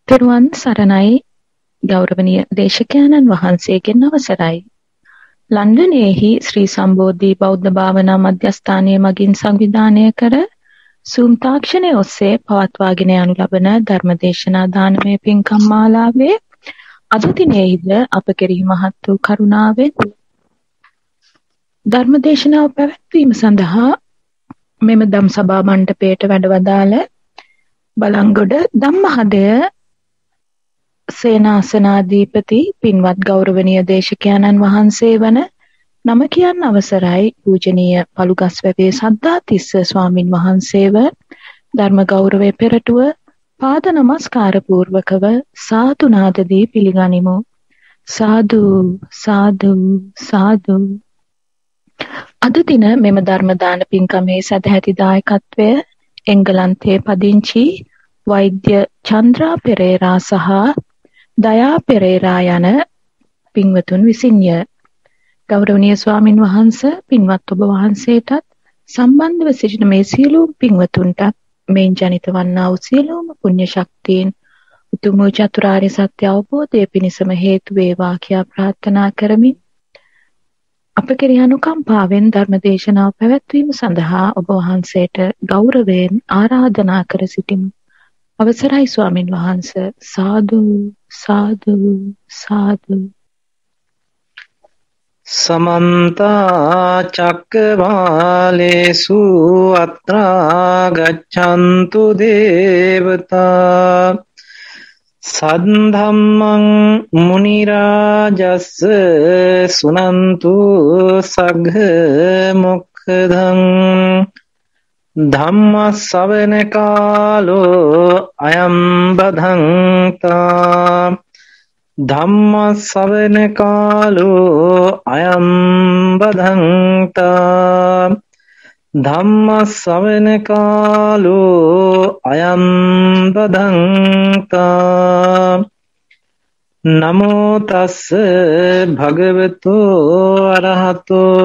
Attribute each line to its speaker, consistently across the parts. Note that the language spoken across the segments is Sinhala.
Speaker 1: තෙරුවන් සරණයි ගෞරවනීය දේශකයන්න් වහන්සේගෙන් අවසරයි. ලන්ඩනයේහි ශ්‍රී සම්බෝධි බෞද්ධ භාවනා මධ්‍යස්ථානය මගින් සංවිධානය කර සූම් තාක්ෂණය ඔස්සේ පවත්වාගෙන යනු ලබන ධර්මදේශනා දානමය පින්කම් මාලාවේ අද දිනෙහිද අප කෙරෙහි මහත් වූ කරුණාවෙන් ධර්මදේශනාව පැවැත්වීම සඳහා මෙම ධම් සභා මණ්ඩපයට වැඩවදාළ බලංගොඩ ධම්මහදය සේනාසනාධිපති පින්වත් ගෞරවනීය දේශකයන්න් වහන්සේ වන නම කියන්න අවසරයි පූජනීය පළුගස්වැවේ සද්ධාතිස්ස ස්වාමින් වහන්සේව ධර්ම ගෞරවය පෙරටුව පාද නමස්කාර පූර්වකව සාදු නාදදී පිළිගනිමු. සාදු සාදු සාදු. අද දින මෙම ධර්ම දාන පින්කමේ සදැහැති දායකත්වය එංගලන්තයේ පදිංචි වෛද්‍ය චන්ද්‍රා පෙරේරා සහ දයා පෙරේරා යන පින්වතුන් විසින්ය. ගෞරවනීය ස්වාමින් වහන්සේ පින්වත් ඔබ වහන්සේටත් සම්බන්ධව සිටින මේ සියලුම පින්වතුන්ට මේන් ජනිත වන්නා වූ සියලුම පුණ්‍ය ශක්තියින් උතුම් වූ චතුරාර්ය සත්‍ය අවබෝධය පිණිසම හේතු වේවා කියා ප්‍රාර්ථනා කරමින් අප කෙරෙහි අනුකම්පාවෙන් ධර්ම දේශනාව පැවැත්වීම සඳහා ඔබ වහන්සේට ගෞරවයෙන් ආරාධනා කර සිටිමු. අවසරයි ස්වාමින් වහන්සේ. සාදු සාදු සාදු.
Speaker 2: සමන්ත චක්කවාලේසු අත්‍රා ගච්ඡන්තු දේවතා සද්ධම්මං මුනි රාජස්ස සුනන්තු සග්ග මොක්ඛදං ධම්ම ශ්‍රවණ කාලෝ අයං බදන්තා ධම්ම ශ්‍රවණ කාලෝ අයං බදන්තා ධම්ම ශ්‍රවණ කාලෝ අයං බදන්තා නමෝ තස්ස භගවතු අරහතෝ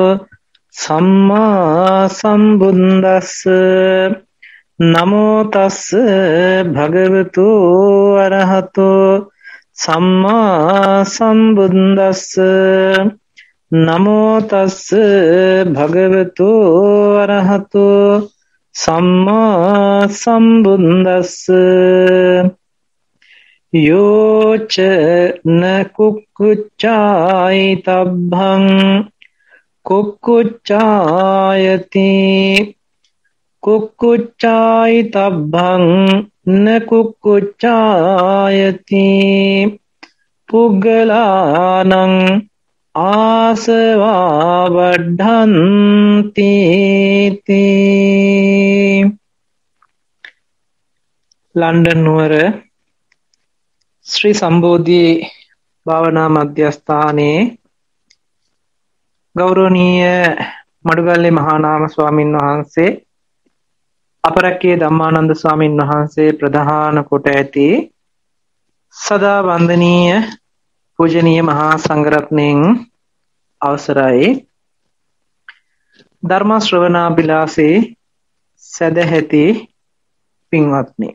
Speaker 2: සම්මා සම්බුද්දස්ස නමෝ තස්ස භගවතු අරහතෝ සම්මා සම්බුද්දස්ස නමෝ තස්ස භගවතු අරහතෝ සම්මා සම්බුද්දස්ස යෝච නකුක්කුච්චායි තබ්බං කුක්කුච්චායති කුක්කුච්චායි තබ්බං නකුක්කුච්චායති පුග්ගලානං ආසවා වඩ්ඩන්ති ලන්ඩන් නුවර ශ්‍රී සම්බෝධි භාවනා මධ්‍යස්ථානයේ ගෞරවනීය මඩුගල්ලේ මහානාම ස්වාමින් වහන්සේ අපරැක්කේ ධම්මානන්ද ස්වාමින් වහන්සේ ප්‍රධාන කොට ඇති සදා වන්දනීය පූජනීය මහා සංඝරත්නයන් අවසරයි ධර්ම ශ්‍රවණාබිලාසේ සදැහැති පින්වත්නි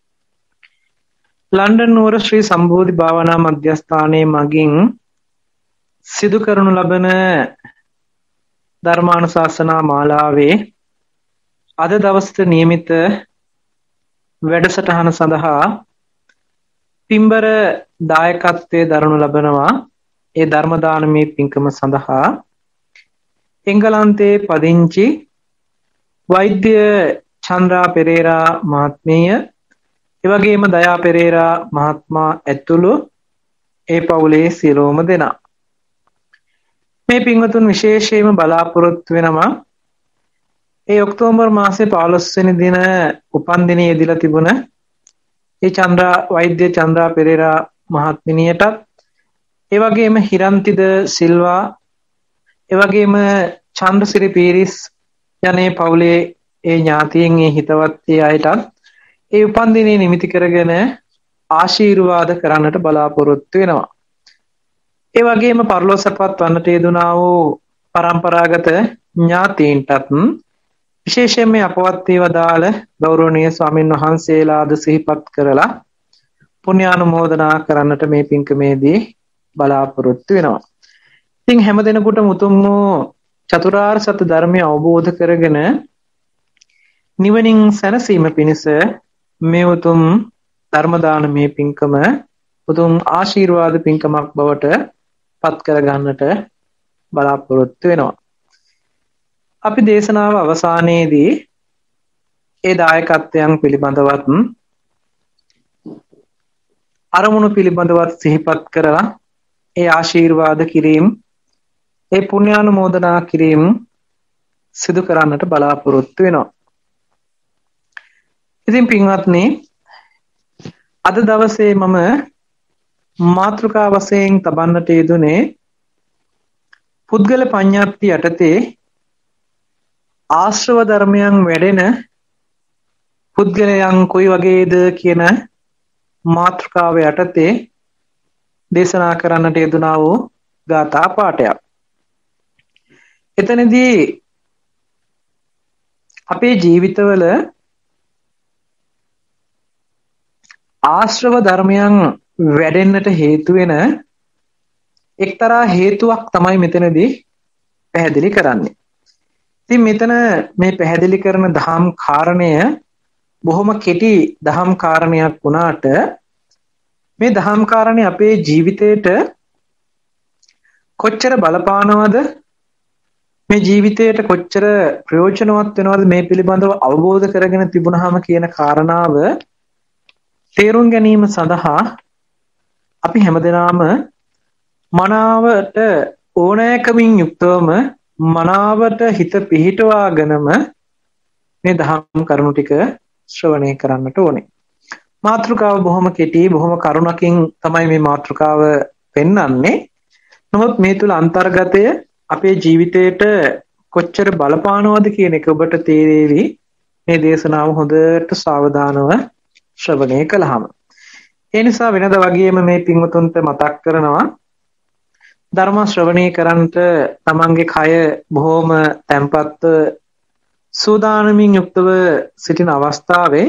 Speaker 2: ලන්ඩන් නුවර ශ්‍රී සම්බෝධි භාවනා මධ්‍යස්ථානයේ මගින් සිදු කරනු ලබන ධර්මානුශාසනා මාලාවේ අද දවසට නියමිත වැඩසටහන සඳහා පින්බර දායකත්වයේ දරනු ලබනවා. ඒ ධර්ම දානමේ පින්කම සඳහා එංගලන්තයේ පදිංචි වෛද්‍ය චන්ද්‍රා පෙරේරා මහත්මිය එවැගේම දයා පෙරේරා මහත්මයා ඇතුළු ඒ පවුලේ සියලුම දෙනා මේ පින්වතුන් විශේෂයෙන්ම බලාපොරොත්තු වෙනවා ඒ ඔක්තෝබර් මාසේ 15 වෙනි දින උපන් දිනේ යෙදিলা තිබුණ ඒ වෛද්‍ය චන්ද්‍රා පෙරේරා මහත්මියටත් ඒ වගේම හිරන්තිද සිල්වා ඒ වගේම චන්ද්‍රසිරි පීරිස් යන්නේ පවුලේ ඒ ඥාතීන් ඒ හිතවත් ඒ අයටත් ඒ උපන් දිනේ නිමිති කරගෙන ආශිර්වාද කරන්නට බලාපොරොත්තු වෙනවා. ඒ වගේම පරලෝසපත් වන්නට යෙදුනා වූ පරම්පරාගත ඥාතීන්ටත් විශේෂයෙන් මේ අපවත් වේවදාල ගෞරවනීය ස්වාමින් වහන්සේලාද සිහිපත් කරලා පුණ්‍යානුමෝදනා කරන්නට මේ පින්කමේදී බලාපොරොත්තු වෙනවා. ඉතින් හැම දිනකටම උතුම් චතුරාර්ය සත්‍ය ධර්මය අවබෝධ කරගෙන නිවනින් සැනසීම පිණිස මේ උතුම් ධර්ම දානමේ පින්කම උතුම් ආශිර්වාද පින්කමක් බවට පත් කර ගන්නට බලාපොරොත්තු වෙනවා. අපි දේශනාව අවසානයේදී ඒ දායකත්වයන් පිළිබඳවත් අරමුණු පිළිබඳවත් සිහිපත් කරලා ඒ ආශිර්වාද කිරීම ඒ පුණ්‍යානුමෝදනා කිරීම සිදු කරන්නට බලාපොරොත්තු වෙනවා. ඉතින් පින්වත්නි අද දවසේ මම මාතෘකා වශයෙන් තබන්නට යෙදුනේ පුද්ගල පඤ්ඤාප්ති යටතේ ආශ්‍රව ධර්මයන් වැඩෙන පුද්ගලයන් කොයි වගේද කියන මාතෘකාව යටතේ දේශනා කරන්නට යෙදුනා වූ ගාථා පාඨයක්. එතනදී අපේ ජීවිතවල ආශ්‍රව ධර්මයන් වැඩෙන්නට හේතු වෙන එක්තරා හේතුවක් තමයි මෙතනදී පැහැදිලි කරන්නේ. ඉතින් මෙතන මේ පැහැදිලි කරන දහම් කාරණය බොහොම කෙටි දහම් කාරණයක් වුණාට මේ දහම් කාරණේ අපේ ජීවිතේට කොච්චර බලපානවද මේ ජීවිතයට කොච්චර ප්‍රයෝජනවත් වෙනවද මේ පිළිබඳව අවබෝධ කරගෙන තිබුණාම කියන කාරණාව තේරුම් ගැනීම සඳහා අපි හැමදෙනාම මනාවට ඕනෑකමින් යුක්තවම මනාවට හිත පිහිටවාගෙනම මේ දහම් කරුණු ටික ශ්‍රවණය කරන්නට ඕනේ. මාතෘකාව බොහොම කෙටි බොහොම කරුණකින් තමයි මේ මාතෘකාව පෙන්වන්නේ. නමුත් මේ තුල අන්තර්ගතය අපේ ජීවිතේට කොච්චර බලපානවද කියන එක ඔබට තේරෙවි මේ දේශනාව හොඳට සාවධානව ශ්‍රවණය කළාම. ඒ නිසා වෙනද වගේම මේ පින්වතුන්ට මතක් කරනවා ධර්ම ශ්‍රවණය කරන්නට තමන්ගේ කය බොහොම තැම්පත්ව සූදානමින් යුක්තව සිටින අවස්ථාවේ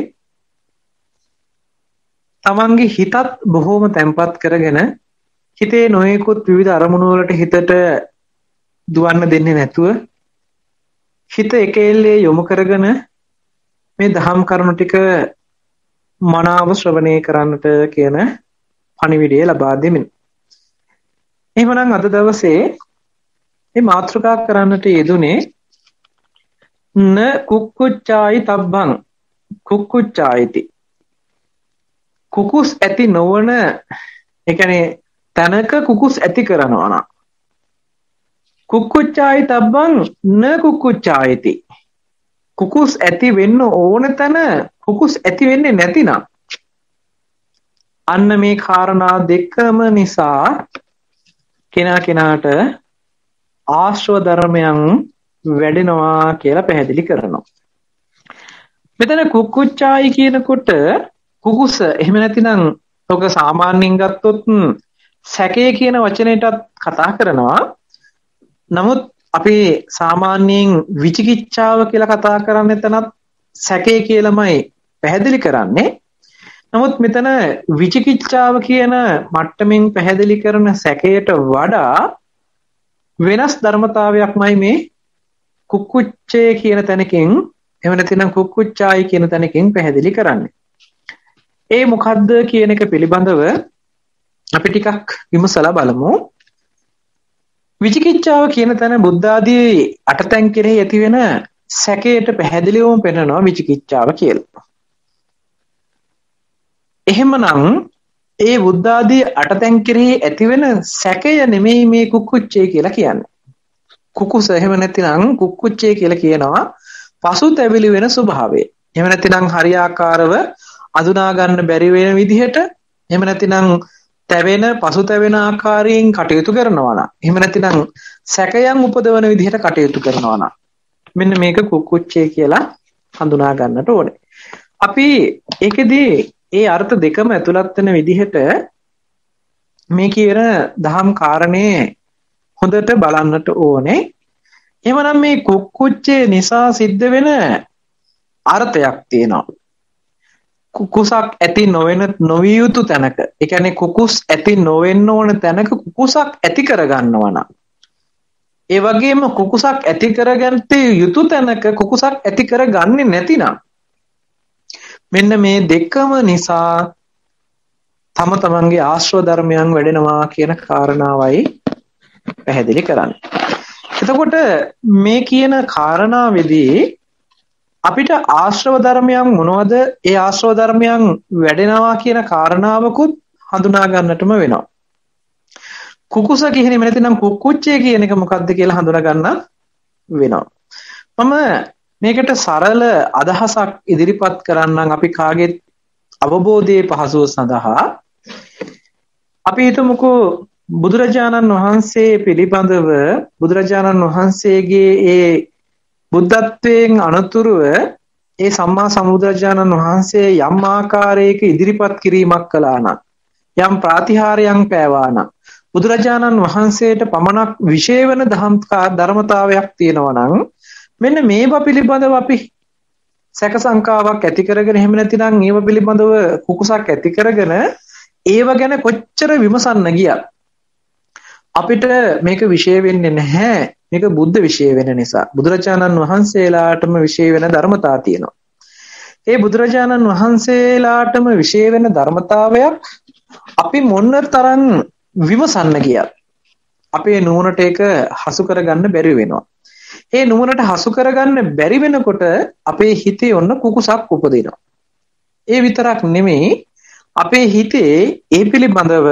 Speaker 2: තමන්ගේ හිතත් බොහොම තැම්පත් කරගෙන හිතේ නොයෙකුත් විවිධ අරමුණු වලට හිතට දුවන්න දෙන්නේ නැතුව හිත එකෙල්ලේ යොමු කරගෙන මේ දහම් කරුණු ටික මනාව ශ්‍රවණය කරන්නට කියන පණිවිඩය ලබා දෙමින්. එහෙමනම් අද දවසේ මේ මාතෘකා කරන්නට යෙදුනේ න කුක්කුච්චායි තබ්බං කුක්කුච්චායිති. කුකුස් ඇති නොවන ඒ කියන්නේ තනක කුකුස් ඇති කරනවා නම් කුක්කුච්චායි තබ්බං න කුක්කුච්චායිති. කුකුස් ඇති වෙන්න ඕන තැන කුකුස් ඇති වෙන්නේ නැතිනම් අන්න මේ කාරණා දෙකම නිසා කෙනාට ආශ්‍රව ධර්මයන් වැඩෙනවා කියලා පැහැදිලි කරනවා. මෙතන කුක්කුච්චායි කියනකොට කුකුස එහෙම නැතිනම් ඔක සාමාන්‍යයෙන් ගත්තොත් සැකේ කියන වචනයටත් කතා කරනවා. නමුත් අපි සාමාන්‍යයෙන් විචිකිච්ඡාව කියලා කතා කරන්නේ තනත් සැකේ කියලාමයි පැහැදිලි කරන්නේ. නමුත් මෙතන විචිකිච්ඡාව කියන මට්ටමින් පැහැදිලි කරන සැකයට වඩා වෙනස් ධර්මතාවයක්මයි මේ කුක්කුච්චේ කියන තැනකින් එහෙම නැතිනම් කුක්කුච්චායි කියන තැනකින් පැහැදිලි කරන්නේ. ඒ මොකද්ද කියන එක පිළිබඳව අපි ටිකක් විමසලා බලමු. විචිකිච්ඡාව කියන තැන බුද්ධ ආදී අටතැන් කෙරෙහි ඇති වෙන සැකයට පැහැදිලිවම පෙන්නනවා විචිකිච්ඡාව කියලා. එහෙමනම් ඒ බුද්ධ ආදී අටතැන් කෙරෙහි ඇති වෙන සැකය නෙමෙයි මේ කුක්කුච්චේ කියලා කියන්නේ. කුකුස එහෙම නැතිනම් කුක්කුච්චේ කියලා කියනවා පසුතැවිලි වෙන ස්වභාවය. එහෙම නැතිනම් හරියාකාරව අඳුනා ගන්න බැරි වෙන විදිහට එහෙම නැතිනම් තැවෙන පසුතැවෙන ආකාරයෙන් කටයුතු කරනවා නම් එහෙම නැතිනම් සැකයන් උපදවන විදිහට කටයුතු කරනවා නම් මෙන්න මේක කුක්කුච්චේ කියලා හඳුනා ගන්නට ඕනේ. අපි ඒකෙදී ඒ අර්ථ දෙකම ඇතුළත් වෙන විදිහට මේ කියන දහම් කාරණේ හොඳට බලන්නට ඕනේ. එහෙමනම් මේ කුක්කුච්චේ නිසා සිද්ධ වෙන අර්ථයක් තියෙනවා. කුකුසක් ඇති නොවිය යුතු තැනක, ඒ කියන්නේ කුකුස් ඇති නොවෙන්න ඕන තැනක කුකුසක් ඇති කරගන්නවා නම්, ඒ වගේම කුකුසක් ඇති කරගන්න යුතු තැනක කුකුසක් ඇති කරගන්නේ නැතිනම්, මෙන්න මේ දෙකම නිසා තම තමන්ගේ ආශ්‍රව ධර්මයන් වැඩෙනවා කියන කාරණාවයි පැහැදිලි කරන්නේ. එතකොට මේ කියන කාරණාවේදී අපිට ආශ්‍රව ධර්මයන් මොනවද? ඒ ආශ්‍රව ධර්මයන් වැඩෙනවා කියන කාරණාවකුත් හඳුනා ගන්නටම වෙනවා. කුකුස කියන්නේ නැතිනම් කුක්කුච්චේ කියන එක මොකක්ද කියලා හඳුනා ගන්න වෙනවා. මම මේකට සරල අදහසක් ඉදිරිපත් කරන්නම් අපි කාගේ අවබෝධයේ පහසුව සඳහා. අපි හිතමුකෝ බුදුරජාණන් වහන්සේ පිළිබඳව බුදුරජාණන් වහන්සේගේ ඒ බුද්ධත්වයෙන් අනතුරුව ඒ සම්මා සම්බුදුරජාණන් වහන්සේ යම් ආකාරයක ඉදිරිපත් කිරීමක් කළා නම්, යම් ප්‍රාතිහාර්යයන් පෑවා නම්, බුදුරජාණන් වහන්සේට පමණක් විශේෂ වෙන ධර්මතාවයක් තියෙනවා නම්, මෙන්න මේවා පිළිබඳව අපි සැක සංකාවක් ඇති කරගෙන, එහෙම නැතිනම් ඒව පිළිබඳව කුකුසක් ඇති කරගෙන ඒව ගැන කොච්චර විමසන්න ගියත් අපිට මේක විශේෂ වෙන්නේ නැහැ. මේක බුද්ධ විශේෂ වෙන නිසා. බුදුරජාණන් වහන්සේලාටම විශේෂ වෙන ධර්මතා තියෙනවා. ඒ බුදුරජාණන් වහන්සේලාටම විශේෂ වෙන ධර්මතාවයක් අපි මොනතරම් විමසන්න ගියත් අපේ නුවණට ඒක හසු කරගන්න බැරි වෙනවා. ඒ නුවණට හසු කරගන්න බැරි වෙනකොට අපේ හිතේ ඔන්න කුකුසක් උපදිනවා. ඒ විතරක් නෙමෙයි, අපේ හිතේ ඒ පිළිබඳව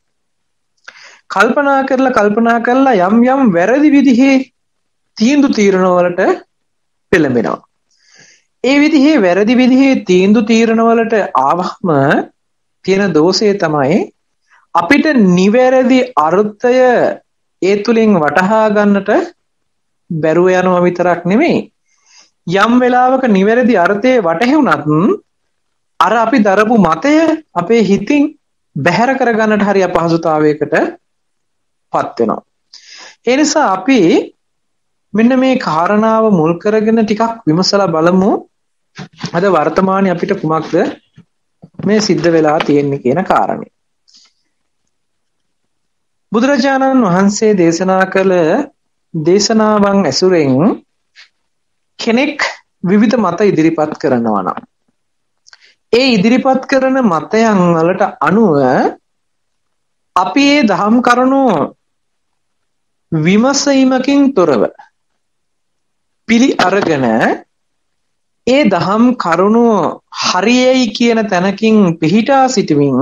Speaker 2: කල්පනා කරලා යම් යම් වැරදි විදිහේ තීන්දුව තීරණ වලට පෙළඹෙනවා. ඒ විදිහේ වැරදි විදිහේ තීන්දුව තීරණ වලට ආවම තියෙන දෝෂය තමයි අපිට නිවැරදි අර්ථය ඒ තුලින් වටහා ගන්නට බැරුව යනවා විතරක් නෙමෙයි, යම් වෙලාවක නිවැරදි අර්ථයේ වටහෙුණත් අර අපි දරපු මතය අපේ හිතින් බැහැර කරගන්නට හරි අපහසුතාවයකට පත් වෙනවා. ඒ නිසා අපි මෙන්න මේ කාරණාව මුල් කරගෙන ටිකක් විමසලා බලමු අද වර්තමානයේ අපිට කුමක්ද මේ සිද්ධ වෙලා තියෙන්නේ කියන කාරණේ. බුදුරජාණන් වහන්සේ දේශනා කළ දේශනාවන් ඇසුරෙන් කෙනෙක් විවිධ මත ඉදිරිපත් කරනවා නම්, ඒ ඉදිරිපත් කරන මතයන් වලට අනුව අපි මේ දහම් කරුණු විමසීමකින් තොරව පිළි අරගෙන ඒ දහම් කරුණු හරියයි කියන තැනකින් පිහිටා සිටමින්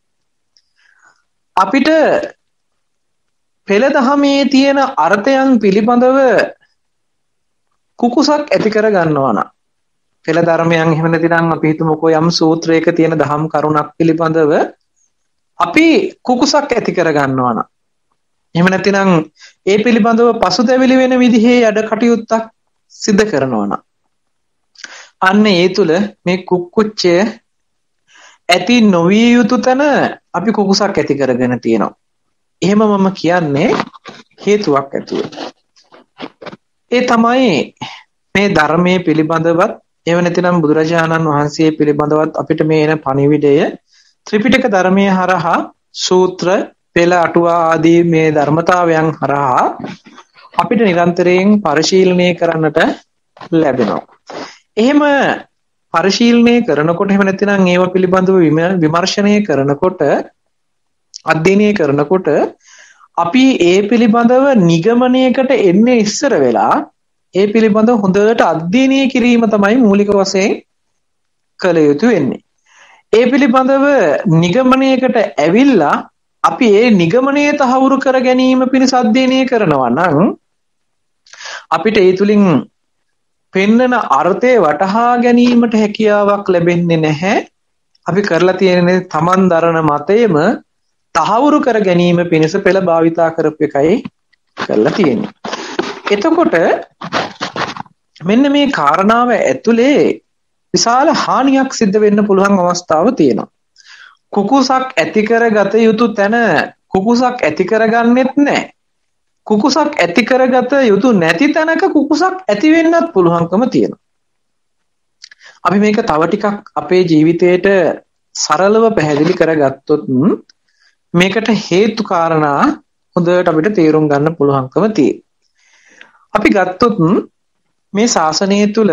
Speaker 2: අපිට පෙළ දහමේ තියෙන අර්ථයන් පිළිබඳව කුකුසක් ඇති කර ගන්නවා නම්, පෙළ ධර්මයන් එහෙම නැතිනම් අපි හිතමුකෝ යම් සූත්‍රයක තියෙන දහම් කරුණක් පිළිබඳව අපි කුකුසක් ඇති කර ගන්නවා නම්, එහෙම නැතිනම් ඒ පිළිබඳව පසුතැවිලි වෙන විදිහේ වැඩ කටයුත්තක් සිදු කරනවා නම්, අන්න ඒ තුල මේ කුක්කුච්චය ඇති නොවිය යුතු තැන අපි කුකුසක් ඇති කරගෙන තියෙනවා. එහෙම මම කියන්නේ හේතුවක් ඇතුව. ඒ තමයි මේ ධර්මයේ පිළිබඳවත් එහෙම නැතිනම් බුදුරජාණන් වහන්සේ පිළිබඳවත් අපිට මේ එන පණිවිඩය ත්‍රිපිටක ධර්මයේ හරහා සූත්‍ර පෙළ අටුවා ආදී මේ ධර්මතාවයන් හරහා අපිට නිරන්තරයෙන් පරිශීලනය කරන්නට ලැබෙනවා. එහෙම පරිශීලනය කරනකොට එහෙම නැතිනම් ඒව පිළිබඳව විමර්ශනය කරනකොට, අධ්‍යයනය කරනකොට අපි ඒ පිළිබඳව නිගමනයකට එන්නේ ඉස්සර වෙලා ඒ පිළිබඳව හොඳට අධ්‍යයනය කිරීම තමයි මූලික වශයෙන් කළ යුතු වෙන්නේ. ඒ පිළිබඳව නිගමනයකට ඇවිල්ලා අපි ඒ නිගමනය තහවුරු කර ගැනීම පිණිස අධ්‍යයනය කරනවා නම් අපිට ඒ තුලින් පෙන්නන අර්ථය වටහා ගැනීමට හැකියාවක් ලැබෙන්නේ නැහැ. අපි කරලා තියෙන්නේ තමන් දරන මතයම තහවුරු කර ගැනීම පිණිස පෙළ භාවිතා කරපු එකයි කරලා තියෙන්නේ. එතකොට මෙන්න මේ කාරණාව ඇතුලේ විශාල හානියක් සිද්ධ වෙන්න පුළුවන් අවස්ථාව තියෙනවා. කුකුසක් ඇති කරගත යුතු තැන කුකුසක් ඇති කරගන්නෙත් නැහැ. කුකුසක් ඇති කරගත යුතු නැති තැනක කුකුසක් ඇති වෙන්නත් පුළුවන්කම තියෙනවා. අපි මේක තව ටිකක් අපේ ජීවිතේට සරලව පැහැදිලි කරගත්තොත් මේකට හේතු කාරණා හොඳට අපිට තේරුම් ගන්න පුළුවන්කම තියෙනවා. අපි ගත්තොත් මේ ශාසනය තුල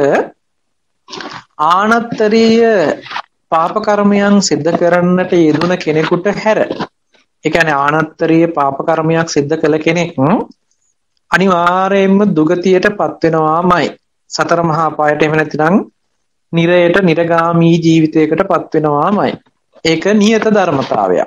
Speaker 2: ආනත්තරීය පාප කර්මයන් සිද්ධ කරන්නට යෙදුන කෙනෙකුට හැර, ඒ කියන්නේ ආනත්තරීය පාප කර්මයක් සිද්ධ කළ කෙනෙක් අනිවාර්යයෙන්ම දුගතියටපත් වෙනවාමයි. සතර මහා පායට එහෙම නැතිනම් නිරයට නිරගාමී ජීවිතයකටපත් වෙනවාමයි. ඒක නියත ධර්මතාවයක්.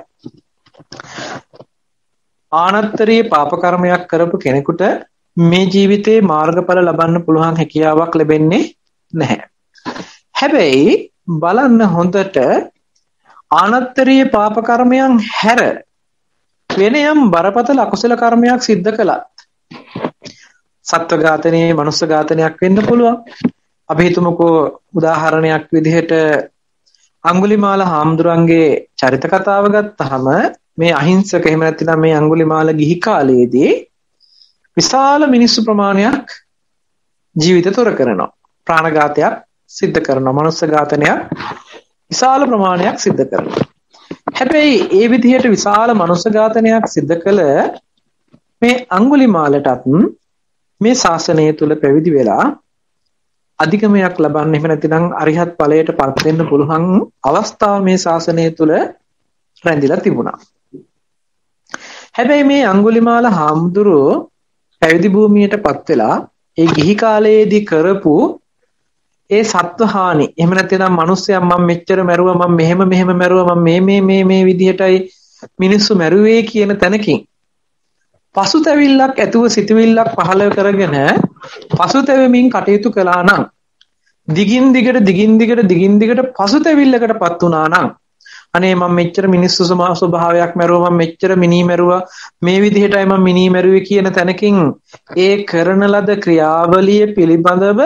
Speaker 2: ආනත්තරීය පාප කර්මයක් කරපු කෙනෙකුට මේ ජීවිතේ මාර්ගඵල ලබන්න පුළුවන් හැකියාවක් ලැබෙන්නේ නැහැ. හැබැයි බලන්න හොඳට ආනත්තරීය පාප කර්මයන් හැර වෙන යම් බරපතල අකුසල කර්මයක් සිද්ධ කළත් සත්ව ඝාතනයේ මනුස්ස ඝාතනයක් වෙන්න පුළුවන්. අපි හිතමුකෝ උදාහරණයක් විදිහට අඟුලිමාල හාමුදුරන්ගේ චරිත කතාව ගත්තාම මේ අහිංසක එහෙම නැත්නම් මේ අඟුලිමාල ගිහි කාලයේදී විශාල මිනිස්සු ප්‍රමාණයක් ජීවිත තොර කරනවා. ප්‍රාණඝාතයක් සිද්ධ කරනවා. මනුස්ස ඝාතනයක් විශාල ප්‍රමාණයක් සිද්ධ කරනවා. හැබැයි ඒ විදිහට විශාල මනුස්ස ඝාතනයක් සිද්ධ කළ මේ අඟුලිමාලටත් මේ ශාසනය තුල පැවිදි වෙලා අධිකමයක් ලබන්න එහෙම නැතිනම් අරිහත් ඵලයටපත් වෙන්න පුළුවන් අවස්ථාව මේ ශාසනය තුල රැඳිලා තිබුණා. හැබැයි මේ අඟුලිමාල හාමුදුරුවෝ පැවිදි භූමියටපත් වෙලා ඒ ගිහි කාලයේදී කරපු ඒ සත්ව හානි එහෙම නැතිනම් මිනිස්සයන් මම මෙච්චර මැරුවා මම මෙහෙම මැරුවා මම මේ විදිහටයි මිනිස්සු මැරුවේ කියන තැනකින් පසුතැවිල්ලක් ඇතුව සිතවිල්ලක් පහළ කරගෙන පසුතැවෙමින් කටයුතු කළා නම් දිගින් දිගට පසුතැවිල්ලකටපත් වුණා නම් අනේ මම මෙච්චර මිනිස්සු ස්වභාවයක් මැරුවා මම මෙච්චර මිනී මැරුවා මේ විදිහටයි මම මිනී මැරුවේ කියන තැනකින් ඒ කරන ලද ක්‍රියාවලිය පිළිබඳව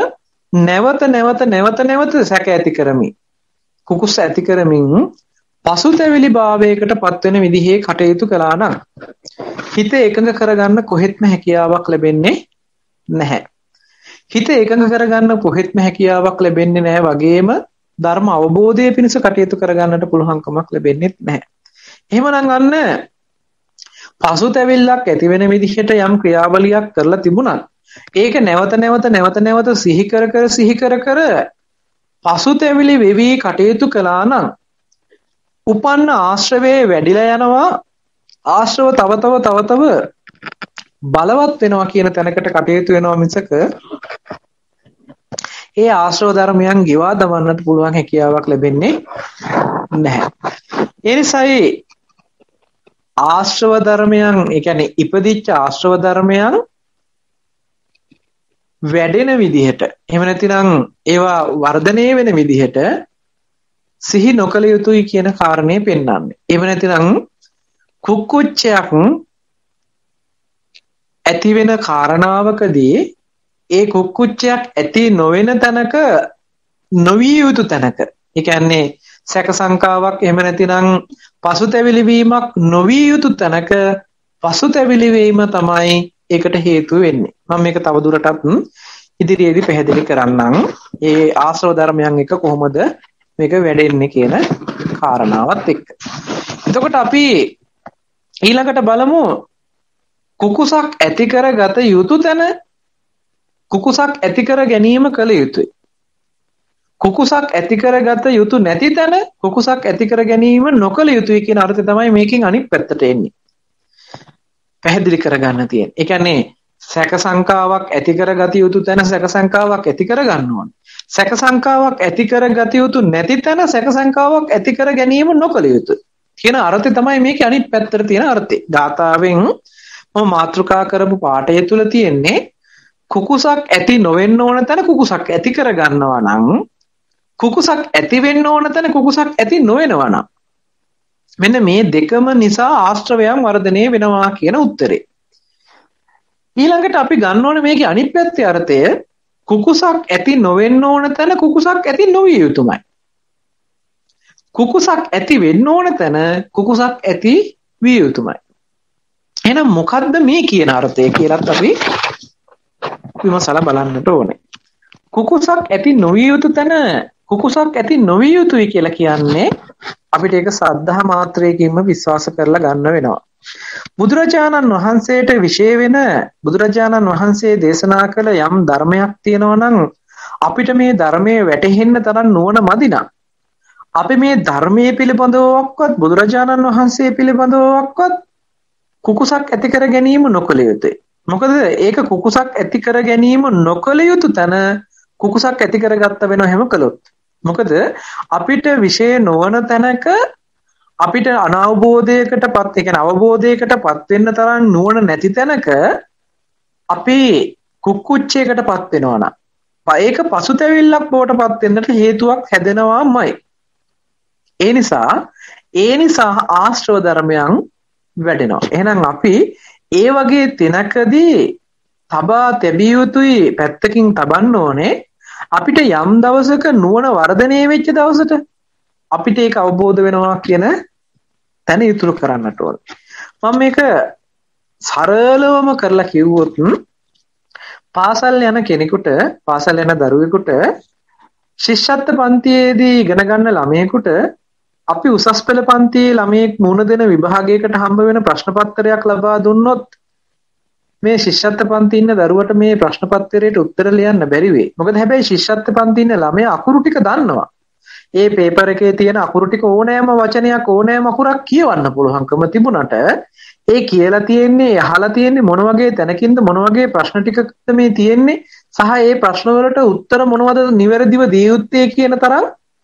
Speaker 2: නැවත සැක ඇති කරමින් කුකුස් ඇති කරමින් පසුතැවිලි භාවයකටපත් වෙන විදිහේ කටයුතු කළා නම් හිත එකඟ කරගන්න කොහෙත්ම හැකියාවක් ලැබෙන්නේ නැහැ. හිත එකඟ කරගන්න කොහෙත්ම හැකියාවක් ලැබෙන්නේ නැහැ වගේම ධර්ම අවබෝධය පිණිස කටයුතු කරගන්නට පුළුවන්කමක් ලැබෙන්නේ නැහැ. එහෙමනම් අන්න පසුතැවිල්ලක් ඇති වෙන විදිහට යම් ක්‍රියාවලියක් කරලා තිබුණත් ඒක නැවත සිහි කර පසුතැවිලි වෙවි කටයුතු කළා නම් උපන්න ආශ්‍රවේ වැඩිලා යනවා. ආශ්‍රව තව බලවත් වෙනවා කියන තැනකට කටයුතු වෙනවා මිසක ඒ ආශ්‍රව ධර්මයන් ගෙවා දමන්නට පුළුවන් හැකියාවක් ලැබෙන්නේ නැහැ. ඒ නිසායි ආශ්‍රව ධර්මයන්, ඒ කියන්නේ ඉපදිච්ච ආශ්‍රව ධර්මයන් වැඩෙන විදිහට එහෙම නැතිනම් ඒවා වර්ධනය වෙන විදිහට සිහි නොකළ යුතුයි කියන කාරණේ පෙන්වන්නේ. එහෙම නැතිනම් කුක්කුච්චයක් ඇති වෙන කාරණාවකදී ඒ කුක්කුච්චයක් ඇති නොවන තැනක නොවිය යුතු තැනක, ඒ කියන්නේ සැක සංකාවක් එහෙම නැතිනම් පසුතැවිලි වීමක් නොවිය යුතු තැනක පසුතැවිලි වීම තමයි ඒකට හේතු වෙන්නේ. මම මේක තවදුරටත් ඉදිරියේදී පැහැදිලි කරන්නම්. ඒ ආශ්‍රව ධර්මයන් එක කොහොමද මේක වැඩෙන්නේ කියන කාරණාවත් එක්ක. එතකොට අපි ඊළඟට බලමු කුකුසක් ඇති කරගත යුතු තැන කුකුසක් ඇති කර ගැනීම කළ යුතුයි. කුකුසක් ඇති කරගත යුතු නැති තැන කුකුසක් ඇති කර ගැනීම නොකළ යුතුයි කියන අර්ථය තමයි මේකෙන් අනිත් පැත්තට එන්නේ. පැහැදිලි කරගන්න තියෙන්නේ. ඒ කියන්නේ සැක සංකාවක් ඇති කරගත යුතු තැන සැක සංකාවක් ඇති කරගන්න ඕන. සැක සංකාවක් ඇති කරගත යුතු නැති තැන සැක සංකාවක් ඇති කර ගැනීම නොකළ යුතුයි. කියන අර්ථය තමයි මේකේ අනිත් පැත්තට තියෙන අර්ථය. ගාථාවෙන් මම මාතෘකා කරපු පාඩය තුල තියෙන්නේ කුකුසක් ඇති නොවෙන්න ඕන තැන කුකුසක් ඇති කර ගන්නවා නම් කුකුසක් ඇති වෙන්න ඕන තැන කුකුසක් ඇති නොවෙනවා නම් මෙන්න මේ දෙකම නිසා ආශ්‍රවයන් වර්ධනය වෙනවා කියන උත්තරේ. ඊළඟට අපි ගන්න ඕනේ මේකේ අනිත් පැත්තේ අර්ථය කුකුසක් ඇති නොවෙන්න ඕන තැන කුකුසක් ඇති නොවිය යුතුමයි. කුකුසක් ඇති වෙන්න ඕන තැන කුකුසක් ඇති විය යුතුමයි. එහෙනම් මොකද්ද මේ කියන අර්ථය කියලාත් අපි විමසලා බලන්නට ඕනේ. කුකුසක් ඇති නොවිය යුතු තැන කුකුසක් ඇති නොවිය යුතුයි කියලා කියන්නේ අපිට ඒක සද්ධා මාත්‍රයකින්ම විශ්වාස කරලා ගන්න වෙනවා. බුදුරජාණන් වහන්සේට විශේෂ වෙන බුදුරජාණන් වහන්සේ දේශනා කළ යම් ධර්මයක් තියෙනවා නම් අපිට මේ ධර්මයේ වැටහෙන්න තරම් නුවණ මදි නම් අපි මේ ධර්මයේ පිළිබඳවවත් බුදුරජාණන් වහන්සේ පිළිබඳවවත් කුකුසක් ඇති කර ගැනීම නොකළ යුතුයි. මොකද ඒක කුකුසක් ඇති කර ගැනීම නොකළ යුතු තැන කුකුසක් ඇති කරගත්ත වෙනව හැම කළොත්. මොකද අපිට විශේෂ නොවන තැනක අපිට අනවබෝධයකටපත් ඒ කියන්නේ අවබෝධයකටපත් වෙන්න තරම් නුවණ නැති තැනක අපි කුක්කුච්චයකටපත් වෙනවා නම් ඒක පසුතැවිල්ලක් බවටපත් වෙන්නට හේතුවක් හැදෙනවාමයි. ඒ නිසා ආශ්‍රව ධර්මයන් වැඩෙනවා. එහෙනම් අපි ඒ වගේ තැනකදී තබා තැබිය යුතුයි පැත්තකින් තබන්න ඕනේ. අපිට යම් දවසක නුවණ වර්ධනය වෙච්ච දවසට අපිට ඒක අවබෝධ වෙනවා කියන තැන ඉතුරු කරන්නට ඕනේ. මම මේක සරලවම කරලා කිව්වොත් පාසල් යන කෙනෙකුට පාසල් යන දරුවෙකුට ශිෂ්‍යත්ව පන්තියේදී ඉගෙන ගන්න ළමයෙකුට අපි උසස් පෙළ පන්තියේ ළමයෙක් මුණ දෙන විභාගයකට හම්බ වෙන ප්‍රශ්න පත්‍රයක් ලබා දුන්නොත් මේ ශිෂ්‍යත්ව පන්තියේ ඉන්න දරුවට මේ ප්‍රශ්න පත්‍රයට උත්තර ලියන්න බැරි වෙයි. මොකද හැබැයි ශිෂ්‍යත්ව පන්තියේ ඉන්න ළමයා අකුරු ටික දන්නවා. ඒ පේපර් එකේ තියෙන අකුරු ටික ඕනෑම වචනයක් ඕනෑම අකුරක් කියවන්න පුළුවන්කම තිබුණට ඒ කියලා තියෙන්නේ අහලා තියෙන්නේ මොන වගේ තැනකින්ද මොන වගේ ප්‍රශ්න ටිකක්ද මේ තියෙන්නේ සහ ඒ ප්‍රශ්න වලට උත්තර මොනවද නිවැරදිව දිය යුත්තේ කියන තරම්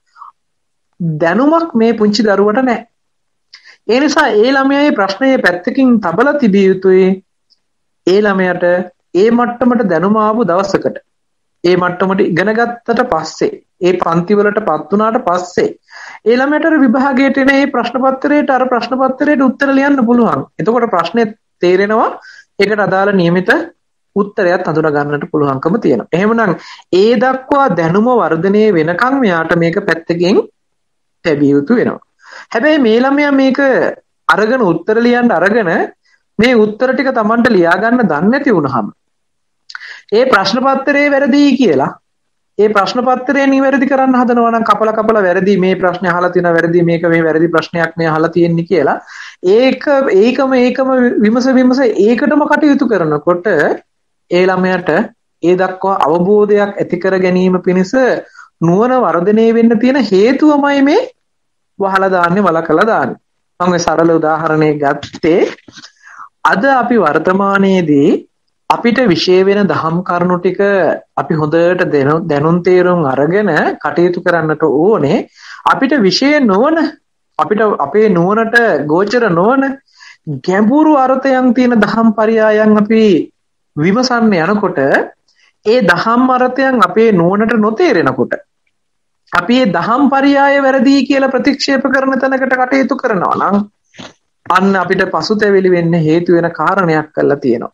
Speaker 2: දැනුමක් මේ පුංචි දරුවට නැහැ. ඒ නිසා ඒ ළමයාගේ ප්‍රශ්නයේ පැත්තකින් තබලා තිබිය යුතුයි. ඒ ළමයාට ඒ මට්ටමට දැනුම ආපු දවසකට ඒ මට්ටමට ඉගෙන ගත්තට පස්සේ ඒ පන්ති වලටපත් වුණාට පස්සේ ඒ ළමයට විභාගයට එන මේ ප්‍රශ්න පත්‍රයට අර ප්‍රශ්න පත්‍රයට උත්තර ලියන්න පුළුවන්. එතකොට ප්‍රශ්නේ තේරෙනවා. ඒකට අදාළ නියමිත උත්තරයක් හඳුනා ගන්නට පුළුවන්කම තියෙනවා. එහෙමනම් ඒ දක්වා දැනුම වර්ධනය වෙනකන් මෙයාට මේක පැත්තකින් ලැබිය යුතු වෙනවා. හැබැයි මේ ළමයා මේක අරගෙන උත්තර ලියන්න අරගෙන මේ උත්තර ටික Tamanට ලියා ගන්න දන්නේ නැති වුනහම ඒ ප්‍රශ්න පත්‍රයේ වැරදි කියලා ඒ ප්‍රශ්න පත්‍රය නිවැරදි කරන්න හදනවා නම් කපලා වැරදි මේ ප්‍රශ්නේ අහලා තියෙනවා වැරදි මේක මේ වැරදි ප්‍රශ්නයක් මේ අහලා තියෙන්නේ කියලා ඒකම විමස ඒකටම කටයුතු කරනකොට ඒ ළමයාට ඒ දක්වා අවබෝධයක් ඇති කර ගැනීම පිණිස නුවණ වර්ධනය වෙන්න තියෙන හේතුවමයි මේ වහලා දාන්නේ වලකලා දාන්නේ. මම මේ සරල උදාහරණයක් ගත්තේ අද අපි වර්තමානයේදී අපිට විශේෂ වෙන දහම් කරුණු ටික අපි හොඳට දැනුම් තේරුම් අරගෙන කටයුතු කරන්නට ඕනේ. අපිට විශේෂ නොවන අපිට අපේ නුවණට ගෝචර නොවන ගැඹුරු අර්ථයන් තියෙන දහම් පරයයන් අපි විමසන්න යනකොට ඒ දහම් අර්ථයන් අපේ නුවණට නොතේරෙනකොට අපි මේ දහම් පරයය වැරදි කියලා ප්‍රතික්ෂේප කරන තැනකට කටයුතු කරනවා නම් අන්න අපිට පසුතැවිලි වෙන්න හේතු වෙන කාරණයක් කරලා තියෙනවා.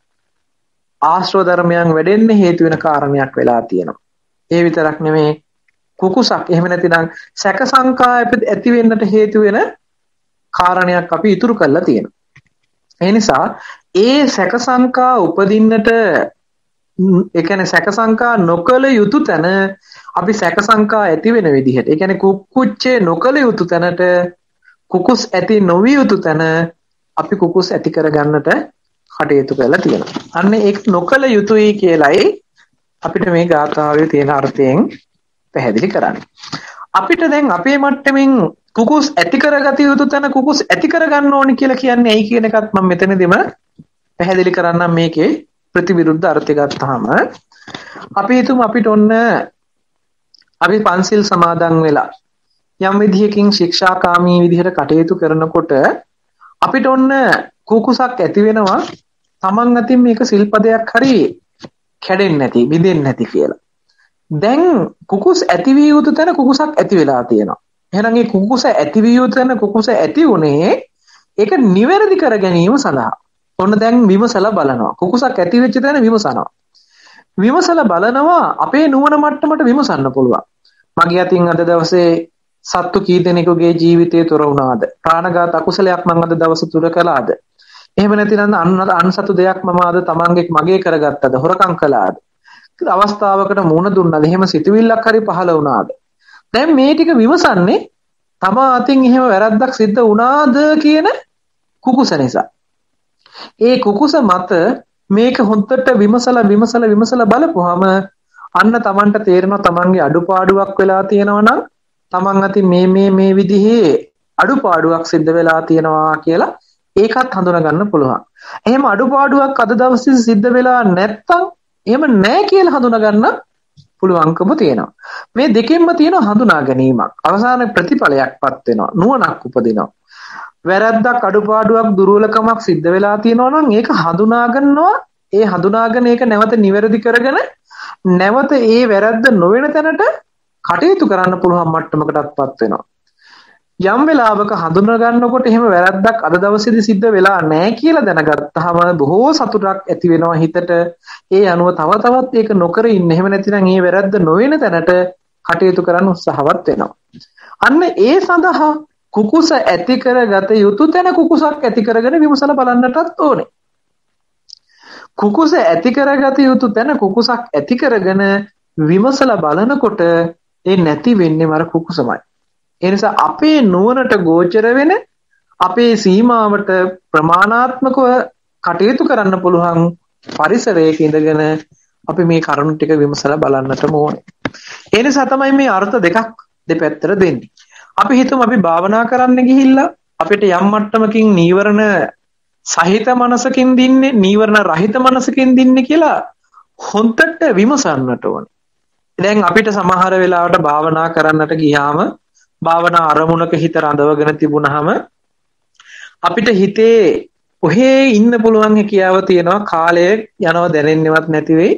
Speaker 2: ආශ්‍රව ධර්මයන් වැඩෙන්න හේතු වෙන කාරණයක් වෙලා තියෙනවා. ඒ විතරක් නෙමේ කුකුසක් එහෙම නැතිනම් සැක සංකා ඇති වෙන්නට හේතු වෙන කාරණයක් අපි ඉතුරු කරලා තියෙනවා. ඒ නිසා ඒ සැක සංකා උපදින්නට ඒ කියන්නේ සැක සංකා නොකල යුතු තැන අපි සැක සංකා ඇති වෙන විදිහට ඒ කියන්නේ කුක්කුච්චේ නොකල යුතු තැනට කුකුස් ඇති නොවිය යුතු තැන අපි කුකුස් ඇති කරගන්නට කටයුතු කරලා තියෙනවා. අන්න ඒක නොකල යුතුයි කියලයි අපිට මේ ගාථාවේ තියෙන අර්ථයෙන් පැහැදිලි කරන්නේ. අපිට දැන් අපේ මට්ටමින් කුකුස් ඇති කරගත යුතු තැන කුකුස් ඇති කරගන්න ඕනි කියලා කියන්නේ ඇයි කියන එකත් මම මෙතනදිම පැහැදිලි කරන්නම්. මේකේ ප්‍රතිවිරුද්ධ අර්ථය ගත්තාම අපි හිතමු අපිට ඔන්න අපි පන්සිල් සමාදන් වෙලා යම් විදිහකින් ශික්ෂාකාමී විදිහට කටයුතු කරනකොට අපිට ඔන්න කුකුසක් ඇති වෙනවා. Taman අතින් මේක සිල්පදයක් හරි කැඩෙන්නේ නැති, බිඳෙන්නේ නැති කියලා. දැන් කුකුස් ඇතිවිය යුතු තැන කුකුසක් ඇති වෙලා තියෙනවා. එහෙනම් මේ කුකුස ඇතිවිය යුතු තැන කුකුස ඇති උනේ ඒක නිවැරදි කර ගැනීම සඳහා. ඔන්න දැන් විමසලා බලනවා. කුකුසක් ඇති වෙච්ච තැන විමසනවා. විමසලා බලනවා අපේ නුවණ මට්ටමට විමසන්න පුළුවන්. මගේ අතින් අද දවසේ සත්තු කී දෙනෙකුගේ ජීවිතය තොර වුණාද? ප්‍රාණඝාත අකුසලයක් මම අද දවස තුල කළාද? එහෙම නැතිනම් අන්සතු දෙයක් මම අද තමන්ගේ මගේ කරගත්තද? හොරකම් කළාද? අවස්ථාවකට මුණ දුන්නාද? එහෙම සිතුවිල්ලක් හරි පහළ වුණාද? දැන් මේ ටික විමසන්නේ තමා අතින් එහෙම වැරද්දක් සිද්ධ වුණාද කියන කුකුස නිසා. ඒ කුකුස මත මේක හොන්දට විමසලා බලපුවාම අන්න තමන්ට තේරෙනවා තමන්ගේ අඩුපාඩුවක් වෙලා තියෙනවා නම් තමන් අතින් මේ විදිහේ අඩුපාඩුවක් සිද්ධ වෙලා තියෙනවා කියලා ඒකත් හඳුනා ගන්න පුළුවන්. එහෙම අඩුපාඩුවක් අද දවසේ සිද්ධ වෙලා නැත්තම් එහෙම නැහැ කියලා හඳුනා ගන්න පුළුවන්කම තියෙනවා. මේ දෙකෙන්ම තියෙන හඳුනා ගැනීමක්. අවසාන ප්‍රතිඵලයක්පත් වෙනවා. නුවණක් උපදිනවා. වැරද්දක් අඩුපාඩුවක් දුර්වලකමක් සිද්ධ වෙලා තියෙනවා නම් ඒක හඳුනා ගන්නවා. ඒ හඳුනාගෙන ඒක නැවත නිවැරදි කරගෙන නැවත ඒ වැරද්ද නොවන තැනට කටයුතු කරන්න පුළුවන් මට්ටමකටත්පත් වෙනවා. යම් වෙලාවක හඳුනා ගන්නකොට එහෙම වැරද්දක් අද දවසේදී සිද්ධ වෙලා නැහැ කියලා දැනගත්තාම බොහෝ සතුටක් ඇති වෙනවා හිතට. ඒ අනුව තව තවත් ඒක නොකර ඉන්න. එහෙම නැතිනම් මේ වැරද්ද නොවන තැනට කටයුතු කරන්න උත්සාහවත් වෙනවා. අන්න ඒ සඳහා කුකුස ඇති කරගත යුතු තැන කුකුසක් ඇති කරගෙන විමසලා බලන්නටත් ඕනේ. කුකුස ඇති කරගත යුතු තැන කුකුසක් ඇති කරගෙන විමසලා බලනකොට ඒ නැති වෙන්නේ මර කුකුසමයි. ඒ නිසා අපේ නුවණට ගෝචර වෙන අපේ සීමාවට ප්‍රමාණාත්මකව කටයුතු කරන්න පුළුවන් පරිසරයක ඉඳගෙන අපි මේ කරුණු ටික විමසලා බලන්නටම ඕනේ. ඒ නිසා තමයි මේ අර්ථ දෙකක් දෙපැත්තට දෙන්නේ. අපි හිතමු අපි භාවනා කරන්න ගිහිල්ලා අපිට යම් මට්ටමකින් නීවරණ සහිත මනසකින් දින්නේ නීවරණ රහිත මනසකින් දින්නේ කියලා හොන්දට විමසන්නට ඕනේ. දැන් අපිට සමහර වෙලාවට භාවනා කරන්නට ගියාම භාවනා අරමුණක හිත රඳවගෙන තිබුණාම අපිට හිතේ ඔහේ ඉන්න පුළුවන් හැකියාව තියෙනවා. කාලය යනවා දැනෙන්නේවත් නැති වෙයි.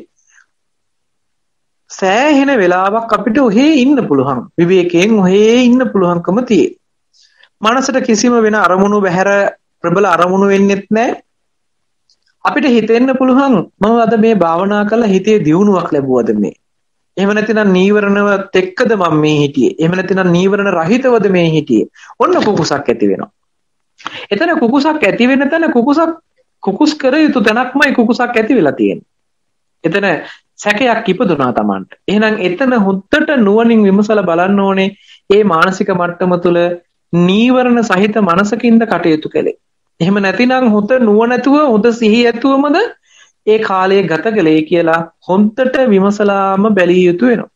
Speaker 2: සෑහෙන වෙලාවක් අපිට ඔහේ ඉන්න පුළුවන්. විවේකයෙන් ඔහේ ඉන්න පුළුවන්කම තියෙයි. මනසට කිසිම වෙන අරමුණු බැහැර ප්‍රබල අරමුණු වෙන්නෙත් නැහැ. අපිට හිතෙන්න පුළුවන් මම අද මේ භාවනා කරලා හිතේ දියුණුවක් ලැබුවද මේ. එහෙම නැතිනම් නීවරණවත් එක්කද මම මේ හිටියේ. එහෙම නැතිනම් නීවරණ රහිතවද මේ හිටියේ. ඔන්න කුකුසක් ඇති වෙනවා. එතන කුකුසක් ඇති වෙන තැන කුකුස් කර යුතු තැනක්මයි කුකුසක් ඇති වෙලා තියෙන්නේ. එතන සැකයක් ඉපදුනා Tamanට. එහෙනම් එතන හොද්දට නුවණින් විමසලා බලන්න ඕනේ මේ මානසික මට්ටම තුළ නීවරණ සහිත මනසකින්ද කටයුතු කළේ. එහෙම නැතිනම් හොත නුවණැතුව හොත සිහිය ඇතුවමද ඒ කාලය ගත කළේ කියලා හොන්දට විමසලාම බැලිය යුතු වෙනවා.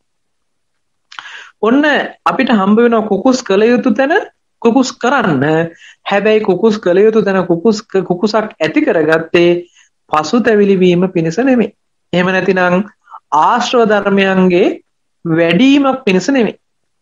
Speaker 2: ඔන්න අපිට හම්බ වෙනවා කුකුස් කළ යුතු තැන කුකුස් කරන්න. හැබැයි කුකුස් කළ යුතු තැන කුකුසක් ඇති කරගත්තේ පසුතැවිලි වීම පිණිස නෙමෙයි. එහෙම නැතිනම් ආශ්‍රව ධර්මයන්ගේ වැඩිවීමක් පිණිස නෙමෙයි.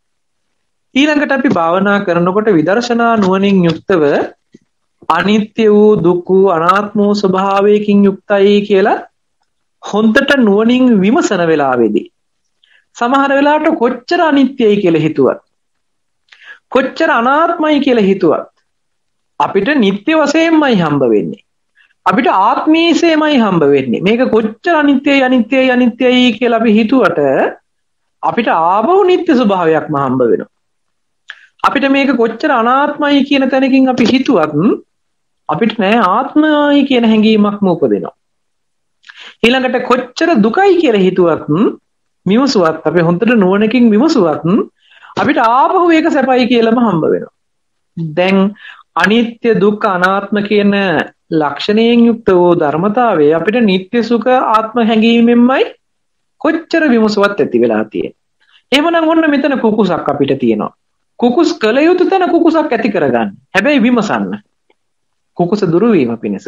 Speaker 2: ඊළඟට අපි භාවනා කරනකොට විදර්ශනා නුවණින් යුක්තව අනිත්‍ය වූ දුක් වූ අනාත්ම වූ ස්වභාවයකින් යුක්තයි කියලා හොඳට නුවණින් විමසන වෙලාවේදී සමහර වෙලාවට කොච්චර අනිත්‍යයි කියලා හිතුවත් කොච්චර අනාත්මයි කියලා හිතුවත් අපිට නිත්‍ය වශයෙන්මයි හම්බ වෙන්නේ. අපිට ආත්මීයසෙමයි හම්බ වෙන්නේ. මේක කොච්චර අනිත්‍යයි කියලා අපි හිතුවට අපිට ආපහු නිත්‍ය ස්වභාවයක්ම හම්බ වෙනවා. අපිට මේක කොච්චර අනාත්මයි කියන තැනකින් අපි හිතුවත් අපිට නෑ ආත්මයි කියන හැඟීමක්ම උපදිනවා. ඊළඟට කොච්චර දුකයි කියලා හිතුවත් විමසුවත් අපි හොඳට නුවණකින් විමසුවත් අපිට ආපහු ඒක සැපයි කියලාම හම්බ වෙනවා. දැන් අනිත්‍ය දුක්ඛ අනාත්ම කියන ලක්ෂණයෙන් යුක්ත වූ ධර්මතාවය අපිට නිට්ටය සුඛ ආත්ම හැඟීමෙන්මයි කොච්චර විමසුවත් ඇති වෙලා තියෙන්නේ. එහෙමනම් ඔන්න මෙතන කුකුසක් අපිට තියෙනවා. කුකුස් කළ යුතු තැන කුකුසක් ඇති කරගන්න. හැබැයි විමසන්න. කුකුස දුරු වීම පිණිස.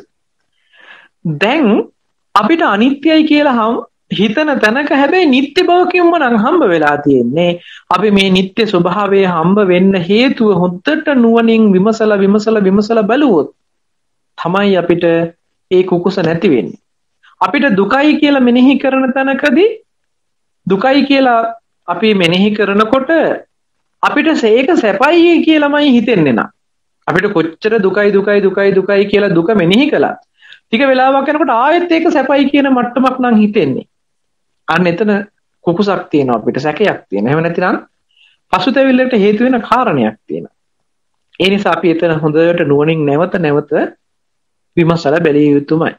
Speaker 2: දැන් අපිට අනිත්‍යයි කියලා හිතන තැනක හැබැයි නිත්‍ය බවකින්ම නම් හම්බ වෙලා තියෙන්නේ. අපි මේ නිත්‍ය ස්වභාවය හම්බ වෙන්න හේතුව හොද්දට නුවණින් විමසලා බලුවොත් තමයි අපිට ඒ කුකුස නැති වෙන්නේ. අපිට දුකයි කියලා මෙනෙහි කරන තැනකදී දුකයි කියලා අපි මෙනෙහි කරනකොට අපිට ඒක සැපයි කියලාමයි හිතෙන්නේ නා. අපිට කොච්චර දුකයි කියලා දුක මෙනෙහි කළා. ටික වෙලාවක් යනකොට ආයෙත් ඒක සැපයි කියන මට්ටමක් නම් හිතෙන්නේ. අන්න එතන කුකුසක් තියෙනවා අපිට සැකයක් තියෙනවා. එහෙම නැතිනම් පසුතැවිල්ලට හේතු වෙන කාරණයක් තියෙනවා. ඒ නිසා අපි එතන හොඳට නුවණින් නැවත විමසලා බැලිය යුතුමයි.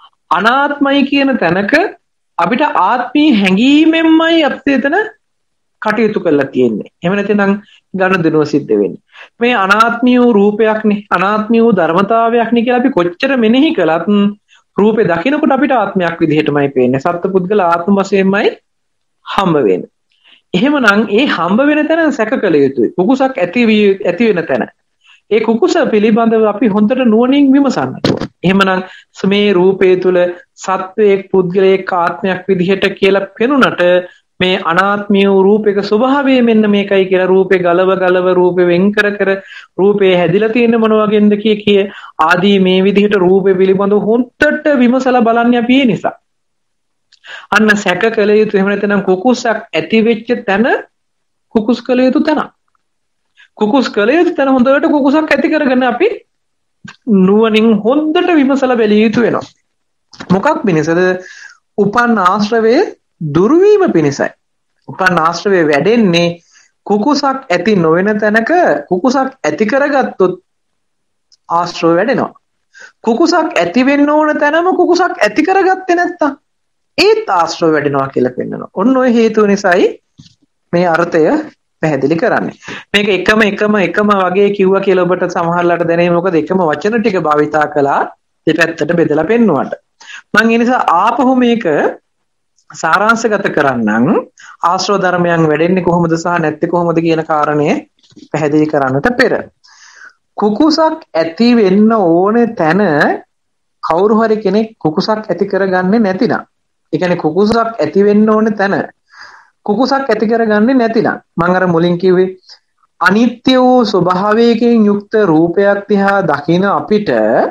Speaker 2: අනාත්මයි කියන තැනක අපිට ආත්මී හැඟීමෙන්මයි අපිට එතන කටයුතු කරලා තියෙන්නේ. එහෙම නැතිනම් ගනුදෙනුව සිද්ධ වෙන්නේ. මේ අනාත්මී වූ රූපයක්නේ, අනාත්මී වූ ධර්මතාවයක්නේ කියලා අපි කොච්චර මෙනෙහි කළත් රූපේ දකිනකොට අපිට ආත්මයක් විදිහටමයි පේන්නේ. සත්පුද්ගල ආත්ම වශයෙන්මයි හම්බ වෙන්නේ. එහෙමනම් ඒ හම්බ වෙන තැන සැකකල යුතුයි. කුකුසක් ඇති වෙන තැන. ඒ කුකුස පිළිබඳව අපි හොඳට නුවණින් විමසන්න ඕනේ. එහෙමනම් මේ රූපය තුල සත්වයේක් පුද්ගලයෙක් ආත්මයක් විදිහට කියලා පෙනුනට මේ අනාත්මී වූ රූපයක ස්වභාවය මෙන්න මේකයි කියලා රූපේ ගලව රූපේ වෙන් කර රූපේ හැදිලා තියෙන මොන වගේන්ද කිය ආදී මේ විදිහට රූපේ පිළිබඳව හොඳට විමසලා බලන්න අපි ඒ නිසා අන්න සැක කළ යුතු එහෙම නැත්නම් කුකුසක් ඇති වෙච්ච තැන කුකුස් කළ යුතු තැන කුකුස් කළ යුතු තැන හොඳට කුකුසක් ඇති කරගෙන අපි නුවණින් හොඳට විමසලා බැලිය යුතු වෙනවා මොකක් පිණිසද උපන් ආශ්‍රවයේ දුර්වීම පිණිසයි. උපන් ආශ්‍රවයේ වැඩෙන්නේ කුකුසක් ඇති නොවන තැනක කුකුසක් ඇති කරගත්තොත් ආශ්‍රව වැඩෙනවා. කුකුසක් ඇති වෙන්න ඕන තැනම කුකුසක් ඇති කරගත්තේ නැත්තම් ඒත් ආශ්‍රව වැඩෙනවා කියලා පෙන්නනවා. ඔන්න ඔය හේතුව නිසායි මේ අර්ථය පැහැදිලි කරන්නේ. මේක එකම වගේ කිව්වා කියලා ඔබට සමහරලාට දැනෙයි මොකද එකම වචන ටික භාවිතා කළා දෙපැත්තට බෙදලා පෙන්නුවාට. මම ඒ නිසා ආපහු මේක සාරාංශගත කරන්නම් ආශ්‍රව ධර්මයන් වැඩෙන්නේ කොහොමද සහ නැත්තේ කොහොමද කියන කාරණය පැහැදිලි කරන්නට පෙර කුකුසක් ඇති වෙන්න ඕනේ තැන කවුරු හරි කෙනෙක් කුකුසක් ඇති කරගන්නේ නැතිනම් ඒ කියන්නේ කුකුසක් ඇති වෙන්න ඕනේ තැන කුකුසක් ඇති කරගන්නේ නැතිනම් මම අර මුලින් කිව්වේ අනිත්‍ය වූ ස්වභාවයකින් යුක්ත රූපයක් දිහා දකින අපිට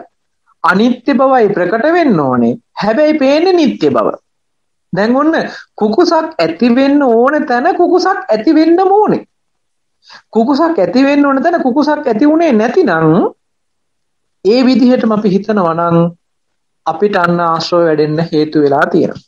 Speaker 2: අනිත්‍ය බවයි ප්‍රකට වෙන්න ඕනේ හැබැයි පේන්නේ නිට්ටය බව දැන් ඔන්න කුකුසක් ඇති වෙන්න ඕන තැන කුකුසක් ඇති වෙන්න ඕනේ. කුකුසක් ඇති වෙන්න ඕන තැන කුකුසක් ඇති උනේ නැතිනම් ඒ විදිහටම අපි හිතනවා නම් අපිට අන්න ආශ්‍රව වැඩෙන්න හේතු වෙලා තියෙනවා.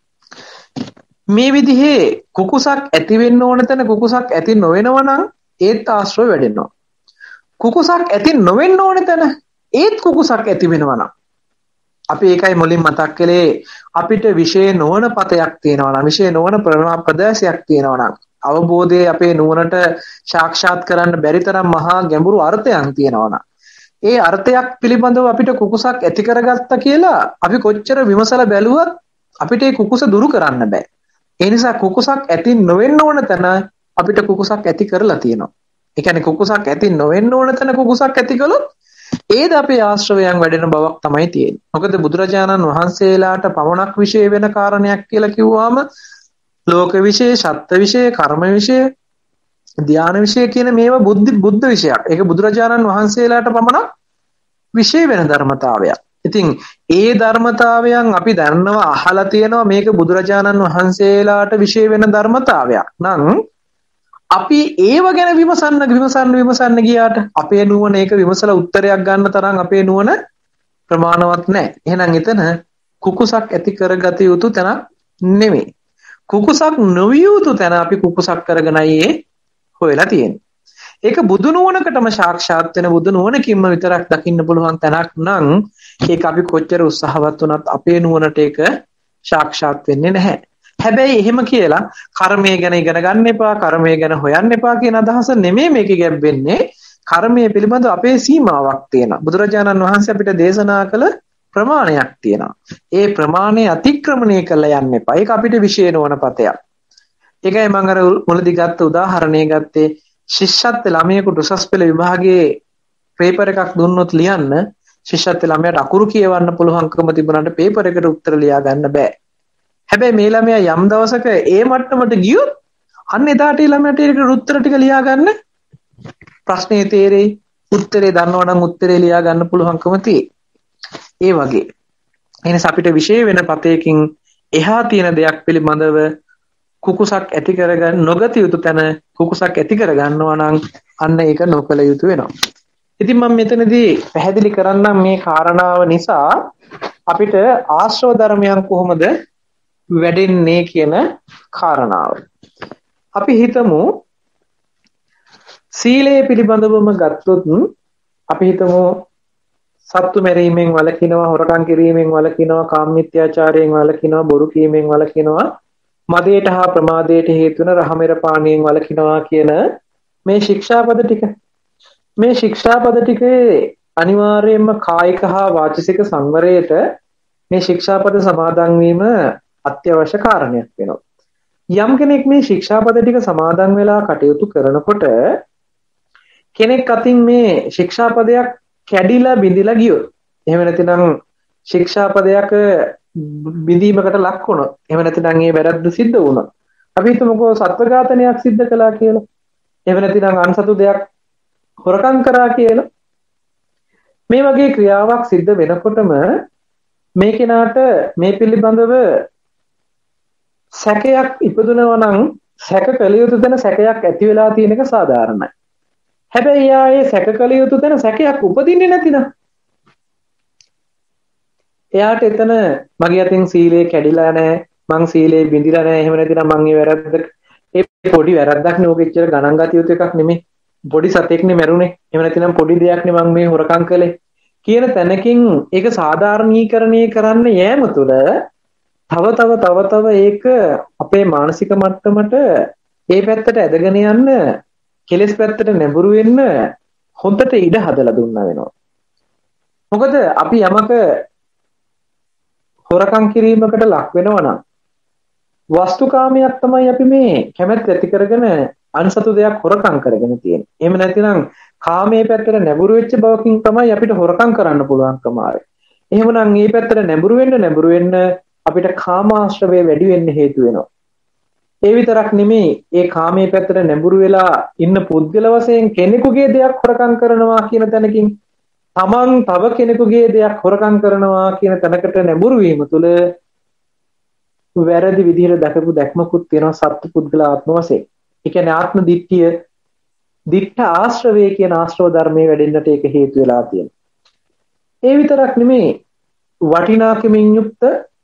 Speaker 2: මේ විදිහේ කුකුසක් ඇති වෙන්න ඕන තැන කුකුසක් ඇති නොවෙනවා නම් ඒත් ආශ්‍රව වැඩෙනවා. කුකුසක් ඇති නොවෙන්න ඕන තැන ඒත් කුකුසක් ඇති වෙනවා නම් අපි ඒකයි මුලින් මතක් කළේ අපිට විශේෂ නොවන පතයක් තියෙනවා නම් විශේෂ නොවන ප්‍රදේශයක් තියෙනවා නම් අවබෝධයේ අපේ නුවණට සාක්ෂාත් කරන්න බැරි තරම් මහා ගැඹුරු අර්ථයක් තියෙනවා නම් ඒ අර්ථයක් පිළිබඳව අපිට කුකුසක් ඇති කරගත්තා කියලා අපි කොච්චර විමසලා බැලුවත් අපිට ඒ කුකුස දුරු කරන්න බෑ. ඒ නිසා කුකුසක් ඇති නොවෙන්න ඕන තැන අපිට කුකුසක් ඇති කරලා තියෙනවා. ඒ කියන්නේ කුකුසක් ඇති නොවෙන්න ඕන තැන කුකුසක් ඇති කළොත් ඒද අපේ ආශ්‍රවයන් වැඩෙන බවක් තමයි තියෙන්නේ. මොකද බුදුරජාණන් වහන්සේලාට පමණක් විශේෂ වෙන කාරණයක් කියලා කිව්වම ලෝක විශේෂ, සත්ත්ව විශේෂ, කර්ම විශේෂ, ධාන විශේෂ කියන මේවා බුද්ධ විශේෂයක්. ඒක බුදුරජාණන් වහන්සේලාට පමණක් විශේෂ වෙන ධර්මතාවයක්. ඉතින් ඒ ධර්මතාවයන් අපි දන්නවා අහලා තියෙනවා මේක බුදුරජාණන් වහන්සේලාට විශේෂ වෙන ධර්මතාවයක්. නම් අපි ඒව ගැන විමසන්න ගියාට අපේ නුවණ ඒක විමසලා උත්තරයක් ගන්න තරම් අපේ නුවණ ප්‍රමාණවත් නැහැ. එහෙනම් එතන කුකුසක් ඇති කරගත යුතු තැනක් නෙමෙයි. කුකුසක් නොවිය යුතු තැන අපි කුකුසක් කරගෙනයි හොයලා තියෙන්නේ. ඒක බුදු නුවණකටම සාක්ෂාත් වෙන බුදු නුවණකින්ම විතරක් දකින්න පුළුවන් තැනක් නම් ඒක අපි කොච්චර උත්සාහවත් වුණත් අපේ නුවණට ඒක සාක්ෂාත් වෙන්නේ නැහැ. හැබැයි එහෙම කියලා කර්මය ගැන ඉගෙන ගන්න එපා කර්මය ගැන හොයන්න එපා කියන අදහස නෙමෙයි මේකේ ගැබ්බෙන්නේ කර්මය පිළිබඳව අපේ සීමාවක් තියෙනවා බුදුරජාණන් වහන්සේ අපිට දේශනා කළ ප්‍රමාණයක් තියෙනවා ඒ ප්‍රමාණය අතික්‍රමණය කරලා යන්න එපා ඒක අපිට විශේෂ නොවන පතයක් ඒකයි මම අර මුලදී ගත්ත උදාහරණය ගත්තේ ශිෂ්‍යත්ව ළමයෙකුට උසස් පෙළ විභාගයේ පේපර් එකක් දුන්නොත් ලියන්න ශිෂ්‍යත්ව ළමයාට අකුරු කියවන්න පුළුවන්කම තිබුණාට පේපර් එකට උත්තර ලියා ගන්න බෑ හැබැයි මේ ළමයා යම් දවසක ඒ මට්ටමට ගියොත් අන්න එදාට ඒ ළමයාට ඒකට උත්තර ටික ලියා ගන්න ප්‍රශ්නේ තේරෙයි උත්තරේ දන්නවනම් උත්තරේ ලියා ගන්න පුළුවන්කම තියෙයි. ඒ වගේ. එනිස අපිට විශේෂ වෙන පතයකින් එහා තියෙන දෙයක් පිළිබඳව කුකුසක් ඇති කරගන්න නොගත යුතු තැන කුකුසක් ඇති කරගන්නවා නම් අන්න ඒක නොකළ යුතු වෙනවා. ඉතින් මම මෙතනදී පැහැදිලි කරන්නම් මේ කාරණාව නිසා අපිට ආශ්‍රව ධර්මයන් කොහොමද වැඩෙන්නේ කියන කාරණාව. අපි හිතමු සීලය පිළිබඳවම ගත්තොත් අපි හිතමු සත්තු මැරීමෙන් වළකිනවා, හොරකම් කිරීමෙන් වළකිනවා, කාම මිත්‍යාචාරයෙන් වළකිනවා, බොරු කීමෙන් වළකිනවා, මදයට හා ප්‍රමාදයට හේතු වෙන රහමෙර පානීයෙන් වළකිනවා කියන මේ ශික්ෂාපද ටික. මේ ශික්ෂාපද ටිකේ අනිවාර්යයෙන්ම කායික හා වාචික සංවරයට මේ ශික්ෂාපද සමාදන් වීම අත්‍යවශ්‍ය කාරණයක් වෙනවා. යම් කෙනෙක් මේ ශික්ෂාපද ටික සමාදන් වෙලා කටයුතු කරනකොට කෙනෙක් අතින් මේ ශික්ෂාපදයක් කැඩිලා බිඳිලා ගියොත්, එහෙම නැතිනම් ශික්ෂාපදයක බිඳීමකට ලක් වුණොත්, එහෙම නැතිනම් ඒ වැරද්ද සිද්ධ වුණොත්, අපි හිතමුකෝ සත්ව ඝාතනයක් සිද්ධ කළා කියලා. එහෙම නැතිනම් අන්සතු දෙයක් හොරකම් කරා කියලා. මේ වගේ ක්‍රියාවක් සිද්ධ වෙනකොටම මේ කෙනාට මේ පිළිබඳව සැකයක් ඉපදුනවා නම් සැක කළ යුතු තැන සැකයක් ඇති වෙලා තියෙන එක සාධාරණයි. හැබැයි ආයේ සැක කළ යුතු තැන සැකයක් උපදින්නේ නැතිනම් එයාට එතන මගේ අතින් සීලය කැඩිලා නැහැ, මං සීලේ බිඳිලා නැහැ, එහෙම නැතිනම් මං ඒ වැරද්ද ඒ පොඩි වැරද්දක් නේ, ඕක එච්චර ගණන් ගත යුතු එකක් නෙමෙයි, පොඩි සතෙක්නේ මැරුණේ, එහෙම නැතිනම් පොඩි දෙයක් නේ මං මේ හොරකම් කළේ කියන තැනකින් ඒක සාධාරණීකරණය කරන්න යෑම තුළ තව ඒක අපේ මානසික මට්ටමට ඒ පැත්තට ඇදගෙන යන්න, කෙලෙස් පැත්තට නැඹුරු වෙන්න හොඳට ඉඩ හදලා දුන්නා වෙනවා. මොකද අපි යමක හොරකම් කිරීමකට ලක් වෙනවා නම් වස්තුකාමයක් තමයි අපි මේ කැමැත්ත ඇති කරගෙන අන්සතු දෙයක් හොරකම් කරගෙන තියෙන්නේ. එහෙම නැතිනම් කාමයේ පැත්තට නැඹුරු වෙච්ච බවකින් තමයි අපිට හොරකම් කරන්න පුළුවන්කම ආවේ. එහෙමනම් මේ පැත්තට නැඹුරු වෙන්න අපිට කාමාශ්‍රවය වැඩි වෙන්න හේතු වෙනවා. ඒ විතරක් නෙමෙයි, ඒ කාමයේ පැත්තට නැඹුරු වෙලා ඉන්න පුද්ගල වශයෙන් කෙනෙකුගේ දෙයක් හොරකම් කරනවා කියන තැනකින් තමන් තව කෙනෙකුගේ දෙයක් හොරකම් කරනවා කියන තැනකට නැඹුරු වීම තුළ වැරදි විදිහට දැකපු දැක්මකුත් තියෙනවා සත්‍ය පුද්ගල ආත්ම වශයෙන්. ඒ කියන්නේ ආත්ම දිට්ඨිය, දිට්ඨ ආශ්‍රවය කියන ආශ්‍රව ධර්මයේ වැඩෙන්නට ඒක හේතු වෙලා තියෙනවා. ඒ විතරක් නෙමෙයි, වටිනාකමින් යුක්ත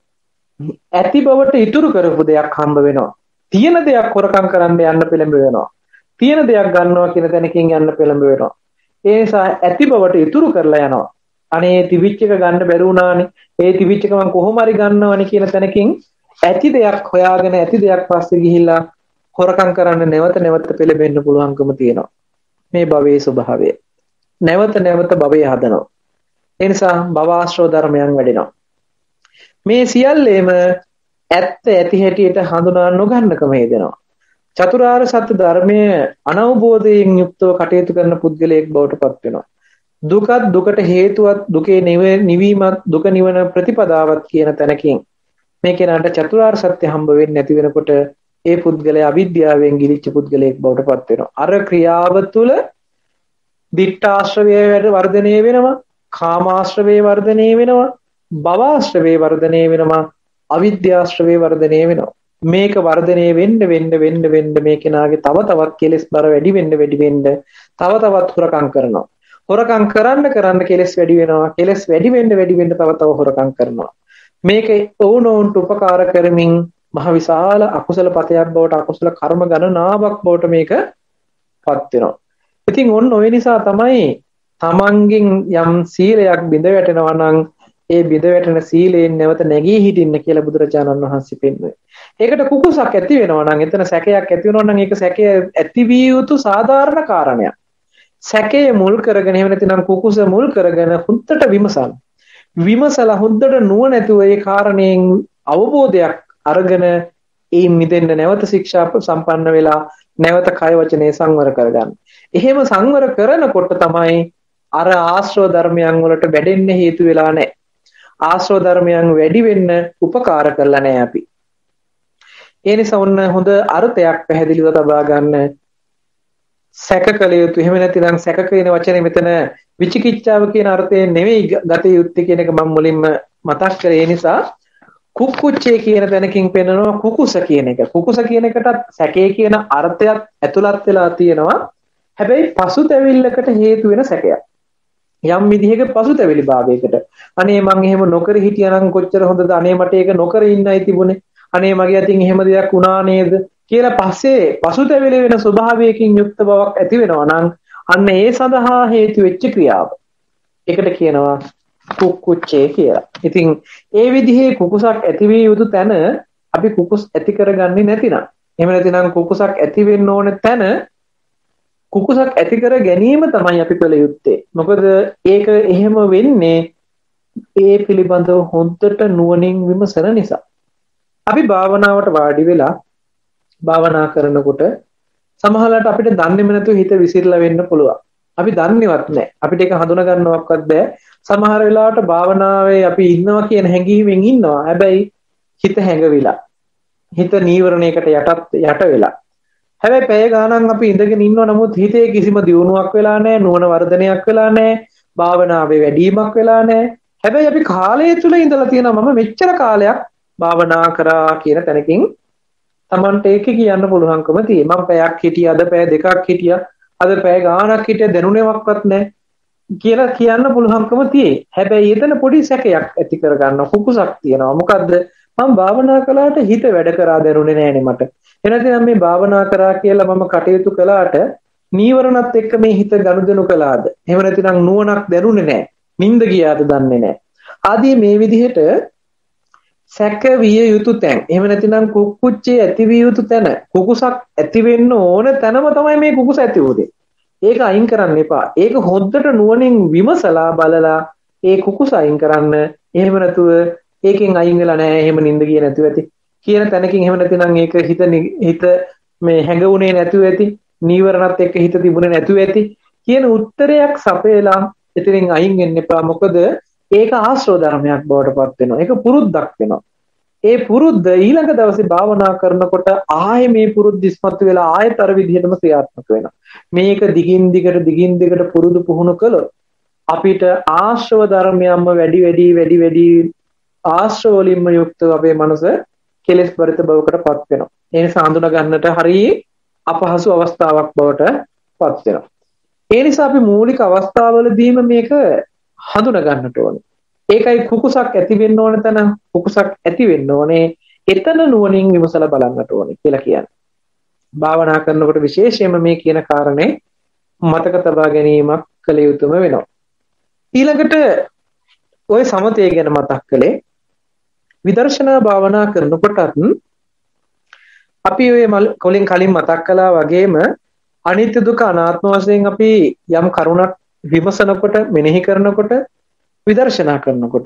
Speaker 2: ඇති බවට ඉතුරු කරපු දෙයක් හම්බ වෙනවා. තියෙන දෙයක් හොරකම් කරන්න යන්න පෙළඹ වෙනවා. තියෙන දෙයක් ගන්නවා කියන තැනකින් යන්න පෙළඹ වෙනවා. ඒ නිසා ඇති බවට ඉතුරු කරලා යනවා. අනේ තිබිච්ච එක ගන්න බැරි වුණානේ. ඒ තිබිච්ච එක මම කොහොම හරි ගන්නවනේ කියන තැනකින් ඇති දෙයක් හොයාගෙන ඇති දෙයක් පස්සේ ගිහිල්ලා හොරකම් කරන්න නැවත පෙළඹෙන්න පුළුවන්කම තියෙනවා. මේ භවයේ ස්වභාවය. නැවත භවය හදනවා. ඒ නිසා භවආශ්‍රව ධර්මයන් වැඩෙනවා. මේ සියල්ලේම ඇත්ත ඇති හැටියට හඳුනා නොගන්නකම හේදෙනවා. චතුරාර්ය සත්‍ය ධර්මයේ අනවබෝධයෙන් යුක්තව කටයුතු කරන පුද්ගලයෙක් බවට පත් වෙනවා. දුකත් දුකට හේතුවත් දුකේ නිවීමත් දුක නිවන ප්‍රතිපදාවත් කියන තැනකින් මේ කෙනාට චතුරාර්ය සත්‍ය හම්බ වෙන්නේ නැති වෙනකොට ඒ පුද්ගලයා අවිද්‍යාවෙන් ගිලිච්ච පුද්ගලයෙක් බවට පත් වෙනවා. අර ක්‍රියාව තුළ දිට්ඨාශ්‍රවය වර්ධනය වෙනවා, කාමාශ්‍රවය වර්ධනය වෙනවා, භවආශ්‍රවය වර්ධනය වෙනවා, අවිද්‍යාශ්‍රවය වර්ධනය වෙනවා. මේක වර්ධනය වෙන්න මේ කෙනාගේ තවත් කෙලෙස් බර වැඩි වෙන්න තව හොරකම් කරනවා. හොරකම් කරන්න කෙලෙස් වැඩි වෙනවා. කෙලෙස් වැඩි වෙන්න තව හොරකම් කරනවා. මේක ඕනෝන්ට උපකාර කරමින් මහ විශාල අකුසල පතයක් බවට, අකුසල කර්ම ගණනාවක් බවට මේක පත් වෙනවා. ඉතින් ඔන්න ඔය නිසා තමයි තමන්ගෙන් යම් සීලයක් බිඳ වැටෙනවා නම් ඒ බිඳ වැටෙන සීලයෙන් නැවත නැගී හිටින්න කියලා බුදුරජාණන් වහන්සේ පෙන්වුවේ. ඒකට කුකුසක් ඇති වෙනවා නම්, එතන සැකයක් ඇති වෙනවා නම් ඒක සැකය ඇති විය යුතු සාධාරණ කාරණයක්. සැකය මුල් කරගෙන, එහෙම නැතිනම් කුකුස මුල් කරගෙන හුද්දට විමසලා හුද්දට නුවණ නැතුව ඒ කාරණයෙන් අවබෝධයක් අරගෙන ඒ මිදෙන්න නැවත ශික්ෂා සම්පන්න වෙලා නැවත කය වචනේ සංවර කරගන්න. එහෙම සංවර කරනකොට තමයි අර ආශ්‍රව ධර්මයන් වලට වැඩෙන්න හේතු වෙලා නැහැ. ආශ්‍රව ධර්මයන් වැඩි වෙන්න උපකාර කරලා නැහැ අපි. ඒ නිසා ඔන්න හොඳ අර්ථයක් පැහැදිලිව තබා ගන්න. සැක කළ යුතු, එහෙම නැතිනම් සැක කියන වචනේ මෙතන විචිකිච්ඡාව කියන අර්ථයෙන් නෙවෙයි ගත යුත්තේ කියන එක මම මුලින්ම මතක් කරේ. ඒ නිසා කුක්කුච්චේ කියන තැනකින් පෙන්නනවා කුකුස කියන එක. කුකුස කියන එකටත් සැකේ කියන අර්ථයක් ඇතුළත් වෙලා තියෙනවා. හැබැයි පසුතැවිල්ලකට හේතු වෙන සැකයක්. යම් විදිහක පසුතැවිලි භාවයකට. අනේ මං එහෙම නොකර හිටියානම් කොච්චර හොඳද, අනේ මට ඒක නොකර ඉන්නයි තිබුණේ, අනේ මගේ අතින් එහෙම දෙයක් වුණා නේද කියලා පස්සේ පසුතැවිලි වෙන ස්වභාවයකින් යුක්ත බවක් ඇති වෙනවා නම් අන්න ඒ සඳහා හේතු වෙච්ච ක්‍රියාව. ඒකට කියනවා කුක්කුච්චේ කියලා. ඉතින් ඒ විදිහේ කුකුසක් ඇති විය යුතු තැන අපි කුකුස් ඇති කරගන්නේ නැතිනම්, එහෙම නැතිනම් කුකුසක් ඇති වෙන්න ඕන තැන කුකුසක් ඇති කර ගැනීම තමයි අපි කළ යුත්තේ. මොකද ඒක එහෙම වෙන්නේ ඒ පිළිබඳව හොඳට නුවණින් විමසන නිසා. අපි භාවනාවට වාඩි වෙලා භාවනා කරනකොට සමහරවිට අපිට දන්නේම නැතුව හිත විසිරලා වෙන්න පුළුවන්. අපි දන්නේවත් නැහැ. අපිට ඒක හඳුනා ගන්නවක්වත් බෑ. සමහර වෙලාවට භාවනාවේ අපි ඉන්නවා කියන හැඟීමෙන් ඉන්නවා. හැබැයි හිත හැඟවිලා. හිත නීවරණයකට යට වෙලා. හැබැයි පැය ගාණක් අපි ඉඳගෙන ඉන්නවා, නමුත් හිතේ කිසිම දියුණුවක් වෙලා නැහැ, නුවණ වර්ධනයක් වෙලා නැහැ, භාවනාවේ වැඩිවීමක් වෙලා නැහැ. හැබැයි අපි කාලය තුල ඉඳලා තියෙනවා මම මෙච්චර කාලයක් භාවනා කරා කියන තැනකින් Tamanට ඒක කියන්න පුළුවන්කම තියෙනවා. මම පැයක් හිටියා, අද පැය දෙකක් හිටියා, අද පැය ගාණක් හිටියා, දැනුනේවත් නැහැ කියලා කියන්න පුළුවන්කම තියෙයි. හැබැයි එතන පොඩි සැකයක් ඇති කරගන්න කුකුසක් තියෙනවා. මොකද්ද? මම භාවනා කළාට හිත වැඩ කරා දැනුනේ නැහැනේ මට. එනනම් මේ භාවනා කරා කියලා මම කටයුතු කළාට නීවරණත් එක්ක මේ හිත ගනුදෙනු කළාද? එහෙම නැතිනම් නුවණක් දැනුනේ නැහැ. නිින්ද ගියාද දන්නේ නැහැ. ආදී මේ විදිහට සැක විය යුතු තැන්. එහෙම නැතිනම් කුක්කුච්චේ ඇති විය යුතු තැන. කුකුසක් ඇති වෙන්න ඕන තැනම තමයි මේ කුකුස ඇති වුනේ. ඒක අයින් කරන්න එපා. ඒක හොද්දට නුවණින් විමසලා බලලා ඒ කුකුස අයින් කරන්න. එහෙම නැතුව ඒකෙන් අයින් වෙලා නැහැ. එහෙම නිින්ද ගියේ නැතුව ඇති. කියන තැනකින් එහෙම නැතිනම් ඒක හිත මේ හැඟුනේ නැතුව ඇති, නීවරණත් එක්ක හිත තිබුණේ නැතුව ඇති කියන උත්තරයක් සපයලා එතනින් අයින් වෙන්න එපා. මොකද ඒක ආශ්‍රව ධර්මයක් බවට පත් වෙනවා. ඒක පුරුද්දක් වෙනවා. ඒ පුරුද්ද ඊළඟ දවසේ භාවනා කරනකොට ආයේ මේ පුරුද්ද ඉස්මතු වෙලා ආයෙත් අර විදිහටම ක්‍රියාත්මක වෙනවා. මේක දිගින් දිගට පුරුදු පුහුණු කළොත් අපිට ආශ්‍රව ධර්මයන්ම වැඩි ආශ්‍රව වලින්ම යුක්තව අපේ මනස කෙලෙස් බරිත බවකට පත් වෙනවා. ඒ නිසා හඳුනා ගන්නට හරිය අපහසු අවස්ථාවක් බවට පත් වෙනවා. ඒ නිසා අපි මූලික අවස්ථාවවලදීම මේක හඳුනා ගන්නට ඕනේ. ඒකයි කුකුසක් ඇති වෙන්න ඕන තැන කුකුසක් ඇති වෙන්න ඕනේ. එතන නුවණින් විමසලා බලන්නට ඕනේ කියලා කියන්නේ. භාවනා කරනකොට විශේෂයෙන්ම මේ කියන කාරණේ මතක තබා ගැනීමක් කළ යුතුම වෙනවා. ඊළඟට ওই සමතය ගැන මතක් කළේ විදර්ශනා භාවනා කරනකොටත් අපි ඔය කලින් මතක් කළා වගේම අනිත්‍ය දුක්ඛ අනාත්ම වශයෙන් අපි යම් කරුණක් විමසනකොට මෙනෙහි කරනකොට විදර්ශනා කරනකොට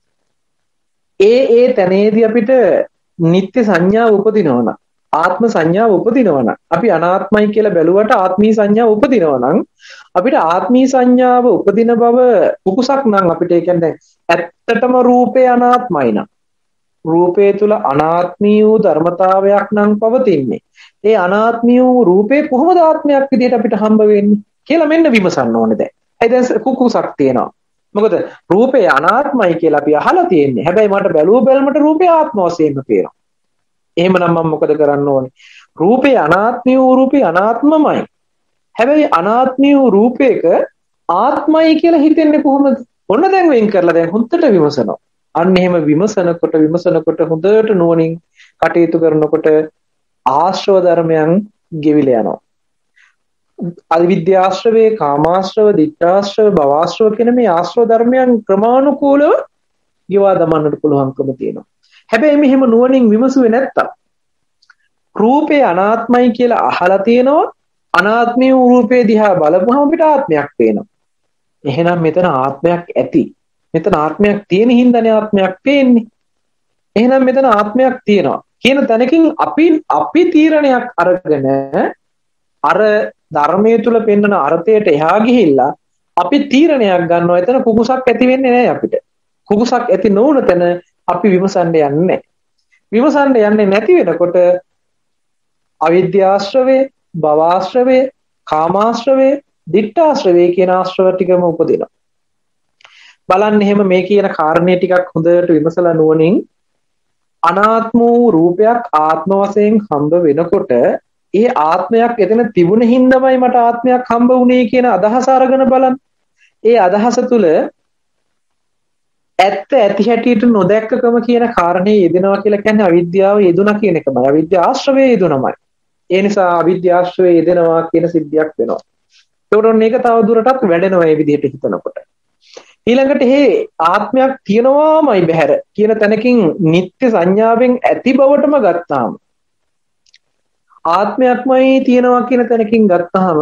Speaker 2: ඒ තැනේදී අපිට නිත්‍ය සංඥාව උපදිනවනම් ආත්ම සංඥාව උපදිනවනම් අපි අනාත්මයි කියලා බැලුවට ආත්මී සංඥාව උපදිනවනම් අපිට ආත්මී සංඥාව උපදින බව කුකුසක් නම් අපිට ඒ කියන්නේ ඇත්තටම රූපේ අනාත්මයි නම් රූපේ තුල අනාත්මී වූ ධර්මතාවයක් නම් පවතින්නේ. ඒ අනාත්මී වූ රූපේ කොහොමද ආත්මයක් විදිහට අපිට හම්බ වෙන්නේ කියලා මෙන්න විමසන්න ඕනේ දැන්. ඒ දැන් කුකුසක් තියෙනවා. මොකද රූපේ අනාත්මයි කියලා අපි අහලා තියෙන්නේ. හැබැයි මට බැලුවමට රූපේ ආත්ම වශයෙන්ම පේනවා. එහෙමනම් මම මොකද කරන්න ඕනේ? රූපේ අනාත්මී වූ රූපේ අනාත්මමයි. හැබැයි අනාත්මී වූ රූපයක ආත්මයි කියලා හිතෙන්නේ කොහොමද? ඔන්න දැන් වෙන් කරලා දැන් හොඳට විමසනවා. අන්න එහෙම විමසනකොට හොඳට නුවණින් කටයුතු කරනකොට ආශ්‍රව ධර්මයන් ගෙවිලා යනවා. අවිද්‍යාශ්‍රවේ, කාමාශ්‍රව, ditthාශ්‍රව, භවආශ්‍රව කියන මේ ආශ්‍රව ධර්මයන් ක්‍රමානුකූලව ගෙවා දමන්නට පුළුවන්කම තියෙනවා. හැබැයි මෙහෙම නුවණින් විමසුවේ නැත්තම් රූපේ අනාත්මයි කියලා අහලා තියෙනවා. අනාත්මී වූ රූපේ දිහා බලපුවම අපිට ආත්මයක් පේනවා. එහෙනම් මෙතන ආත්මයක් ඇති. මෙතන ආත්මයක් තියෙන හින්දානේ ආත්මයක් පේන්නේ. එහෙනම් මෙතන ආත්මයක් තියෙනවා කියන තැනකින් අපි තීරණයක් අරගෙන අර ධර්මයේ තුල පෙන්වන අර්ථයට එහා ගිහිල්ලා අපි තීරණයක් ගන්නවා. එතන කුකුසක් ඇති වෙන්නේ නැහැ අපිට. කුකුසක් ඇති නොවුන තැන අපි විමසන්න යන්නේ නැහැ. විමසන්න යන්නේ නැති වෙනකොට අවිද්‍යාශ්‍රවේ, භවආශ්‍රවේ, කාමාශ්‍රවේ, ditthාශ්‍රවේ කියන ආශ්‍රව ටිකම උපදිනවා. බලන්න එහෙම මේ කියන කාරණේ ටිකක් හොඳට විමසලා නුවණින් අනාත්ම වූ රූපයක් ආත්ම වශයෙන් හම්බ වෙනකොට ඒ ආත්මයක් එතන තිබුණ හින්දාමයි මට ආත්මයක් හම්බ වුණේ කියන අදහස අරගෙන බලන්න. ඒ අදහස තුල ඇත්ත ඇති හැටියට නොදැක්කකම කියන කාරණේ යෙදෙනවා කියලා කියන්නේ අවිද්‍යාව යෙදුණා කියන එකමයි. අවිද්‍යාශ්‍රවේ යෙදුණමයි. ඒ නිසා අවිද්‍යාශ්‍රවේ යෙදෙනවා කියන සිද්ධියක් වෙනවා. ඒකට මේක තව දුරටත් වැඩෙනවා මේ විදිහට හිතනකොට. ඊළඟට මේ ආත්මයක් තියෙනවාමයි බහැර කියන තැනකින් නිත්‍ය සංඥාවෙන් ඇති බවටම ගත්තාම ආත්මයක්මයි තියෙනවා කියන තැනකින් ගත්තාම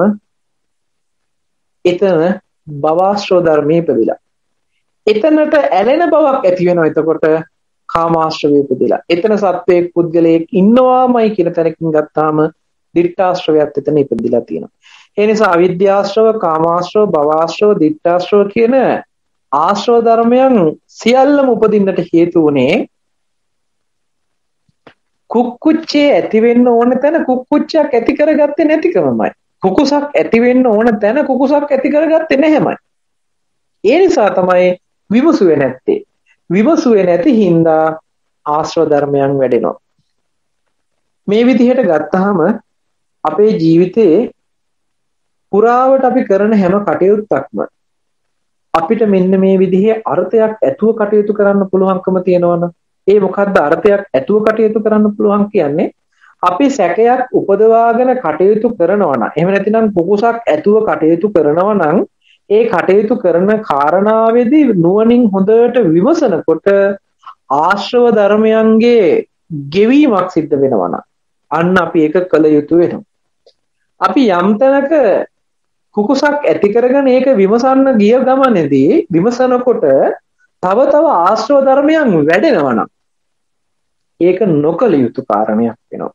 Speaker 2: එතන භවආශ්‍රව ධර්මයේ ඉපදිලා. එතනට ඇලෙන බවක් ඇති වෙනවා. එතකොට කාමාශ්‍රවයේ ඉපදිලා. එතන සත්වයක් පුද්ගලයෙක් ඉන්නවාමයි කියන තැනකින් ගත්තාම දිට්ඨාශ්‍රවයත් එතන ඉපදිලා තියෙනවා. ඒ නිසා අවිද්‍යාශ්‍රව, කාමාශ්‍රව, භවආශ්‍රව, දිට්ඨාශ්‍රව කියන ආශ්‍රව ධර්මයන් සියල්ලම උපදින්නට හේතු වුණේ කුක්කුච්චේ ඇති වෙන්න ඕන තැන කුක්කුච්චයක් ඇති කරගත්තේ නැතිකමයි. කුකුසක් ඇති වෙන්න ඕන තැන කුකුසක් ඇති කරගත්තේ නැහැමයි. ඒ නිසා තමයි විමසුවේ නැත්තේ. විමසුවේ නැති හින්දා ආශ්‍රව ධර්මයන් වැඩෙනවා. මේ විදිහට ගත්තාම අපේ ජීවිතේ පුරාවට අපි කරන හැම කටයුත්තක්ම අපිට මෙන්න මේ විදිහේ අර්ථයක් ඇතුව කටයුතු කරන්න පුළුවන්කම තියෙනවනේ. ඒ මොකද්ද අර්ථයක් ඇතුව කටයුතු කරන්න පුළුවන් කියන්නේ? අපි සැකයක් උපදවාගෙන කටයුතු කරනවා නම් එහෙම නැතිනම් කුකුසක් ඇතුව කටයුතු කරනවා නම් ඒ කටයුතු කරන කාරණාවේදී නුවණින් හොඳට විමසනකොට ආශ්‍රව ධර්මයන්ගේ ගෙවීමක් සිද්ධ වෙනවා නම් අන්න අපි ඒක කළ යුතු වෙනවා. අපි යම් තැනක කුකුසක් ඇති කරගෙන ඒක විමසන්න ගිය ගමනේදී විමසනකොට තව තව ආශ්‍රව ධර්මයන් වැඩෙනවා නම් ඒක නොකළ යුතු කාරණයක් වෙනවා.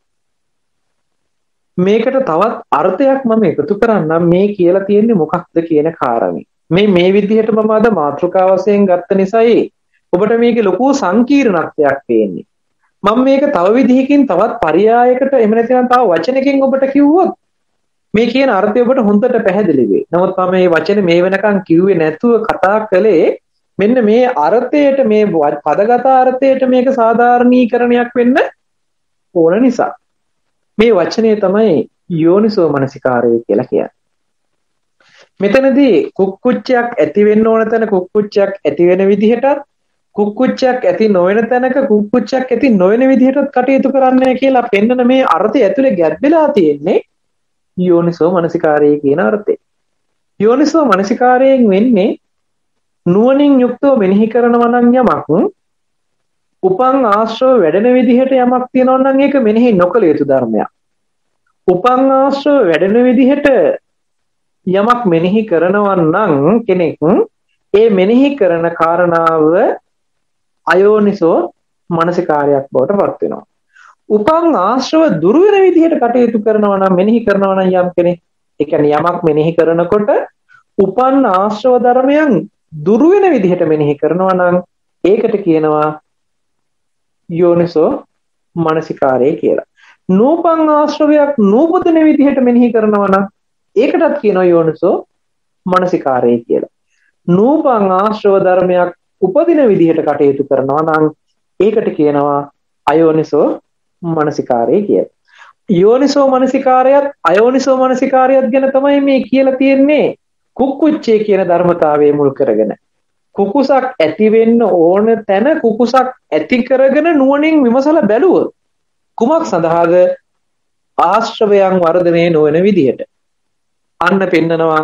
Speaker 2: මේකට තවත් අර්ථයක් මම එකතු කරන්නම්. මේ කියලා තියෙන්නේ මොකක්ද කියන කාරණේ. මේ විදිහට මම අද මාතෘකාව වශයෙන් ගත්ත නිසායි ඔබට මේකේ ලොකු සංකීර්ණත්වයක් පේන්නේ. මම මේක තව විදිහකින් තවත් පරයයකට එහෙම නැත්නම් තව වචනකින් ඔබට කිව්වොත් මේ කියන අර්ථය ඔබට හොඳට පැහැදිලි වෙයි. නමුත් මම මේ වචනේ මේ වෙනකන් කිව්වේ නැතුව කතා කළේ මෙන්න මේ අර්ථයට මේ පදගත අර්ථයට මේක සාධාරණීකරණයක් වෙන්න ඕන නිසා. මේ වචනේ තමයි යෝනිසෝ මනසිකාරය කියලා කියන්නේ. මෙතනදී කුක්කුච්චයක් ඇති වෙන්න ඕන තැන කුක්කුච්චයක් ඇති වෙන විදිහටත් කුක්කුච්චයක් ඇති නොවන තැනක කුක්කුච්චයක් ඇති නොවන විදිහටත් කටයුතු කරන්නයි කියලා පෙන්වන මේ අර්ථය ඇතුලේ ගැඹෙලා තියෙන්නේ යෝනිසෝ මනසිකාරය කියන අර්ථය. යෝනිසෝ මනසිකාරයෙන් වෙන්නේ නුවණින් යුක්තව මෙනෙහි කරනවා නම් යමක් උපං ආශ්‍රව වැඩෙන විදිහට යමක් තියෙනවා නම් ඒක මෙනෙහි නොකළ යුතු ධර්මයක්. උපං ආශ්‍රව වැඩෙන විදිහට යමක් මෙනෙහි කරනවා නම් කෙනෙක් ඒ මෙනෙහි කරන කාරණාව අයෝනිසෝ මනසිකාරයක් බවට පත් වෙනවා. උපං ආශ්‍රව දුරු වෙන විදිහට කටයුතු කරනවා නම් මෙනෙහි කරනවා නම් යම් කෙනෙක් ඒ කියන්නේ යමක් මෙනෙහි කරනකොට උපන් ආශ්‍රව ධර්මයන් දුරු වෙන විදිහට මෙනෙහි කරනවා නම් ඒකට කියනවා යෝනිසෝ මනසිකාරය කියලා. නූපං ආශ්‍රවයක් නූපදින විදිහට මෙනෙහි කරනවා නම් ඒකටත් කියනවා යෝනිසෝ මනසිකාරය කියලා. නූපං ආශ්‍රව ධර්මයක් උපදින විදිහට කටයුතු කරනවා නම් ඒකට කියනවා අයෝනිසෝ මනසිකාරය කියලා. යෝනිසෝ මනසිකාරයත් අයෝනිසෝ මනසිකාරයත් ගැන තමයි මේ කියලා තියෙන්නේ කුක්කුච්චේ කියන ධර්මතාවයේ මුල් කරගෙන. කුකුසක් ඇති වෙන්න ඕන තැන කුකුසක් ඇති කරගෙන නුවණින් විමසලා බැලුවොත් කුමක් සඳහාද? ආශ්‍රවයන් වර්ධනය නොවන විදිහට. අන්න පෙන්නනවා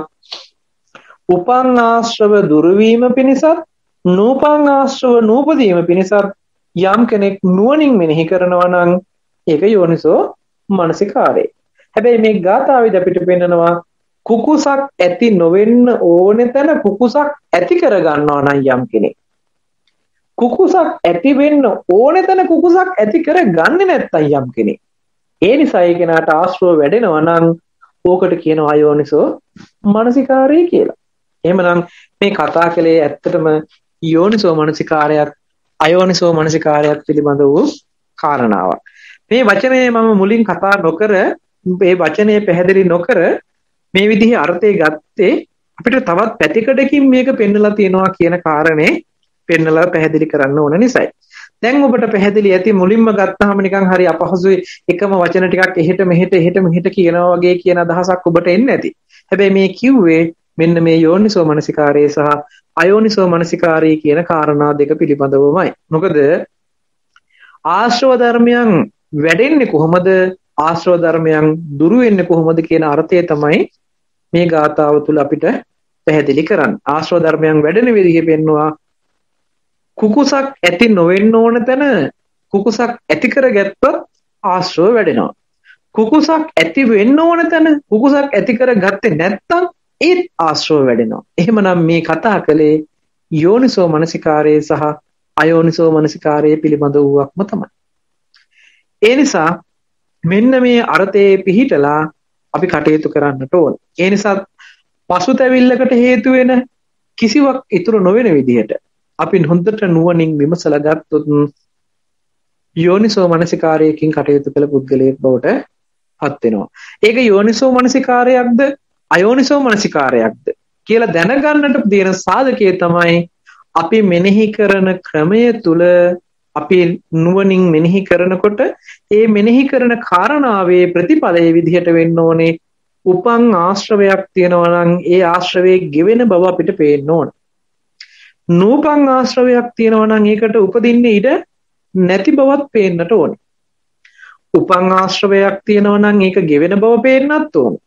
Speaker 2: උපං ආශ්‍රව දුරු වීම පිණිසත් නූපං ආශ්‍රව නූපදීම පිණිසත් යම් කෙනෙක් නුවණින් මෙනෙහි කරනවා නම් ඒක යෝනිසෝ මනසිකාරය. හැබැයි මේ ගාථාවේදී අපිට පෙන්නනවා කුකුසක් ඇති නොවෙන්න ඕනේ තැන කුකුසක් ඇති කර ගන්නවා නම් යම් කෙනෙක්. කුකුසක් ඇති වෙන්න ඕනේ තැන කුකුසක් ඇති කර ගන්නේ නැත්තම් යම් කෙනෙක්. ඒ නිසා ඒ කෙනාට ආශ්‍රව වැඩෙනවා නම් ඕකට කියනවා අයෝනිසෝ මනසිකාරය කියලා. එහෙමනම් මේ කතා කළේ ඇත්තටම යෝනිසෝ මනසිකාරයත් අයෝනිසෝ මනසිකාරයත් පිළිබඳ වූ කාරණාවක්. මේ වචනේ මම මුලින් කතා නොකර මේ වචනේ පැහැදිලි නොකර මේ විදිහේ අර්ථය ගත්තේ අපිට තවත් පැතිකඩකින් මේක පෙන්නලා තියෙනවා කියන කාරණේ පෙන්නලා පැහැදිලි කරන්න ඕන නිසායි. දැන් ඔබට පැහැදිලි ඇති මුලින්ම ගත්තාම නිකන් හරි අපහසුයි එකම වචන ටිකක් එහෙට මෙහෙට කියනවා වගේ කියන අදහසක් ඔබට එන්නේ නැති. හැබැයි මේ කිව්වේ මෙන්න මේ යෝනිසෝ මනසිකාරය සහ අයෝනිසෝ මනසිකාරය කියන කාරණා දෙක පිළිබඳවමයි. මොකද ආශ්‍රව ධර්මයන් වැඩෙන්නේ කොහොමද? ආශ්‍රව ධර්මයන් දුරු වෙන්නේ කොහොමද කියන අර්ථය තමයි මේ ගාථාව තුල අපිට පැහැදිලි කරන්න. ආශ්‍රව ධර්මයන් වැඩෙන විදිහ පෙන්නවා. කුකුසක් ඇති නොවෙන්න ඕන තැන කුකුසක් ඇති කරගත්තොත් ආශ්‍රව වැඩෙනවා. කුකුසක් ඇති වෙන්න ඕන තැන කුකුසක් ඇති කරගත්තේ නැත්නම් ඒත් ආශ්‍රව වැඩෙනවා. එහෙමනම් මේ කතා කළේ යෝනිසෝ මනසිකාරයේ සහ අයෝනිසෝ මනසිකාරයේ පිළිබඳ වූවක්ම තමයි. ඒ නිසා මෙන්න මේ අර්ථයේ පිහිටලා අපි කටයුතු කරන්නට ඕන. ඒ නිසා පසුතැවිල්ලකට හේතු වෙන කිසිවක් ඉතුරු නොවන විදිහට අපි හොඳට නුවණින් විමසලා ගත්තොත් යෝනිසෝ මනසිකාරයකින් කටයුතු කළ පුද්ගලයෙක් බවට පත් වෙනවා. ඒක යෝනිසෝ මනසිකාරයක්ද අයෝනිසෝ මනසිකාරයක්ද කියලා දැනගන්නට තියෙන සාධකය තමයි අපි මෙනෙහි කරන ක්‍රමය තුල අපි නුවණින් මෙනෙහි කරනකොට ඒ මෙනෙහි කරන කාරණාවේ ප්‍රතිඵලයේ විදිහට වෙන්න ඕනේ. උපං ආශ්‍රවයක් තියෙනවා නම් ඒ ආශ්‍රවයේ ගෙවෙන බව අපිට පේන්න ඕන. නූපං ආශ්‍රවයක් තියෙනවා නම් ඒකට උපදින්න ඉඩ නැති බවත් පේන්නට ඕනේ. උපං ආශ්‍රවයක් තියෙනවා නම් ඒක ගෙවෙන බව පේන්නත් ඕනේ.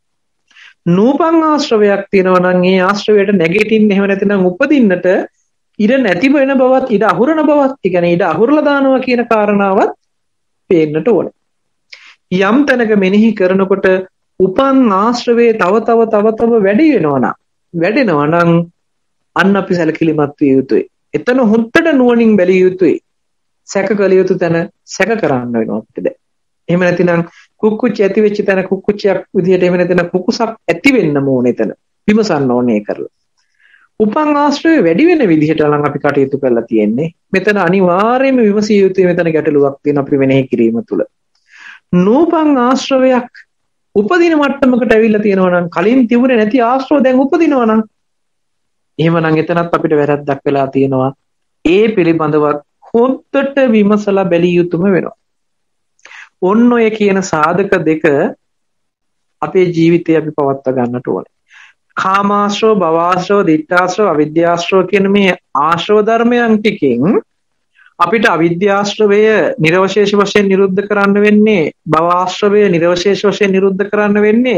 Speaker 2: නූපං ආශ්‍රවයක් තියෙනවා නම් ඒ ආශ්‍රවයට නැගිටින්න එහෙම නැතිනම් උපදින්නට ඉඩ නැති වෙන බවත් ඉඩ අහුරන බවත් කියන්නේ ඉඩ අහුරලා දානවා කියන කාරණාවත් පේන්නට ඕනේ. යම් තැනක මෙනෙහි කරනකොට උපන් ආශ්‍රවයේ තව වැඩි වෙනවා නම් අන්න අපි සැලකිලිමත් විය යුතුයි. එතන හොත්තට නුවණින් බැලිය යුතුයි. සැක කළ යුතු තැන සැක කරන්න වෙනවා අපිට. එහෙම නැතිනම් කුක්කුච්ච ඇති වෙච්ච තැන කුක්කුච්චයක් විදිහට එහෙම නැතිනම් කුකුසක් ඇති වෙන්න ඕනේ එතන. විමසන්න ඕනේ කරලා. උපන් ආශ්‍රය වැඩි වෙන විදිහට නම් අපි කටයුතු කරලා තියෙන්නේ. මෙතන අනිවාර්යයෙන්ම විමසිය යුතුයි. මෙතන ගැටලුවක් තියෙන අපි වෙනෙහි කිරීම තුළ. නූපන් ආශ්‍රවයක් උපදින මට්ටමකට ඇවිල්ලා තියෙනවා නම් කලින් තිබුණේ නැති ආශ්‍රව දැන් උපදිනවා නම් එහෙමනම් එතනත් අපිට වැරද්දක් වෙලා තියෙනවා. ඒ පිළිබඳව හොඳට විමසලා බැලිය යුතුම වෙනවා. ඔන්න ඔය කියන සාධක දෙක අපේ ජීවිතේ අපි පවත්වා ගන්නට ඕනේ. කාමාශ්‍රව, භවආශ්‍රව, ditthාශ්‍රව, අවිද්‍යාශ්‍රව කියන මේ ආශ්‍රව ධර්මයන් ටිකෙන් අපිට අවිද්‍යාශ්‍රවය නිර්වශේෂ වශයෙන් නිරුද්ධ කරන්න වෙන්නේ, භවආශ්‍රවය නිර්වශේෂ වශයෙන් නිරුද්ධ කරන්න වෙන්නේ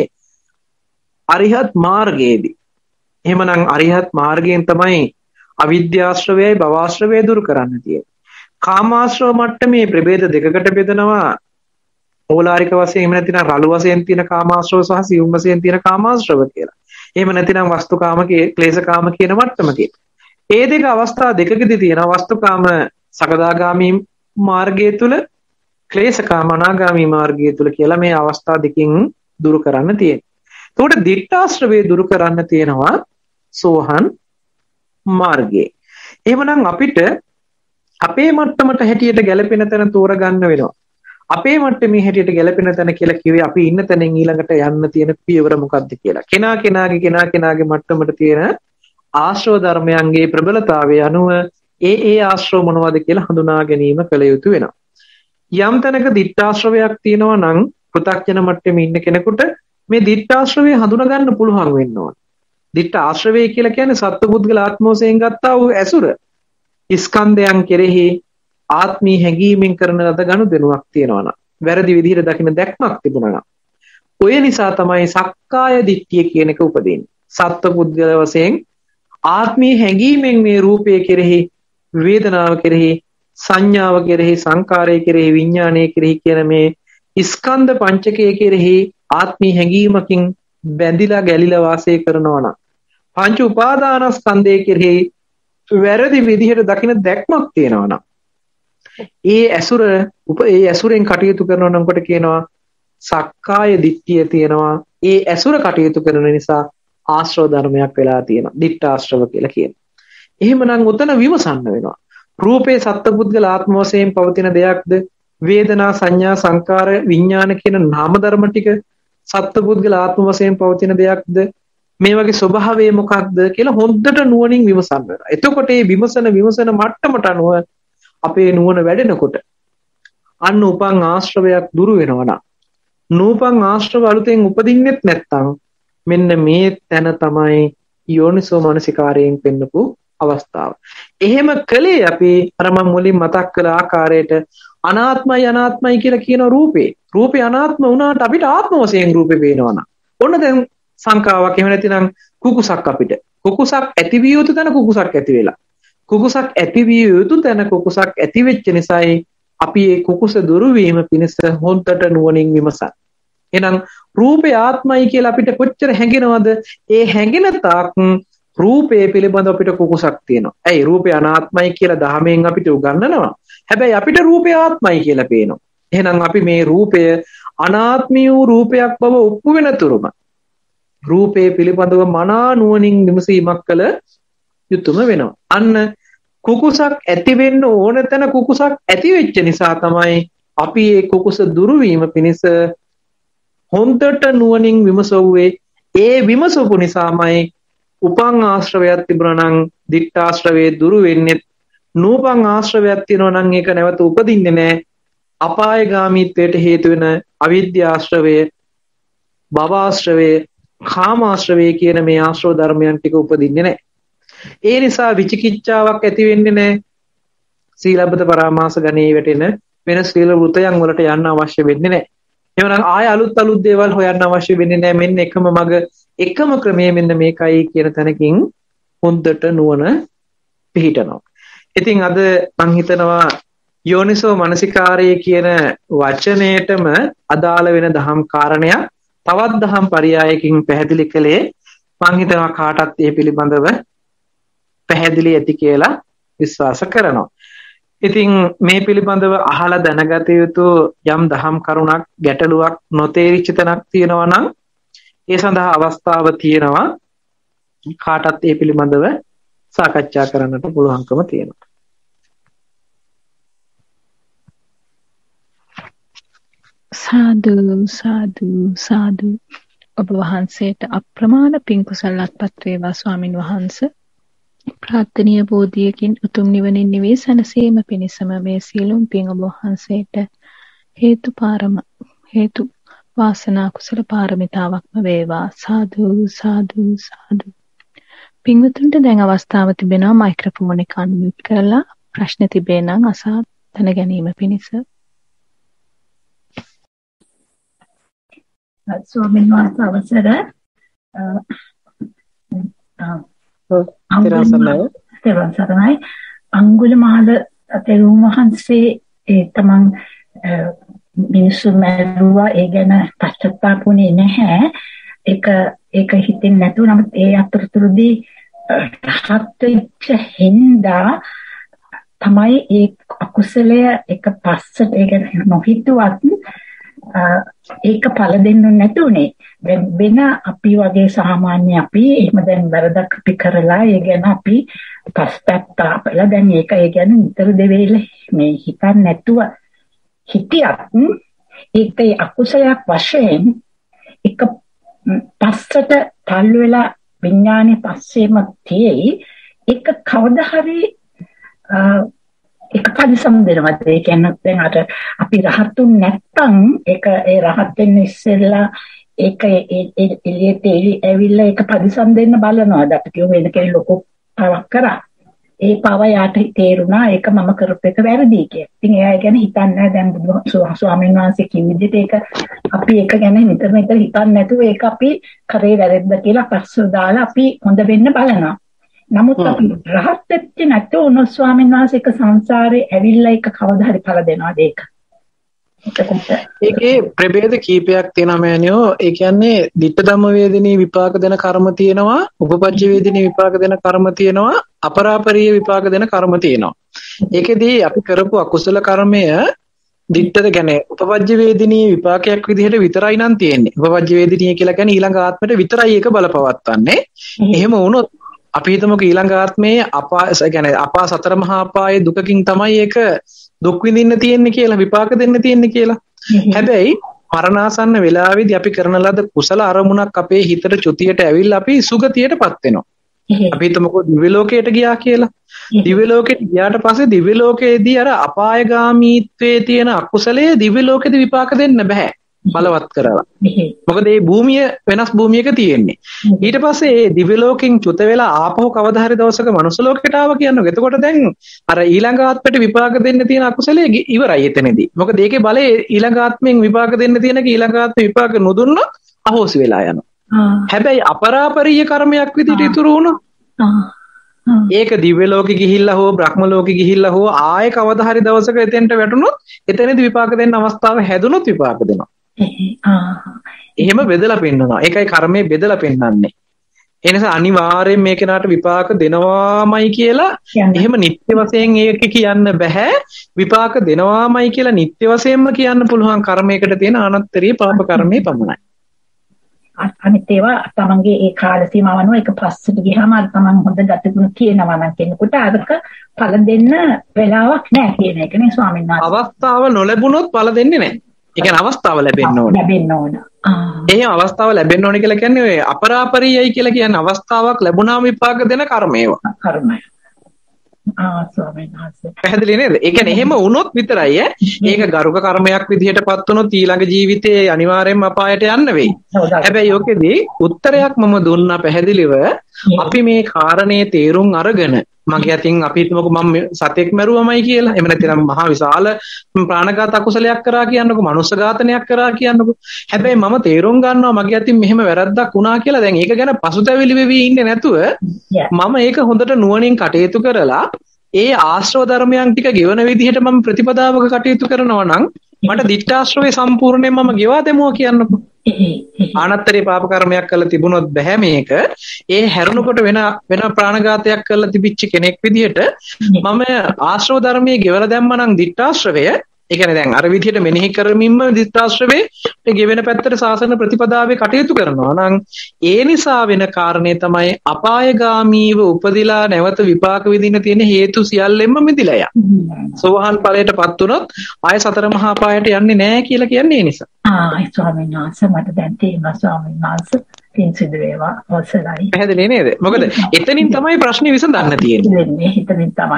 Speaker 2: අරිහත් මාර්ගයේදී. එහෙමනම් අරිහත් මාර්ගයෙන් තමයි අවිද්‍යාශ්‍රවයයි භවආශ්‍රවය දුරු කරන්න තියෙන්නේ. කාමාශ්‍රව මට්ටමේ ප්‍රභේද දෙකකට බෙදනවා. ඕලාරික වශයෙන් එහෙම නැතිනම් රළු වශයෙන් තියෙන කාමාශ්‍රව සහ සියුම් වශයෙන් තියෙන කාමාශ්‍රව කියලා. එහෙම නැතිනම් වස්තුකාම ක්ලේශකාම කියන මට්ටමකින්. ඒ දෙක අවස්ථා දෙකකදී තියෙනවා. වස්තුකාම සකදාගාමී මාර්ගය තුල, ක්ලේශකාම අනාගාමී මාර්ගය තුල කියලා මේ අවස්ථා දෙකකින් දුරු කරන්න තියෙනවා. එතකොට ditthාශ්‍රවේ දුරු කරන්න තියෙනවා සෝහන් මාර්ගයේ. එහෙමනම් අපිට අපේ මට්ටමට හැටියට ගැලපෙන තැන තෝරගන්න වෙනවා. අපේ මට්ටමේ හැටියට ගැලපෙන තැන කියලා කිව්වේ අපි ඉන්න තැනින් ඊළඟට යන්න තියෙන පියවර මොකක්ද කියලා. කෙනාගේ මට්ටමට තියෙන ආශ්‍රව ධර්මයන්ගේ ප්‍රබලතාවය අනුව ඒ ආශ්‍රව මොනවද කියලා හඳුනා ගැනීම කළ යුතු වෙනවා. යම් තැනක ditthාශ්‍රවයක් තියෙනවා නම් පෘථග්ජන මට්ටමේ ඉන්න කෙනෙකුට මේ ditthාශ්‍රවය හඳුනා ගන්න පුළුවන් වෙන්න ඕන. ditthාශ්‍රවය කියලා කියන්නේ සත්පුද්ගල ආත්මෝසයෙන් ගත්තා වූ ඇසුර. ස්කන්ධයන් කෙරෙහි ආත්මී හැඟීමෙන් කරන ලද ගනුදෙනුවක් තියෙනවා නම්, වැරදි විදිහට දකින්න දැක්මක් තිබුණා නම්, ඔය නිසා තමයි සක්කාය දිට්ඨිය කියන එක උපදින්නේ. සත්පුද්ගල වශයෙන් ආත්මී හැඟීමෙන් මේ රූපය කෙරෙහි, වේදනාව කෙරෙහි, සංඥාව කෙරෙහි, සංකාරය කෙරෙහි, විඥානය කෙරෙහි කියන මේ ස්කන්ධ පංචකය කෙරෙහි ආත්මී හැඟීමකින් බැඳිලා ගැලිලා වාසය කරනවා නම්, පංච උපාදානස්කන්ධය කෙරෙහි වැරදි විදිහට දකින්න දැක්මක් තියෙනවා නම්, ඒ ඇසුරෙන් කටයුතු කරනවා නම් කොට කියනවා සක්කාය දිට්ඨිය තියෙනවා. ඒ ඇසුර කටයුතු කරන නිසා ආශ්‍රව ධර්මයක් වෙලා තියෙනවා. ditthාශ්‍රව කියලා කියනවා. එහෙමනම් උතන විමසන්න වෙනවා. රූපේ සත්පුද්ගල ආත්ම වශයෙන් පවතින දෙයක්ද? වේදනා, සංඥා, සංකාර, විඥාන කියන නාම ධර්ම ටික සත්පුද්ගල ආත්ම වශයෙන් පවතින දෙයක්ද? මේ වගේ ස්වභාවය මොකක්ද කියලා හොඳට නුවණින් විමසන්න වෙනවා. එතකොට මේ විමසන මට්ටමට අනුව අපේ නුවණ වැඩෙනකොට අන්න උපන් ආශ්‍රවයක් දුරු වෙනවා නම්, නූපන් ආශ්‍රව අලුතෙන් උපදින්නෙත් නැත්නම් මෙන්න මේ තැන තමයි යෝනිසෝ මනසිකාරයෙන් පෙන්නපු අවස්ථාව. එහෙම කළේ අපි අර මම මුලින් මතක් කළ ආකාරයට අනාත්මයි කියලා කියන රූපේ අනාත්ම වුණාට අපිට ආත්ම වශයෙන් රූපේ පේනවා නම් ඔන්න දැන් සංකාවක් එහෙම නැතිනම් කුකුසක් අපිට. කුකුසක් ඇතිවිය යුතු තැන කුකුසක් ඇති වෙලා. කුකුසක් ඇතිවිය යුතු තැන කුකුසක් ඇති වෙච්ච නිසායි අපි ඒ කුකුස දුරු වීම පිණිස හොන්තට නුවණින් විමසන. එහෙනම් රූපය ආත්මයි කියලා අපිට කොච්චර හැඟෙනවද? ඒ හැඟෙන තාක් රූපය පිළිබඳව අපිට කුකුසක් තියෙනවා. ඇයි රූපය අනාත්මයි කියලා ධර්මයෙන් අපිට උගන්වනවා. හැබැයි අපිට රූපය ආත්මයි කියලා පේනවා. එහෙනම් අපි මේ රූපය අනාත්මී වූ රූපයක් බව ඔප්පු වෙන තුරුම රූපය පිළිබඳව මනා නුවණින් විමසීමක් කළ යුතුම වෙනවා. අන්න කුකුසක් ඇති වෙන්න ඕන තැන කුකුසක් ඇති වෙච්ච නිසා තමයි අපි මේ කුකුස දුරු වීම පිණිස හොන්දට නුවණින් විමසුවේ. ඒ විමසපු නිසාමයි උපං ආශ්‍රවයක් තිබුණා නම් දික්ඨාශ්‍රවේ දුරු වෙන්නේ. නූපං ආශ්‍රවයක් තියෙනවා නම් ඒක නැවත උපදින්නේ නැහැ. අපායගාමීත්වයට හේතු වෙන අවිද්‍යාශ්‍රවය, භවආශ්‍රවය, කාමාශ්‍රවය කියන මේ ආශ්‍රව ධර්මයන් ටික උපදින්නේ නැහැ. ඒ නිසා විචිකිච්ඡාවක් ඇති වෙන්නේ නැහැ. සීලබ්බත පරාමාස ගණේ වැටෙන වෙන සීල වෘතයන් වලට යන්න අවශ්‍ය වෙන්නේ නැහැ. එහෙනම් ආය අලුත් දේවල් හොයන්න අවශ්‍ය වෙන්නේ නැහැ. මෙන්න එකම මග එකම ක්‍රමය මෙන්න මේකයි කියන තැනකින් හොඳට නුවණ පිහිටනවා. ඉතින් අද මම හිතනවා යෝනිසෝ මනසිකාරය කියන වචනයටම අදාළ වෙන දහම් කාරණයක් තවත් දහම් පරයයකින් පැහැදිලි කළේ මම හිතනවා කාටත් මේ පිළිබඳව පැහැදිලි ඇති කියලා විශ්වාස කරනවා. ඉතින් මේ පිළිබඳව අහලා දැනගත යුතු යම් දහම් කරුණක් ගැටලුවක් නොතේරිච්ච තැනක් තියෙනවා නම් ඒ සඳහා අවස්ථාව තියෙනවා. කාටත් මේ පිළිබඳව සාකච්ඡා කරන්නට පුළුවන්කම තියෙනවා.
Speaker 1: සාදු සාදු සාදු. ඔබ වහන්සේට අප්‍රමාණ පින් කුසල අත්පත් වේවා ස්වාමින් වහන්සේ. ප්‍රාර්ථනීය බෝධියකින් උතුම් නිවනින් නිවී සැනසීම පිණිසම මේ සියලුම පින් ඔබ වහන්සේට හේතු වාසනා කුසල පාරමිතාවක්ම වේවා. සාදු සාදු සාදු. පින්වතුන්ට දැන් අවස්ථාව තිබෙනවා මයික්‍රොෆෝන් එක අන්මියුට් කරලා ප්‍රශ්න තිබේ නම් අසා දැන ගැනීම පිණිස.
Speaker 3: ස්වාමීන් වහන්සේ අවසර සරණයි. අඟුලිමාල තෙරුන් වහන්සේ තමන් මිනිස්සු මැරුවා ඒ ගැන පශ්චාත්තාපුනේ නැහැ. ඒක හිතෙන්නේ නැතුව නමුත් ඒ අතරතුරදී රහත් වෙච්ච හින්දා තමයි ඒ අකුසලය එක පස්සට ඒක නොහිතුවත් ඒක පළ දෙන්නු නැතුනේ. වෙන අපි වගේ සාමාන්‍ය අපි එහෙම දැන් වැරදක් අපි කරලා ඒ ගැන අපි පස්පැත්තාපලා දැන් ඒක ඒ ගැන නිතර දෙවේල මේ හිතන්නේ නැතුව හිතියත් ඒක අකුසලයක් වශයෙන් එක පස්සට තල්ලු වෙලා විඥානේ පස්සේම තියෙයි. ඒක කවදා හරි එක පරිසම් දෙනවා. ඒ කියන්නේ දැන් අර අපි රහතුන් නැත්තම් ඒක ඒ රහත් වෙන්න ඉස්සෙල්ලා ඒක එළියට ඇවිල්ලා ඒක පරිසම් දෙන්න බලනවා. අපි කියමු වෙන කෙනෙක් ලොකු පවක් කරා. ඒ පව යාට තේරුණා ඒක මම කරපු එක වැරදි කියලා. ඉතින් එයා ගැන හිතන්නේ දැන් ස්වාමීන් වහන්සේ කිව් විදිහට ඒක අපි ඒක ගැන නිතර හිතන්නේ නැතුව ඒක අපි කරේ වැරද්ද කියලා පස්සෙ දාලා අපි හොඳ වෙන්න බලනවා. නමුත් අපි රහත් වෙච්ච නැතුව උනොත් ස්වාමීන් වහන්සේ එක සංසාරේ ඇවිල්ලා එක කවදා හරි ඵල දෙනවාද ඒක?
Speaker 2: ඒකේ ප්‍රභේද කීපයක් තියෙනවා මෑනියෝ. ඒ කියන්නේ ditta dhamma වේදිනී විපාක දෙන කර්ම තියෙනවා, උපපජ්ජ වේදිනී විපාක දෙන කර්ම තියෙනවා, අපරාපරීය විපාක දෙන කර්ම තියෙනවා. ඒකෙදී අපි කරපු අකුසල කර්මය ditta කියන්නේ උපපජ්ජ වේදිනී විපාකයක් විදිහට විතරයි නම් තියෙන්නේ. උපපජ්ජ වේදිනී කියලා කියන්නේ ඊළඟ ආත්මෙට විතරයි ඒක බලපවත්වන්නේ. එහෙම වුණොත් අපි හිතමුකෝ ඊළඟ ආත්මයේ අපා සතර මහා අපායේ දුකකින් තමයි ඒක දුක් විඳින්න තියෙන්නේ කියලා විපාක දෙන්න තියෙන්නේ කියලා. හැබැයි මරණාසන්න වෙලාවේදී අපි කරන ලද කුසල අරමුණක් අපේ හිතට චුතියට ඇවිල්ලා අපි සුගතියටපත් වෙනවා. අපි හිතමුකෝ දිව්‍ය ලෝකයට ගියා කියලා. දිව්‍ය ලෝකෙට ගියාට පස්සේ දිව්‍ය ලෝකයේදී අර අපායගාමීත්වයේ තියෙන අකුසලයේ දිව්‍ය ලෝකෙදී විපාක දෙන්න බෑ. බලවත් කරලා. මොකද මේ භූමිය වෙනස් භූමියක තියෙන්නේ. ඊට පස්සේ මේ දිව්‍ය ලෝකෙන් චුත වෙලා ආපහු කවදා හරි දවසක මනුස්ස ලෝකයට ආව කියනවා. එතකොට දැන් අර ඊළඟ ආත්මෙට විපාක දෙන්න තියෙන අකුසලයේ ඉවරයි එතනදී. මොකද ඒකේ බලය ඊළඟ ආත්මෙන් විපාක දෙන්න තියෙනක ඊළඟ ආත්මෙ විපාක නොදුන්නොත් අහෝසි වෙලා යනවා. හැබැයි අපරාපරීය කර්මයක් විදිහට ඉතුරු වුණා. ඒක දිව්‍ය ලෝකෙ ගිහිල්ලා හෝ බ්‍රහ්ම ලෝකෙ ගිහිල්ලා හෝ ආයෙ කවදා හරි දවසක එතෙන්ට වැටුණොත් එතනදී විපාක දෙන්න අවස්ථාව හැදුනොත් විපාක දෙනවා. එහෙම බෙදලා පෙන්නනවා. ඒකයි කර්මය බෙදලා පෙන්නන්නේ. ඒ නිසා අනිවාර්යෙන් මේ කෙනාට විපාක දෙනවාමයි කියලා එහෙම නිත්‍ය වශයෙන් ඒක කියන්න බෑ. විපාක දෙනවාමයි කියලා නිත්‍ය වශයෙන්ම කියන්න පුළුවන් කර්මයකට තියෙන අනත්තරීය පාප කර්මයේ පමණයි.
Speaker 3: අනිත් ඒවා තමන්ගේ ඒ කාල සීමාව අනුව එක පස්සට ගියාම අර තමන් හොඳ ගතිගුණ තියෙනවා නම් කෙනෙකුට අරක ඵල දෙන්න වෙලාවක් නැහැ කියන එක නේ ස්වාමීන් වහන්සේ.
Speaker 2: අවස්ථාව නොලැබුණොත් ඵල දෙන්නේ නැහැ. ඒ කියන්නේ අවස්ථාව ලැබෙන්න ඕන.
Speaker 3: ලැබෙන්න ඕන.
Speaker 2: එහෙම අවස්ථාව ලැබෙන්න ඕන කියලා කියන්නේ ඔය අපරාපරියයි කියලා කියන්නේ අවස්ථාවක් ලැබුණාම විපාක දෙන කර්මයව.
Speaker 3: කර්මය. ස්වාමීන් වහන්සේ.
Speaker 2: පැහැදිලි නේද? ඒ කියන්නේ එහෙම වුණොත් විතරයි ඒක ගරුක කර්මයක් විදිහටපත් වුණොත් ඊළඟ ජීවිතේ අනිවාර්යයෙන්ම අපායට යන්න වෙයි. හැබැයි ඔකෙදී උත්තරයක් මම දුන්නා පැහැදිලිව අපි මේ කාරණේ තේරුම් අරගෙන මගේ අතින් අපි හිතමුකෝ මම සතෙක් මැරුවමයි කියලා. එහෙම නැත්නම් මහා විශාල ප්‍රාණඝාත අකුසලයක් කරා කියන්නකෝ, මනුස්ස ඝාතනයක් කරා කියන්නකෝ. හැබැයි මම තේරුම් ගන්නවා මගේ අතින් මෙහෙම වැරද්දක් වුණා කියලා. දැන් ඒක ගැන පසුතැවිලි වෙවි ඉන්නේ නැතුව මම ඒක හොඳට නුවණින් කටයුතු කරලා ඒ ආශ්‍රව ධර්මයන් ටික ගෙවන විදිහට මම ප්‍රතිපදාවක කටයුතු කරනවා නම් මට දිට්ඨාශ්‍රවේ සම්පූර්ණයෙන් මම ගෙවා දෙමුවා කියන්නකෝ. ආනත්තරේ පාප කර්මයක් කරලා තිබුණොත් බෑ මේක. ඒ හැරුණකොට වෙන ප්‍රාණඝාතයක් කරලා තිබිච්ච කෙනෙක් විදිහට මම ආශ්‍රව ධර්මයේ ගෙවලා දැම්මා නම් දිට්ඨාශ්‍රවය ඒ කියන්නේ දැන් අර විදිහට මෙනෙහි කරමින්ම දිට්ඨාශ්‍රවේ ගෙවෙන පැත්තට සාසන ප්‍රතිපදාවේ කටයුතු කරනවා නම් ඒ නිසා වෙන කාරණේ තමයි අපායගාමීව උපදිලා නැවත විපාක විඳින්න තියෙන හේතු සියල්ලෙන්ම මිදිලා යන. සෝවාන් ඵලයටපත් වුණොත් ආය සතර මහා පායට යන්නේ නැහැ කියලා කියන්නේ ඒ නිසා.
Speaker 3: ස්වාමීන් වහන්සේ මට දැන් තේරෙනවා ස්වාමීන් වහන්සේ තින් සිදු වේවා අවසරයි.
Speaker 2: පැහැදිලි නේද? මොකද එතනින් තමයි ප්‍රශ්නේ විසඳන්න තියෙන්නේ.
Speaker 3: එතනින් තමයි.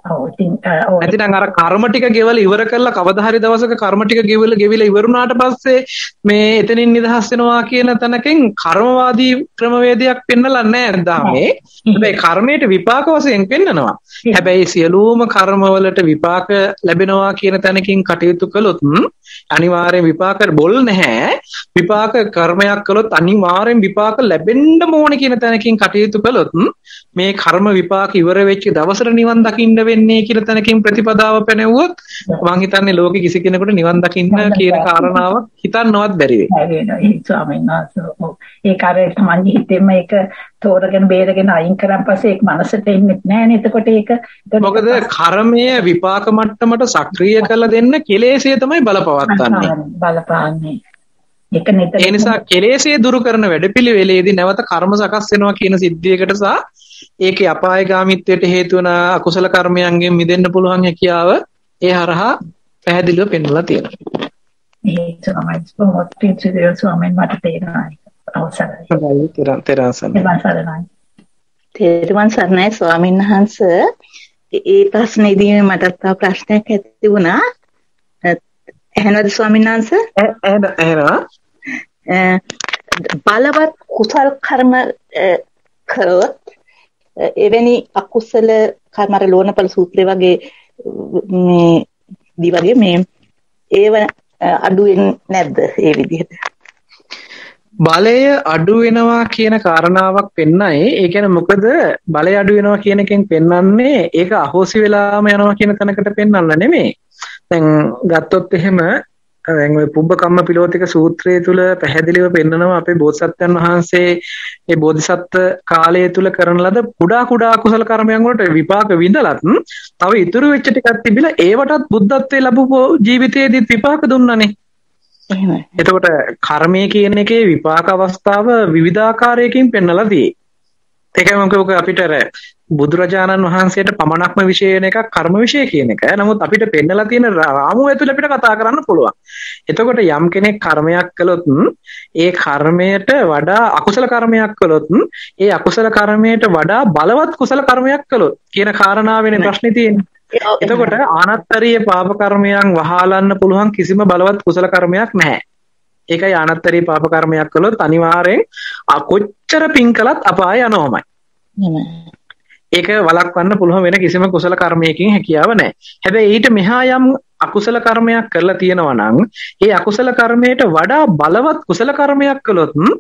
Speaker 2: නැතිනම් අර කර්ම ටික ගෙවල ඉවර කරලා කවදා හරි දවසක කර්ම ටික ගෙවිලා ඉවරුනාට පස්සේ මේ එතනින් නිදහස් වෙනවා කියන තැනකින් කර්මවාදී ක්‍රමවේදයක් පෙන්නලා නැහැ ධාමේ. හැබැයි කර්මයට විපාක වශයෙන් පෙන්නනවා. හැබැයි සියලුම කර්මවලට විපාක ලැබෙනවා කියන තැනකින් කටයුතු කළොත් අනිවාර්යෙන් විපාක බොල් නැහැ. විපාක කර්මයක් කළොත් අනිවාර්යෙන් විපාක ලැබෙන්න ඕනේ කියන තැනකින් කටයුතු කළොත් මේ කර්ම විපාක ඉවර වෙච්ච දවසට නිවන් දකින්න වෙන්නේ කියන තැනකින් ප්‍රතිපදාව පැනෙවුවොත් මං හිතන්නේ ලෝකෙ කිසි කෙනෙකුට නිවන් දකින්න කියන කාරණාවක් හිතන්නවත් බැරි වෙයි.
Speaker 3: ඒ ස්වාමීන් වහන්සේ ඒක අර තමන්ගේ හිතෙම ඒක තෝරගෙන බේරගෙන අයින් කරන් පස්සේ ඒක මනසට එන්නේ නැහැ නේද? එතකොට ඒක
Speaker 2: මොකද කර්මය විපාක මට්ටමට සක්‍රිය කරලා දෙන්න කෙලෙස්ය තමයි බලපවත්තන්නේ.
Speaker 3: බලපාන්නේ.
Speaker 2: ඒ නිසා කෙලෙස්ය දුරු කරන වැඩපිළිවෙලේදී නැවත කර්ම සකස් වෙනවා කියන සිද්ධියකට සහ ඒකේ අපායගාමීත්වයට හේතු වන අකුසල කර්මයන්ගෙන් මිදෙන්න පුළුවන් හැකියාව ඒ හරහා පැහැදිලිව පෙන්වලා තියෙනවා.
Speaker 3: ඒ තමයි ස්පොත් පිටුදේ ස්වාමීන් මට තේරෙනවා. අවසරයි.
Speaker 4: තේරුවන් සරණයි ස්වාමීන් වහන්සේ. ඒ ප්‍රශ්නේදී මට තව ප්‍රශ්නයක් ඇති වුණා. එහෙනවද ස්වාමීන් වහන්සේ?
Speaker 2: එහෙනවා.
Speaker 4: බලවත් කුසල් කර්ම කරොත් එවැනි අකුසල කර්ම අර ලෝණපල සූත්‍රය වගේ මේ ඒව අඩු වෙන්නේ නැද්ද ඒ විදිහට?
Speaker 2: බලය අඩු වෙනවා කියන කාරණාවක් පෙන්නයි. ඒ කියන්නේ මොකද බලය අඩු වෙනවා කියන එකෙන් පෙන්වන්නේ ඒක අහෝසි වෙලාම යනවා කියන තැනකට පෙන්වන්න නෙමෙයි. දැන් ගත්තොත් එහෙම දැන් ওই පුබ්බකම්ම පිලෝතික සූත්‍රයේ තුල පැහැදිලිව පෙන්නනවා අපේ බෝධිසත්වයන් වහන්සේ මේ බෝධිසත්ව කාලය තුල කරන ලද කුඩා කුසල කර්මයන් වලට විපාක විඳලත් තව ඉතුරු වෙච්ච ටිකක් තිබිලා ඒවටත් බුද්ධත්වයේ ලැබපු ජීවිතයේදී විපාක දුන්නානේ.
Speaker 4: එහෙමයි.
Speaker 2: එතකොට කර්මය කියන එකේ විපාක අවස්ථාව විවිධාකාරයකින් පෙන්වලා තියෙයි. ඒකම මොකද අපිට බුදුරජාණන් වහන්සේට පමණක්ම විශේෂ වෙන එකක් කර්ම විශේෂ කියන එක. නමුත් අපිට පෙන්නලා තියෙන රාමුව ඇතුළේ අපිට කතා කරන්න පුළුවන්. එතකොට යම් කෙනෙක් කර්මයක් කළොත් ඒ කර්මයට වඩා අකුසල කර්මයක් කළොත් ඒ අකුසල කර්මයට වඩා බලවත් කුසල කර්මයක් කළොත් කියන කාරණාවෙනේ ප්‍රශ්නේ තියෙන්නේ. එතකොට ආනත්තරීය පාප කර්මයන් වහලන්න පුළුවන් කිසිම බලවත් කුසල කර්මයක් නැහැ. ඒකයි ආනත්තරීය පාප කර්මයක් කළොත් අනිවාර්යෙන් කොච්චර පින් කළත් අපාය යනවාමයි. ඒක වළක්වන්න පුළුවන් වෙන කිසිම කුසල කර්මයකින් හැකියාව නැහැ. හැබැයි ඊට මෙහා යම් අකුසල කර්මයක් කරලා තියෙනවා නම් ඒ අකුසල කර්මයට වඩා බලවත් කුසල කර්මයක් කළොත්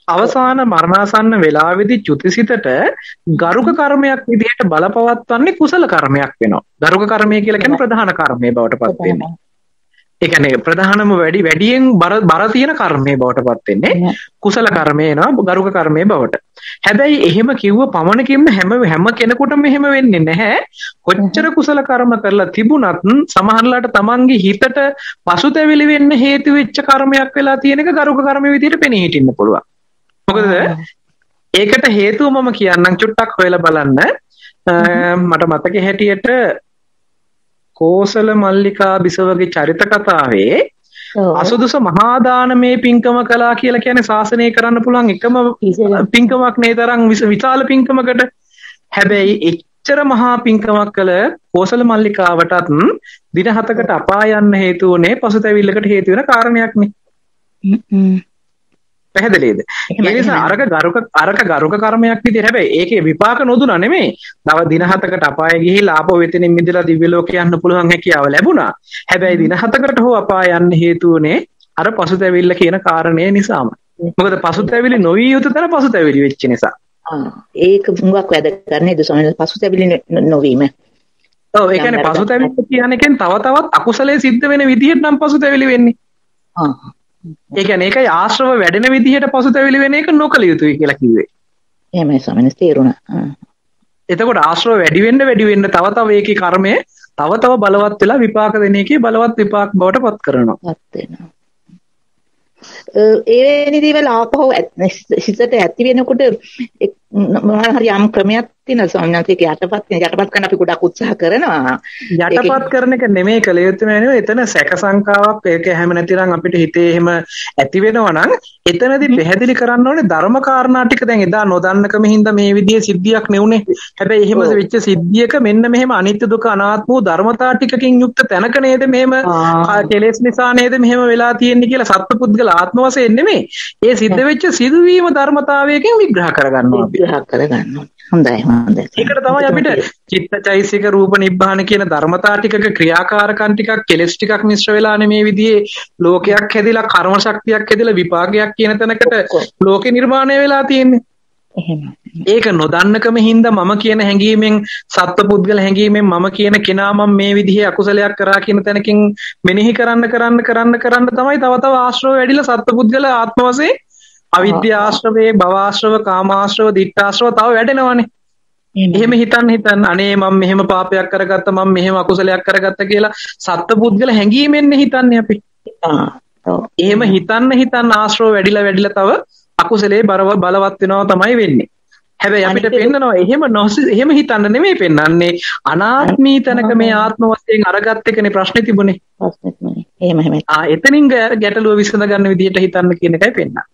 Speaker 2: අවසාන මරණාසන්න වෙලාවේදී චුතිසිතට ගරුක කර්මයක් විදිහට බලපවත්වන්නේ කුසල කර්මයක් වෙනවා. ගරුක කර්මය කියලා කියන්නේ ප්‍රධාන කර්මයේ බවට පත් වෙන්නේ. ඒ කියන්නේ ප්‍රධානම වැඩියෙන් බර තියෙන කර්මයේ බවට පත් වෙන්නේ කුසල කර්මය වෙනවා ගරුක කර්මයේ බවට. හැබැයි එහෙම කිව්ව පමණකින්ම හැම කෙනෙකුටම එහෙම වෙන්නේ නැහැ. කොච්චර කුසල කර්ම කරලා තිබුණත් සමහරලාට තමන්ගේ හිතට පසුතැවිලි වෙන්න හේතු වෙච්ච කර්මයක් වෙලා තියෙන එක ගරුක කර්මයේ විදිහට පෙනී හිටින්න පුළුවන්. මොකද ඒකට හේතුව මම කියන්නම් චුට්ටක් හොයලා බලන්න. මට මතක හැටියට කෝසල මල්ලිකා බිසවගේ චරිත කතාවේ අසුදුස මහා දානමේ පින්කම කළා කියලා කියන්නේ ශාසනය කරන්න පුළුවන් එකම පින්කමක් නේ තරම් විශාල පින්කමකට. හැබැයි එච්චර මහා පින්කමක් කළ කෝසල මල්ලිකාවටත් දින 7කට අපාය යන්න හේතු වුණේ පසුතැවිල්ලකට හේතු වෙන කාරණයක් නේ. පැහැදිලිද? ඒ නිසා අරක ගරුක කර්මයක් විදිහට හැබැයි ඒකේ විපාක නොදුනා නෙමෙයි. තව දින 7කට අපාය ගිහිලා ආපහු වෙතනින් මිදලා දිව්‍ය ලෝකේ යන්න පුළුවන් හැකියාව ලැබුණා. හැබැයි දින 7කට හෝ අපාය යන්න හේතු වුණේ අර පසුතැවිල්ල කියන කාරණේ නිසාම. මොකද පසුතැවිලි නොවිය යුතු තැන පසුතැවිලි වෙච්ච නිසා.
Speaker 4: ඒක මුගක් වැදගත් නේද ස්වාමීන් පසුතැවිලි නොවීම.
Speaker 2: ඔව් ඒ කියන්නේ පසුතැවිලි කියන එකෙන් තව තවත් අකුසලයේ සිද්ධ වෙන විදිහට නම් පසුතැවිලි වෙන්නේ. ඒ කියන්නේ ඒකයි ආශ්‍රව වැඩෙන විදිහට පසුතැවිලි වෙන එක නොකළ යුතුයි කියලා කිව්වේ.
Speaker 4: එහෙමයි ස්වාමීන් තේරුණා.
Speaker 2: එතකොට ආශ්‍රව වැඩි වෙන්න තව තව ඒකේ කර්මය තව තව බලවත් වෙලා විපාක දෙන එකේ බලවත් විපාක බවට පත් කරනවා.
Speaker 4: පත් වෙනවා. ඒ වෙනි දේවල් ආපහු හිතට ඇති වෙනකොට හරි යම් ක්‍රමයක් තියෙනවා ස්වාමීන් වහන්සේ. ඒක යටපත් කරන්න අපි ගොඩක් උත්සාහ කරනවා.
Speaker 2: යටපත් කරන එක නෙමෙයි කළ යුතු නේද? එතන සැක සංකාවක් ඒක හැම නැතිනම් අපිට හිතේ එහෙම ඇති වෙනවා නම් එතනදී පැහැදිලි කරන්න ඕනේ ධර්ම කාරණා ටික. දැන් එදා නොදන්නකම හින්දා මේ විදිහේ සිද්ධියක් නෙවුනේ. හැබැයි එහෙම වෙච්ච සිද්ධියක මෙන්න මෙහෙම අනිත්‍ය දුක අනාත්ම වූ ධර්මතා ටිකකින් යුක්ත තැනක නේද මෙහෙම කෙලෙස් නිසා නේද මෙහෙම වෙලා තියෙන්නේ කියලා සත්පුද්ගල ආත්ම වශයෙන් නෙමෙයි. ඒ සිද්ධ වෙච්ච සිදුවීම ධර්මතාවයකින් විග්‍රහ කරගන්නවා.
Speaker 4: හොඳයි.
Speaker 2: ඒකට තමයි අපිට චිත්තචෛසික රූප නිබ්බාන කියන ධර්මතා ටිකක ක්‍රියාකාරකම් ටිකක් කෙලස් ටිකක් මිශ්‍ර වෙලානේ මේ විදිහේ ලෝකයක් හැදිලා කර්ම ශක්තියක් හැදිලා විපාකයක් කියන තැනකට ලෝකේ නිර්මාණය වෙලා තියෙන්නේ. ඒක නොදන්නකම හින්දා මම කියන හැඟීමෙන් සත්පුද්ගල හැඟීමෙන් මම කියන කෙනා මම මේ විදිහේ අකුසලයක් කරා කියන තැනකින් මෙනෙහි කරන්න තමයි තව තව ආශ්‍රව වැඩිලා සත්පුද්ගල ආත්ම වශයෙන් අවිද්‍යාශ්‍රවේ භවආශ්‍රව කාමාශ්‍රව දිට්ඨාශ්‍රව තව වැඩෙනවනේ. එහෙම හිතන්න අනේ මම මෙහෙම පාපයක් කරගත්ත මම මෙහෙම අකුසලයක් කරගත්ත කියලා සත්පුද්ගල හැඟීමෙන් හිතන්නේ අපි. එහෙම හිතන්න ආශ්‍රව වැඩිලා තව අකුසලේ බලවත් වෙනවා තමයි වෙන්නේ. හැබැයි අපිට පෙන්නනවා එහෙම හිතන්න නෙමෙයි පෙන්නන්නේ අනාත්මී තැනක මේ ආත්ම වශයෙන් අරගත් එකනේ ප්‍රශ්නේ තිබුණේ.
Speaker 4: එහෙම.
Speaker 2: එතනින් ගැටලුව විසඳ ගන්න විදිහට හිතන්න කියන එකයි පෙන්නන්නේ.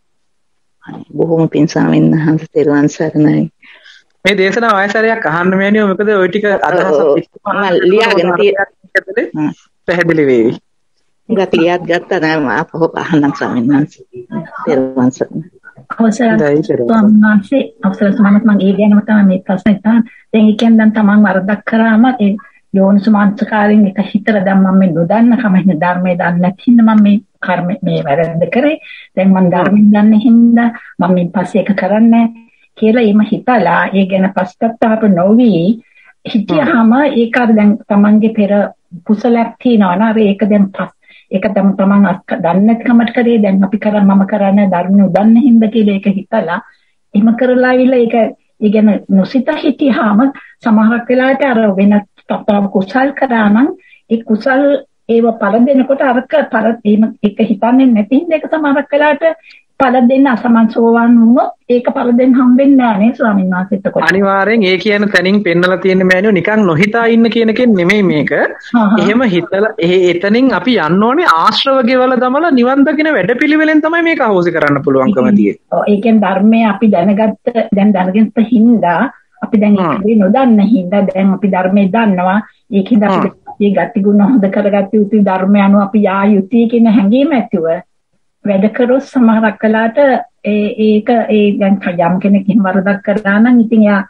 Speaker 4: බොහොම පින් ස්වාමීන් වහන්සේ තෙරුවන් සරණයි.
Speaker 2: මේ දේශනාව ආයසරයක් අහන්න මෙන්නේ මොකද ওই ටික අදහසක්
Speaker 4: ලියාගෙන තියෙන්නේ
Speaker 2: පැහැදිලි වේවි.
Speaker 4: උගත් ලියාත් ගත්තා නෑ අපහො අහන්නම් ස්වාමීන් වහන්සේ. තෙරුවන් සරණයි.
Speaker 3: අවසරයි ස්වාමීන් වහන්සේ අවසර සමානත් මම ඒ ගැනම තමයි මේ ප්‍රශ්නේ අහන්නේ. දැන් ඒ කියන්නේ දැන් තමන් වරදක් කරාම ඒ යෝනිසමාංශකාරයෙන් එක හිතලා දැන් මම මේ නොදන්නකම හින්දා ධර්මයේ දන්නේ නැති හින්දා මම මේ කර්ම මේ වැරද්ද කරේ. දැන් මම ධර්මයෙන් දන්නේ හින්දා මම මේ පස්සේ එක කරන්නේ කියලා එම හිතලා ඒ ගැන පශ්චාත්තාප නොවි හිතියාම ඒක අර දැන් තමන්ගේ පෙර කුසලයක් තියනවා නේද? ඒක දැන් ඒක තමන් දන්නේ නැතිකමට කරේ දැන් අපි මම කරන්නේ ධර්මයේ උදන්නේ හින්දා කියලා ඒක හිතලා එහෙම කරලා ආවිල්ලා ඒක ඒ ගැන නොසිත හිතියාම සමහරක් වෙලාවට අර වෙන තව කුසල් කරා නම් ඒ කුසල් ඒව පළ දෙනකොට අරක එහෙම එක හිතන්නේ නැති හින්දා ඒක සමහරක් වෙලාවට පළ දෙන්න අසමන්සෝවන් වුණොත් ඒක පළ දෙන්න හම්බෙන්නේ නැහැ නේ ස්වාමීන් වහන්සේට.
Speaker 2: අනිවාර්යෙන් ඒ කියන තැනින් පෙන්නලා තියෙන මෑණියෝ නිකන් නොහිතා ඉන්න කියන එකෙන් නෙමෙයි මේක. එහෙම හිතලා එතනින් අපි යන්න ඕනේ ආශ්‍රව ගෙවල දමලා නිවන් දකින වැඩපිළිවෙලෙන් තමයි මේක අහෝසි කරන්න පුළුවන්කම තියෙන්නේ.
Speaker 3: ඔව් ඒ කියන්නේ ධර්මයේ අපි දැනගත්ත හින්දා අපි දැන් ඒක නොදන්න හින්දා දැන් අපි ධර්මයේ දන්නවා. ඒකින්ද අපි මේ ගති ගුණ හොද කරගත්ත යුතු ධර්මය අනුව අපි යා යුතුයි කියන හැඟීම ඇතිව වැඩ කරොත් සමහරක් වෙලාවට ඒක දැන් යම් කෙනෙක් එහෙම වරදක් කරා නම් ඉතින් එයා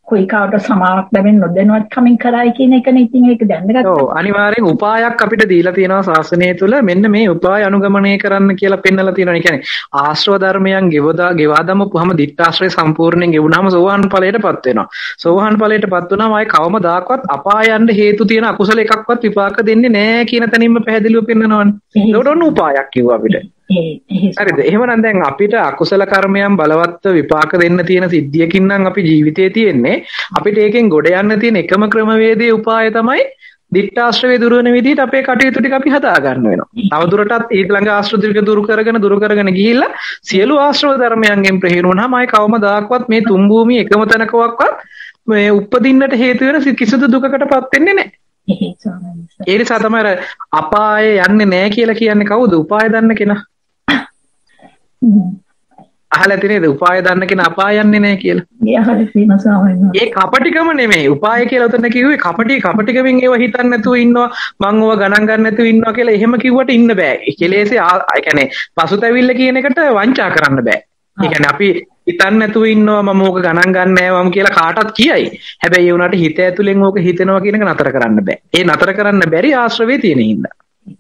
Speaker 3: කොයි කාට සමාවක් ලැබෙන්නේ නොදැනුවත් කමින් කරයි කියන එකනේ. ඉතින් ඒක දැනගත්තා.
Speaker 2: ඔව් අනිවාර්යෙන් උපායක් අපිට දීලා තියෙනවා ශාසනය තුල. මෙන්න මේ උපාය අනුගමනය කරන්න කියලා පෙන්නලා තියෙනවා. ඒ කියන්නේ ආශ්‍රව ධර්මයන් ගෙවා දමපුවම දිට්ඨාශ්‍රය සම්පූර්ණයෙන් ගෙවුනහම සෝවාන් ඵලයටපත් වෙනවා. සෝවාන් ඵලයටපත් වුණාම ආයේ කවමදාකවත් අපාය යන්න හේතු තියෙන අකුසල එකක්වත් විපාක දෙන්නේ නැහැ කියන තැනින්ම පැහැදිලිව පෙන්නනවානේ. ඒකට ඔන්න උපායක් කිව්වා අපිට. හරිද? එහෙමනම් දැන් අපිට අකුසල කර්මයන් බලවත්ව විපාක දෙන්න තියෙන සිද්ධියකින් නම් අපි ජීවිතේ තියෙන්නේ. අපිට ඒකෙන් ගොඩ යන්න තියෙන එකම ක්‍රමවේදයේ උපාය තමයි දිට්ඨාශ්‍රවේ දුර වෙන විදිහට අපේ කටයුතු ටික අපි හදා ගන්න වෙනවා. තවදුරටත් ඊළඟ ආශ්‍රව ටික දුරු කරගෙන ගිහිල්ලා සියලු ආශ්‍රව ධර්මයන්ගෙන් ප්‍රහීන වුණාම ආයි කවමදාකවත් මේ තුන් භූමිය එකම තැනකවත් මේ උපදින්නට හේතු වෙන කිසිදු දුකකටපත් වෙන්නේ නැහැ. ඒ නිසා තමයි අපායේ යන්නේ නැහැ කියලා කියන්නේ කවුද? උපාය දන්න කෙනා. අහලා තියෙනේද උපාය දන්න කෙනා අපාය යන්නේ නැහැ කියලා? ඒ කපටිකම නෙමෙයි. උපාය කියලා උතන කිව්වේ කපටිකමින් ඒව හිතන්න නැතුව ඉන්නවා. මං ඕව ගණන් ගන්න නැතුව ඉන්නවා කියලා එහෙම කිව්වට ඉන්න බෑ. ඒ කෙලෙසේ ඒ කියන්නේ පසුතැවිල්ල කියන එකට වංචා කරන්න බෑ. ඒ කියන්නේ අපි හිතන්න නැතුව ඉන්නවා මම ඕක ගණන් ගන්න නැහැ මම කියලා කාටවත් කියයි. හැබැයි ඒ උනාට හිත ඇතුලෙන් ඕක හිතෙනවා කියන එක නතර කරන්න බෑ. ඒ නතර කරන්න බැරි ආශ්‍රවේ තියෙන හින්දා.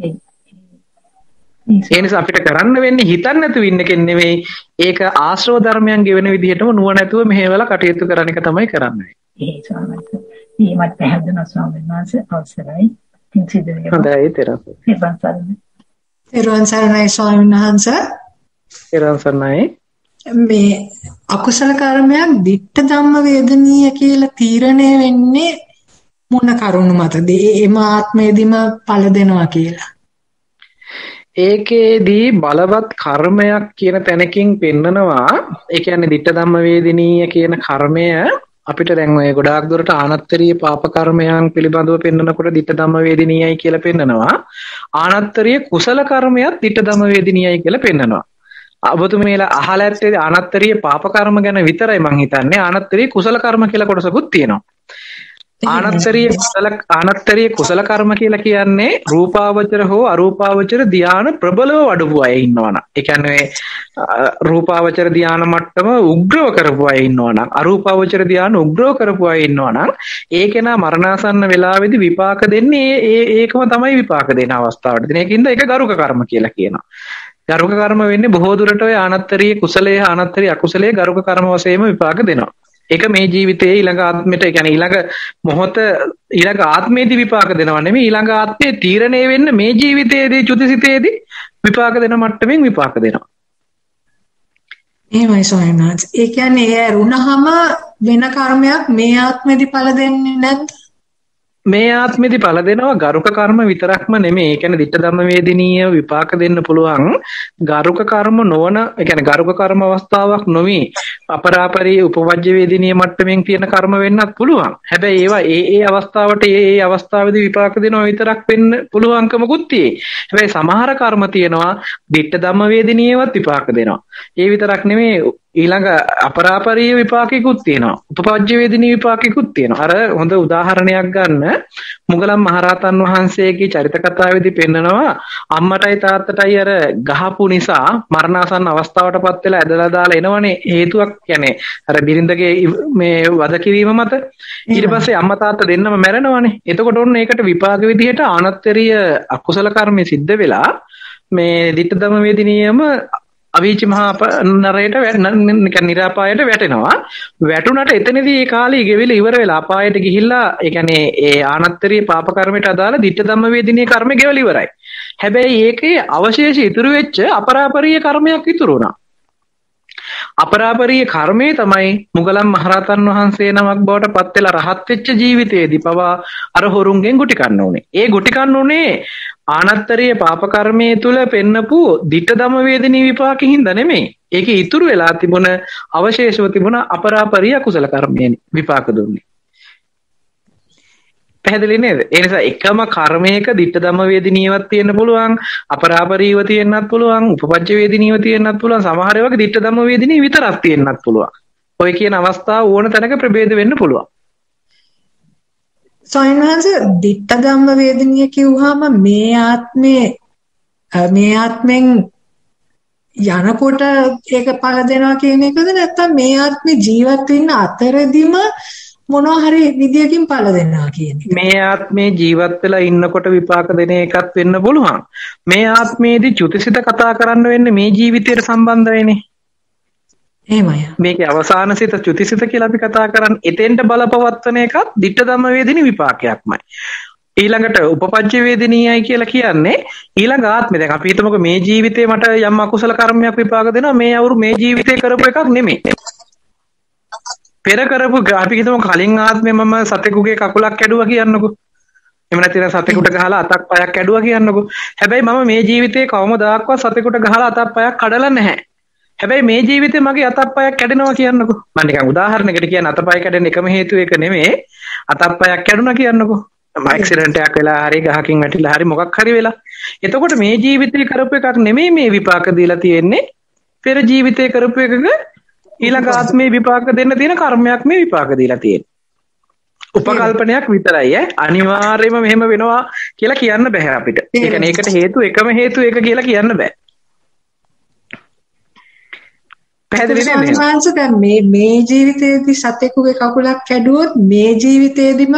Speaker 2: ඒ නිසා අපිට කරන්න වෙන්නේ හිතන්න නැතුව ඉන්න කෙනෙක් නෙවෙයි. ඒක ආශ්‍රව ධර්මයන් ගෙවෙන විදිහටම නුවණ නැතුව මෙහෙवला කටයුතු කරන එක තමයි කරන්නේ.
Speaker 3: ඒ ස්වාමීන් වහන්සේ. ඊමත් පැහැදිලිව ස්වාමීන් වහන්සේ අවසරයි.
Speaker 2: හොඳයි තෙරුවන්
Speaker 5: සරණයි ස්වාමීන් වහන්සේ.
Speaker 2: තෙරුවන් සරණයි.
Speaker 5: මේ අකුසල කර්මයක් ditta ධම්ම වේදනීය කියලා තීරණය වෙන්නේ මොන කරුණු මතද? එම ආත්මයේදීම ඵල දෙනවා කියලා.
Speaker 2: ඒකේදී බලවත් කර්මයක් කියන තැනකින් පෙන්නනවා. ඒ කියන්නේ ditta ධම්ම වේදනීය කියන කර්මය අපිට දැන් ඔය ගොඩාක් දුරට ආනත්තරීය පාප කර්මයන් පිළිබඳව පෙන්නනකොට ditta ධම්ම වේදනීයයි කියලා පෙන්නනවා. ආනත්තරීය කුසල කර්මයක් ditta ධම්ම වේදනීයයි කියලා පෙන්නනවා. ඔබතුමීලා අහලා ඇත්තේ ආනත්තරීය පාප කර්ම ගැන විතරයි මං හිතන්නේ. ආනත්තරීය කුසල කර්ම කියලා කොටසකුත් තියෙනවා. ආනත්තරීය කුසල කර්ම කියලා කියන්නේ රූපාවචර හෝ අරූපාවචර ධානය ප්‍රබලව වඩපු අය ඉන්නවනම්. ඒ කියන්නේ රූපාවචර ධානය මට්ටම උග්‍රව කරපු අය ඉන්නවනම්, අරූපාවචර ධානය උග්‍රව කරපු අය ඉන්නවනම්, ඒකේනා මරණාසන්න වෙලාවේදී විපාක දෙන්නේ ඒකම තමයි විපාක දෙන අවස්ථාවට. ඒකින්ද ඒක ගරුක කර්ම කියලා කියනවා. ගරුක කර්ම වෙන්නේ බොහෝ දුරට ඔය ආනත්තරීය කුසලයේ ආනත්තරීය අකුසලයේ ගරුක කර්ම වශයෙන්ම විපාක දෙනවා. ඒක මේ ජීවිතයේ ඊළඟ ආත්මෙට ඒ කියන්නේ ඊළඟ මොහොත ඊළඟ ආත්මයේදී විපාක දෙනවා නෙමෙයි ඊළඟ ආත්මේ තීරණය වෙන්න මේ ජීවිතයේදී චුතිසිතේදී විපාක දෙන මට්ටමින් විපාක දෙනවා.
Speaker 5: එහෙමයි ස්වාමීන් වහන්සේ. ඒ කියන්නේ ඒ රුණහම වෙන කර්මයක් මේ ආත්මෙදී ඵල දෙන්නේ නැද්ද?
Speaker 2: මේ ආත්මෙදී ඵල දෙනවා ගරුක කර්ම විතරක්ම නෙමෙයි. ඒ කියන්නේ ditta ධම්ම වේදිනීය විපාක දෙන්න පුළුවන් ගරුක කර්ම නොවන, ඒ කියන්නේ ගරුක කර්ම අවස්ථාවක් නොවි අපරාපරී උපවජ්‍ය වේදිනීය මට්ටමින් තියෙන කර්ම වෙන්නත් පුළුවන්. හැබැයි ඒවා ඒ අවස්ථාවට ඒ අවස්ථාවේදී විපාක දෙනවා විතරක් වෙන්න පුළුවන්කමකුත් තියෙයි. හැබැයි සමහර කර්ම තියෙනවා ditta ධම්ම වේදිනීයවත් විපාක දෙනවා. ඒ විතරක් නෙමෙයි ඊළඟ අපරාපරීය විපාකිකුත් තියෙනවා. උපපජ්‍ය වේදිනී විපාකිකුත් තියෙනවා. අර හොඳ උදාහරණයක් ගන්න මුගලන් මහරහතන් වහන්සේගේ චරිත කතාවේදී පෙන්නනවා අම්මටයි තාත්තටයි අර ගහපු නිසා මරණාසන්න අවස්ථාවටපත් වෙලා ඇදලා දාලා එනවනේ හේතුවක් කියන්නේ අර බිරිඳගේ මේ වද කිරීම මත ඊට පස්සේ අම්මා තාත්තා දෙන්නම මැරෙනවනේ. එතකොට ඔන්න ඒකට විපාක විදිහට ආනත්තරීය අකුසල කර්මෙ සිද්ධ වෙලා මේ ditta ධම්ම වේදිනියම අවීචි මහා නරයට නිරාපායට වැටෙනවා. වැටුණට එතනදී ඒ කාලේ ගෙවිල ඉවර වෙලා අපායට ගිහිල්ලා ඒ කියන්නේ ඒ ආනත්තරීය පාප කර්මයට අදාළ ditta ධම්ම වේදිනී කර්ම ගෙවල ඉවරයි. හැබැයි ඒකේ අවශේෂ ඉතුරු වෙච්ච අපරාපරීය කර්මයක් ඉතුරු වුණා. අපරාපරීය කර්මය තමයි මුගලන් මහරහතන් වහන්සේ නමක් බවට පත් වෙලා රහත් වෙච්ච ජීවිතයේදී පවා අර හොරුන්ගෙන් ගුටි කන්න උනේ. ඒ ගුටි කන්න උනේ ආනත්තරීය පාප කර්මයේ තුල පෙන්නපු ditta ධම්ම වේදිනී විපාකෙ හින්දා නෙමෙයි. ඒකේ ඉතුරු වෙලා තිබුණ අවශේෂව තිබුණ අපරාපරීය කුසල කර්මයෙන් විපාක දුන්නේ. පැහැදිලි නේද? ඒ නිසා එකම කර්මයක ditta ධම්ම වේදිනියවත් තියෙන්න පුළුවන්, අපරාපරීයව තියෙන්නත් පුළුවන්, උපපජ්ජ වේදිනියව තියෙන්නත් පුළුවන්, සමහර ඒවාගේ ditta ධම්ම වේදිනිය විතරක් තියෙන්නත් පුළුවන්. ඔය කියන අවස්ථාව ඕන තැනක ප්‍රභේද වෙන්න පුළුවන්.
Speaker 5: සොයනහස ditta ධම්ම වේදිනිය කිව්වහම මේ ආත්මෙන් යනකොට ඒක පළ දෙනවා කියන එකද නැත්නම් මේ ආත්මේ ජීවත් වෙන්න අතරදිම මොනවා හරි විදියකින් ඵල දෙනවා කියන එක.
Speaker 2: මේ ආත්මේ ජීවත් වෙලා ඉන්නකොට විපාක දෙන එකත් වෙන්න පුළුවන්. මේ ආත්මේදී චුතිසිත කතා කරන්න වෙන්නේ මේ ජීවිතයට සම්බන්ධ වෙන්නේ.
Speaker 5: එහෙමයි.
Speaker 2: මේකේ අවසාන සිත චුතිසිත කියලා අපි කතා කරන්නේ. එතෙන්ට බලපවත්වන එකත් ditta ධම්ම වේදිනී විපාකයක්මයි. ඊළඟට උපපජ්ජ වේදිනීයයි කියලා කියන්නේ ඊළඟ ආත්මේ. දැන් අපි හිතමුකෝ මේ ජීවිතේ මට යම් අකුසල කර්මයක් විපාක දෙනවා. මේ ජීවිතේ කරපු එකක් නෙමෙයි. පෙර කරපු අපි හිතමු කලින් ආත්මේ මම සතෙකුගේ කකුලක් කැඩුවා කියන්නකෝ. එහෙම නැත්නම් සතෙකුට ගහලා අතක් පයක් කැඩුවා කියන්නකෝ. හැබැයි මම මේ ජීවිතේ කවමදාක්වත් සතෙකුට ගහලා අතක් පයක් කඩලා නැහැ. හැබැයි මේ ජීවිතේ මගේ අතක් පයක් කැඩෙනවා කියන්නකෝ. මම නිකන් උදාහරණයකට කියන අතපය කැඩෙන එකම හේතුව එක නෙමෙයි. අතක් පයක් කැඩුණා කියන්නකෝ. ඇක්සිඩන්ට් එකක් වෙලා හරි ගහකින් වැටිලා හරි මොකක් හරි වෙලා. එතකොට මේ ජීවිතේ කරපු එකක් නෙමෙයි මේ විපාක දීලා තියෙන්නේ. පෙර ජීවිතේ කරපු එකක ඊළඟ ආත්මේ විපාක දෙන්න තියෙන කර්මයක් මේ විපාක දීලා තියෙන්නේ. උපකල්පනයක් විතරයි අනිවාර්යයෙන්ම මෙහෙම වෙනවා කියලා කියන්න බෑ අපිට. ඒ කියන්නේ ඒකට හේතු එකම හේතු එක කියලා කියන්න බෑ. පැහැදිලි නේද?
Speaker 5: මේ ජීවිතේදී සතෙකුගේ කකුලක් කැඩුවොත් මේ ජීවිතේදීම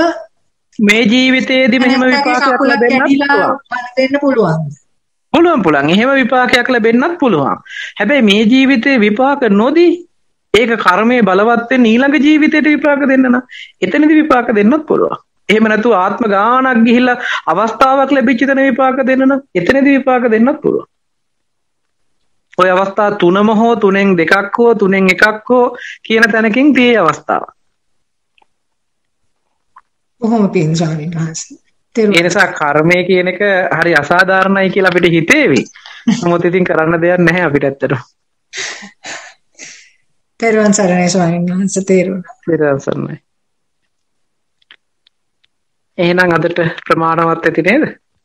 Speaker 2: එහෙම විපාකයක්
Speaker 5: ලැබෙන්න පුළුවන්.
Speaker 2: පුළුවන්. එහෙම විපාකයක් ලැබෙන්නත් පුළුවන්. හැබැයි මේ ජීවිතේ විපාක නොදී ඒක කර්මයේ බලවත් වෙන ඊළඟ ජීවිතේට විපාක දෙන්න නම් එතනදී විපාක දෙන්නත් පුළුවන්. එහෙම නැතුව ආත්ම ගානක් ගිහිල්ලා අවස්ථාවක් ලැබිච්ච තැන විපාක දෙන්න නම් එතනදී විපාක දෙන්නත් පුළුවන්. ওই අවස්ථා තුනම හෝ තුනෙන් දෙකක් හෝ තුනෙන් එකක් හෝ කියන තැනකින් tie අවස්ථාව.
Speaker 5: කොහොම පින් ස්වාමීන් වහන්සේ.
Speaker 2: ඒ නිසා කර්මය කියන එක හරි අසාධාරණයි කියලා අපිට හිතේවි. නමුත් ඉතින් කරන්න දෙයක් නැහැ අපිට ඇත්තට.
Speaker 5: තෙරුවන් සරණයි ස්වාමීන් වහන්සේ.
Speaker 2: තෙරුවන් සරණයි. එහෙනම් අදට ප්‍රමාණවත් ඇති නේද?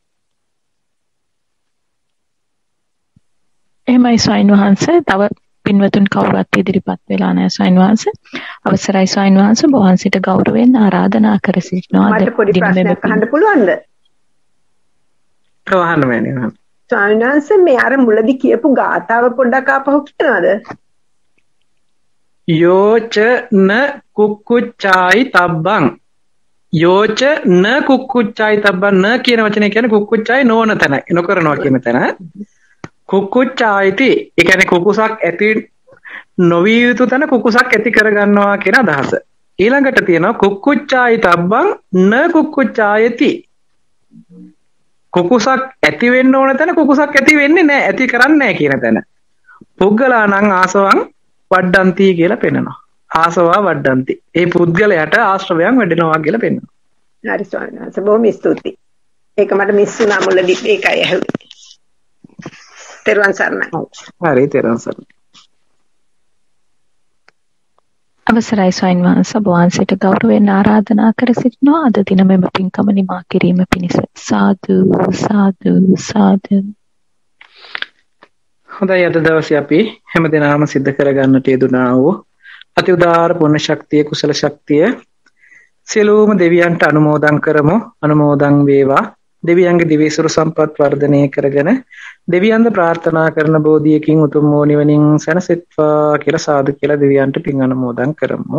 Speaker 1: එහෙමයි ස්වාමීන් වහන්සේ. තව පින්වතුන් කවුරුත් ඉදිරිපත් වෙලා නැහැ ස්වාමීන් වහන්සේ. අවසරයි ස්වාමීන් වහන්සේ. බොහන්සිට ගෞරවයෙන් ආරාධනා කර සිටිනවා.
Speaker 6: මට පොඩි ප්‍රශ්නයක් අහන්න පුළුවන්ද?
Speaker 2: ප්‍රවාහන වෙනවා.
Speaker 6: ස්වාමීන් වහන්සේ මේ අර මුලදී කියපු ගාථාව පොඩ්ඩක් ආපහු කියනවාද?
Speaker 2: යෝච න කුක්කුච්චායි තබ්බං යෝච න කුක්කුච්චායි තබ්බං න කියන වචනේ කියන්නේ කුක්කුච්චායි නොවන තැන නොකරනවා කියන තැන කුක්කුච්චායිති ඒ කියන්නේ කුකුසක් ඇති නොවිය යුතු තැන කුකුසක් ඇති කරගන්නවා කියන අදහස. ඊළඟට තියෙනවා කුක්කුච්චායි තබ්බං න කුක්කුච්චායති කුකුසක් ඇති වෙන්න ඕන තැන කුකුසක් ඇති වෙන්නේ නැහැ ඇති කරන්නේ නැහැ කියන තැන. පුද්ගලාණං ආසවං වඩ්ඩන්ති කියලා පෙන්නනවා. ආසවා වඩ්ඩන්ති. ඒ පුද්ගලයාට ආශ්‍රවයන් වැඩෙනවා කියලා පෙන්නනවා.
Speaker 6: හරි ස්වාමීන් වහන්සේ බොහොම ස්තුතියි. ඒක මට මිස් වුණා මුලදී ඒකයි ඇහුවේ. තෙරුවන් සරණයි.
Speaker 2: හරි තෙරුවන් සරණයි.
Speaker 1: අවසරයි ස්වාමීන් වහන්සේ. බොහන්සිට ගෞරවයෙන් ආරාධනා කර සිටිනවා. අද දින මෙම පින්කම නිමා කිරීම පිණිස සාදු සාදු සාදු.
Speaker 2: හොඳයි අද දවසේ අපි හැමදෙනාම සිද්ධ කරගන්නට යෙදුනා වූ අති උදාාර පුණ්‍ය ශක්තිය කුසල ශක්තිය සියලුම දෙවියන්ට අනුමෝදන් කරමු. අනුමෝදන් වේවා. දෙවියන්ගේ දිව්‍යසුර සම්පත් වර්ධනය කරගෙන දෙවියන්ද ප්‍රාර්ථනා කරන බෝධියකින් උතුම් වූ නිවනින් සැනසෙත්වා කියලා සාදු කියලා දෙවියන්ට පින් අනුමෝදන් කරමු.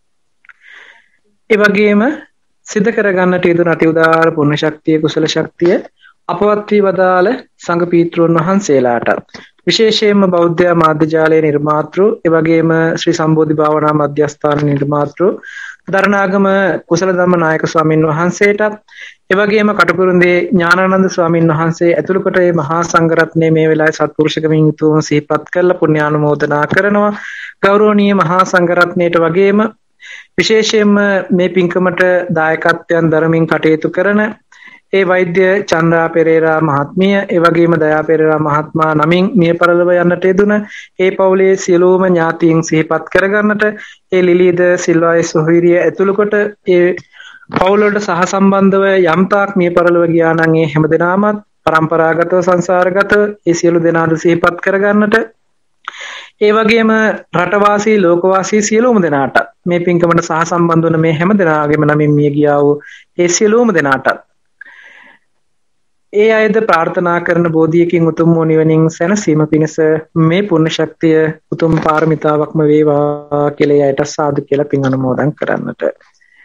Speaker 2: ඒ වගේම සිද්ධ කරගන්නට යෙදුන අති උදාාර පුණ්‍ය ශක්තිය කුසල ශක්තිය අපවත් වී වදාළ සංඝ පීත්‍රයන් වහන්සේලාටත් විශේෂයෙන්ම බෞද්ධ මාධ්‍ය ජාලයේ නිර්මාතෘ එවැගේම ශ්‍රී සම්බෝධි භාවනා මධ්‍යස්ථාන නිර්මාතෘ දරණාගම කුසල ධම්ම නායක ස්වාමින් වහන්සේටත් එවැගේම කටුකුරුන්දේ ඥානානන්ද ස්වාමින් වහන්සේ ඇතුළු කොට මේ මහා සංඝරත්නයේ මේ වෙලාවේ සත්පුරුෂකමින් යුතුවම සිහිපත් කරලා පුණ්‍යානුමෝදනා කරනවා. ගෞරවනීය මහා සංඝරත්නයට වගේම විශේෂයෙන්ම මේ පින්කමට දායකත්වයන් දරමින් කටයුතු කරන ඒ වෛද්‍ය චන්ද්‍රා පෙරේරා මහත්මිය ඒ වගේම දයා පෙරේරා මහත්මයා නමින් මිය පරලොව යන්නට යෙදුන ඒ පවුලේ සියලුම ඥාතීන් සිහිපත් කරගන්නට ඒ ලිලීද සිල්වායි සොහොයුරිය ඇතුළු කොට ඒ පවුල වලට සහ සම්බන්ධව යම් තාක් මිය පරලොව ගියා නම් ඒ හැමදෙනාමත් පරම්පරාගතව සංසාරගතව ඒ සියලු දෙනාට සිහිපත් කරගන්නට ඒ වගේම රටවාසී ලෝකවාසී සියලුම දෙනාට මේ පින්කමට සහ සම්බන්ධ වන මේ හැමදෙනාගේම නමින් මිය ගියා වූ ඒ සියලුම දෙනාට ඒ අයද ප්‍රාර්ථනා කරන බෝධියකින් උතුම් වූ නිවනින් සැනසීම පිණිස මේ පුණ්‍ය ශක්තිය උතුම් පාරමිතාවක්ම වේවා කියලා එයට සාදු කියලා පින් අනුමෝදන් කරන්නට.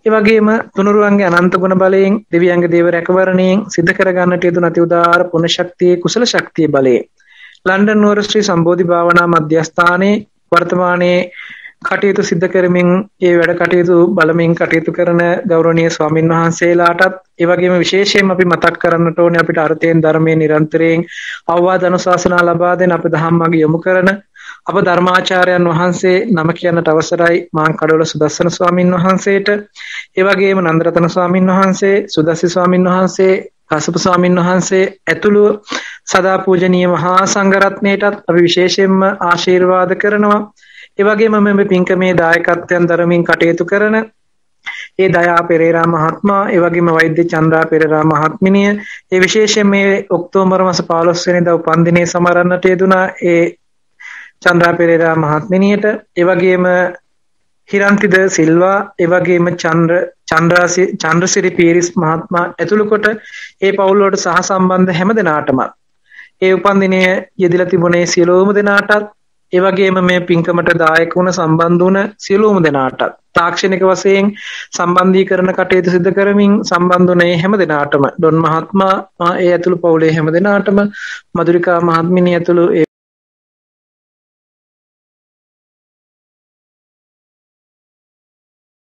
Speaker 2: ඒ වගේම තුනුරුවන්ගේ අනන්ත ගුණ බලයෙන් දෙවියන්ගේ දේව රැකවරණයෙන් සිද්ධ කරගන්නට යෙදුන අති උදාාර පුණ්‍ය ශක්තියේ කුසල ශක්තිය බලයෙන් ලන්ඩන් නුවර ශ්‍රී සම්බෝධි භාවනා මධ්‍යස්ථානයේ වර්තමානයේ කටයුතු සිද්ධ කරමින් ඒ වැඩ කටයුතු බලමින් කටයුතු කරන ගෞරවනීය ස්වාමින් වහන්සේලාටත් ඒ වගේම විශේෂයෙන්ම අපි මතක් කරන්නට ඕනේ අපිට අර්ථයෙන් ධර්මයෙන් නිරන්තරයෙන් අවවාද අනුශාසනා ලබා දෙන අපේ ධම්මග යොමු කරන අප ධර්මාචාර්යයන් වහන්සේ නම කියන්නට අවසරයි මාංකඩවල සුදස්සන ස්වාමින් වහන්සේට ඒ වගේම නන්දරතන ස්වාමින් වහන්සේ සුදස්සි ස්වාමින් වහන්සේ කාශ්‍යප ස්වාමින් වහන්සේ ඇතුළු සදා පූජනීය මහා සංඝරත්නයටත් අපි විශේෂයෙන්ම ආශිර්වාද කරනවා. ඒ වගේම මේ පින්කමේ දායකත්වයන් දරමින් කටයුතු කරන ඒ දයා පෙරේරා මහත්මයා, ඒ වගේම වෛද්‍ය චන්ද්‍රා පෙරේරා මහත්මිනිය, ඒ විශේෂයෙන් මේ ඔක්තෝබර් මාස 15 වෙනිදා උපන්දිනයේ සමරන්නට යෙදුනා ඒ චන්ද්‍රා පෙරේරා මහත්මිනියට, ඒ වගේම හිරන්තිද සිල්වා, ඒ වගේම චන්ද්‍රසිරි පීරිස් මහත්මයා ඇතුළු කොට ඒ පවුල් වලට සහ සම්බන්ධ හැම දෙනාටම ඒ උපන්දිනය යෙදিলা තිබුණේ සියලුම දෙනාටත්, ඒ වගේම මේ පින්කමට දායක වුණ සම්බන්ධ වුණ සියලුම දෙනාටත් තාක්ෂණික වශයෙන් සම්බන්ධීකරණ කටයුතු සිදු කරමින් සම්බන්ධ වුණේ හැම දෙනාටම, ඩොන් මහත්මයා ඒ ඇතුළු පවුලේ හැම දෙනාටම, මధుරිකා මහත්මිනිය ඇතුළු ඒ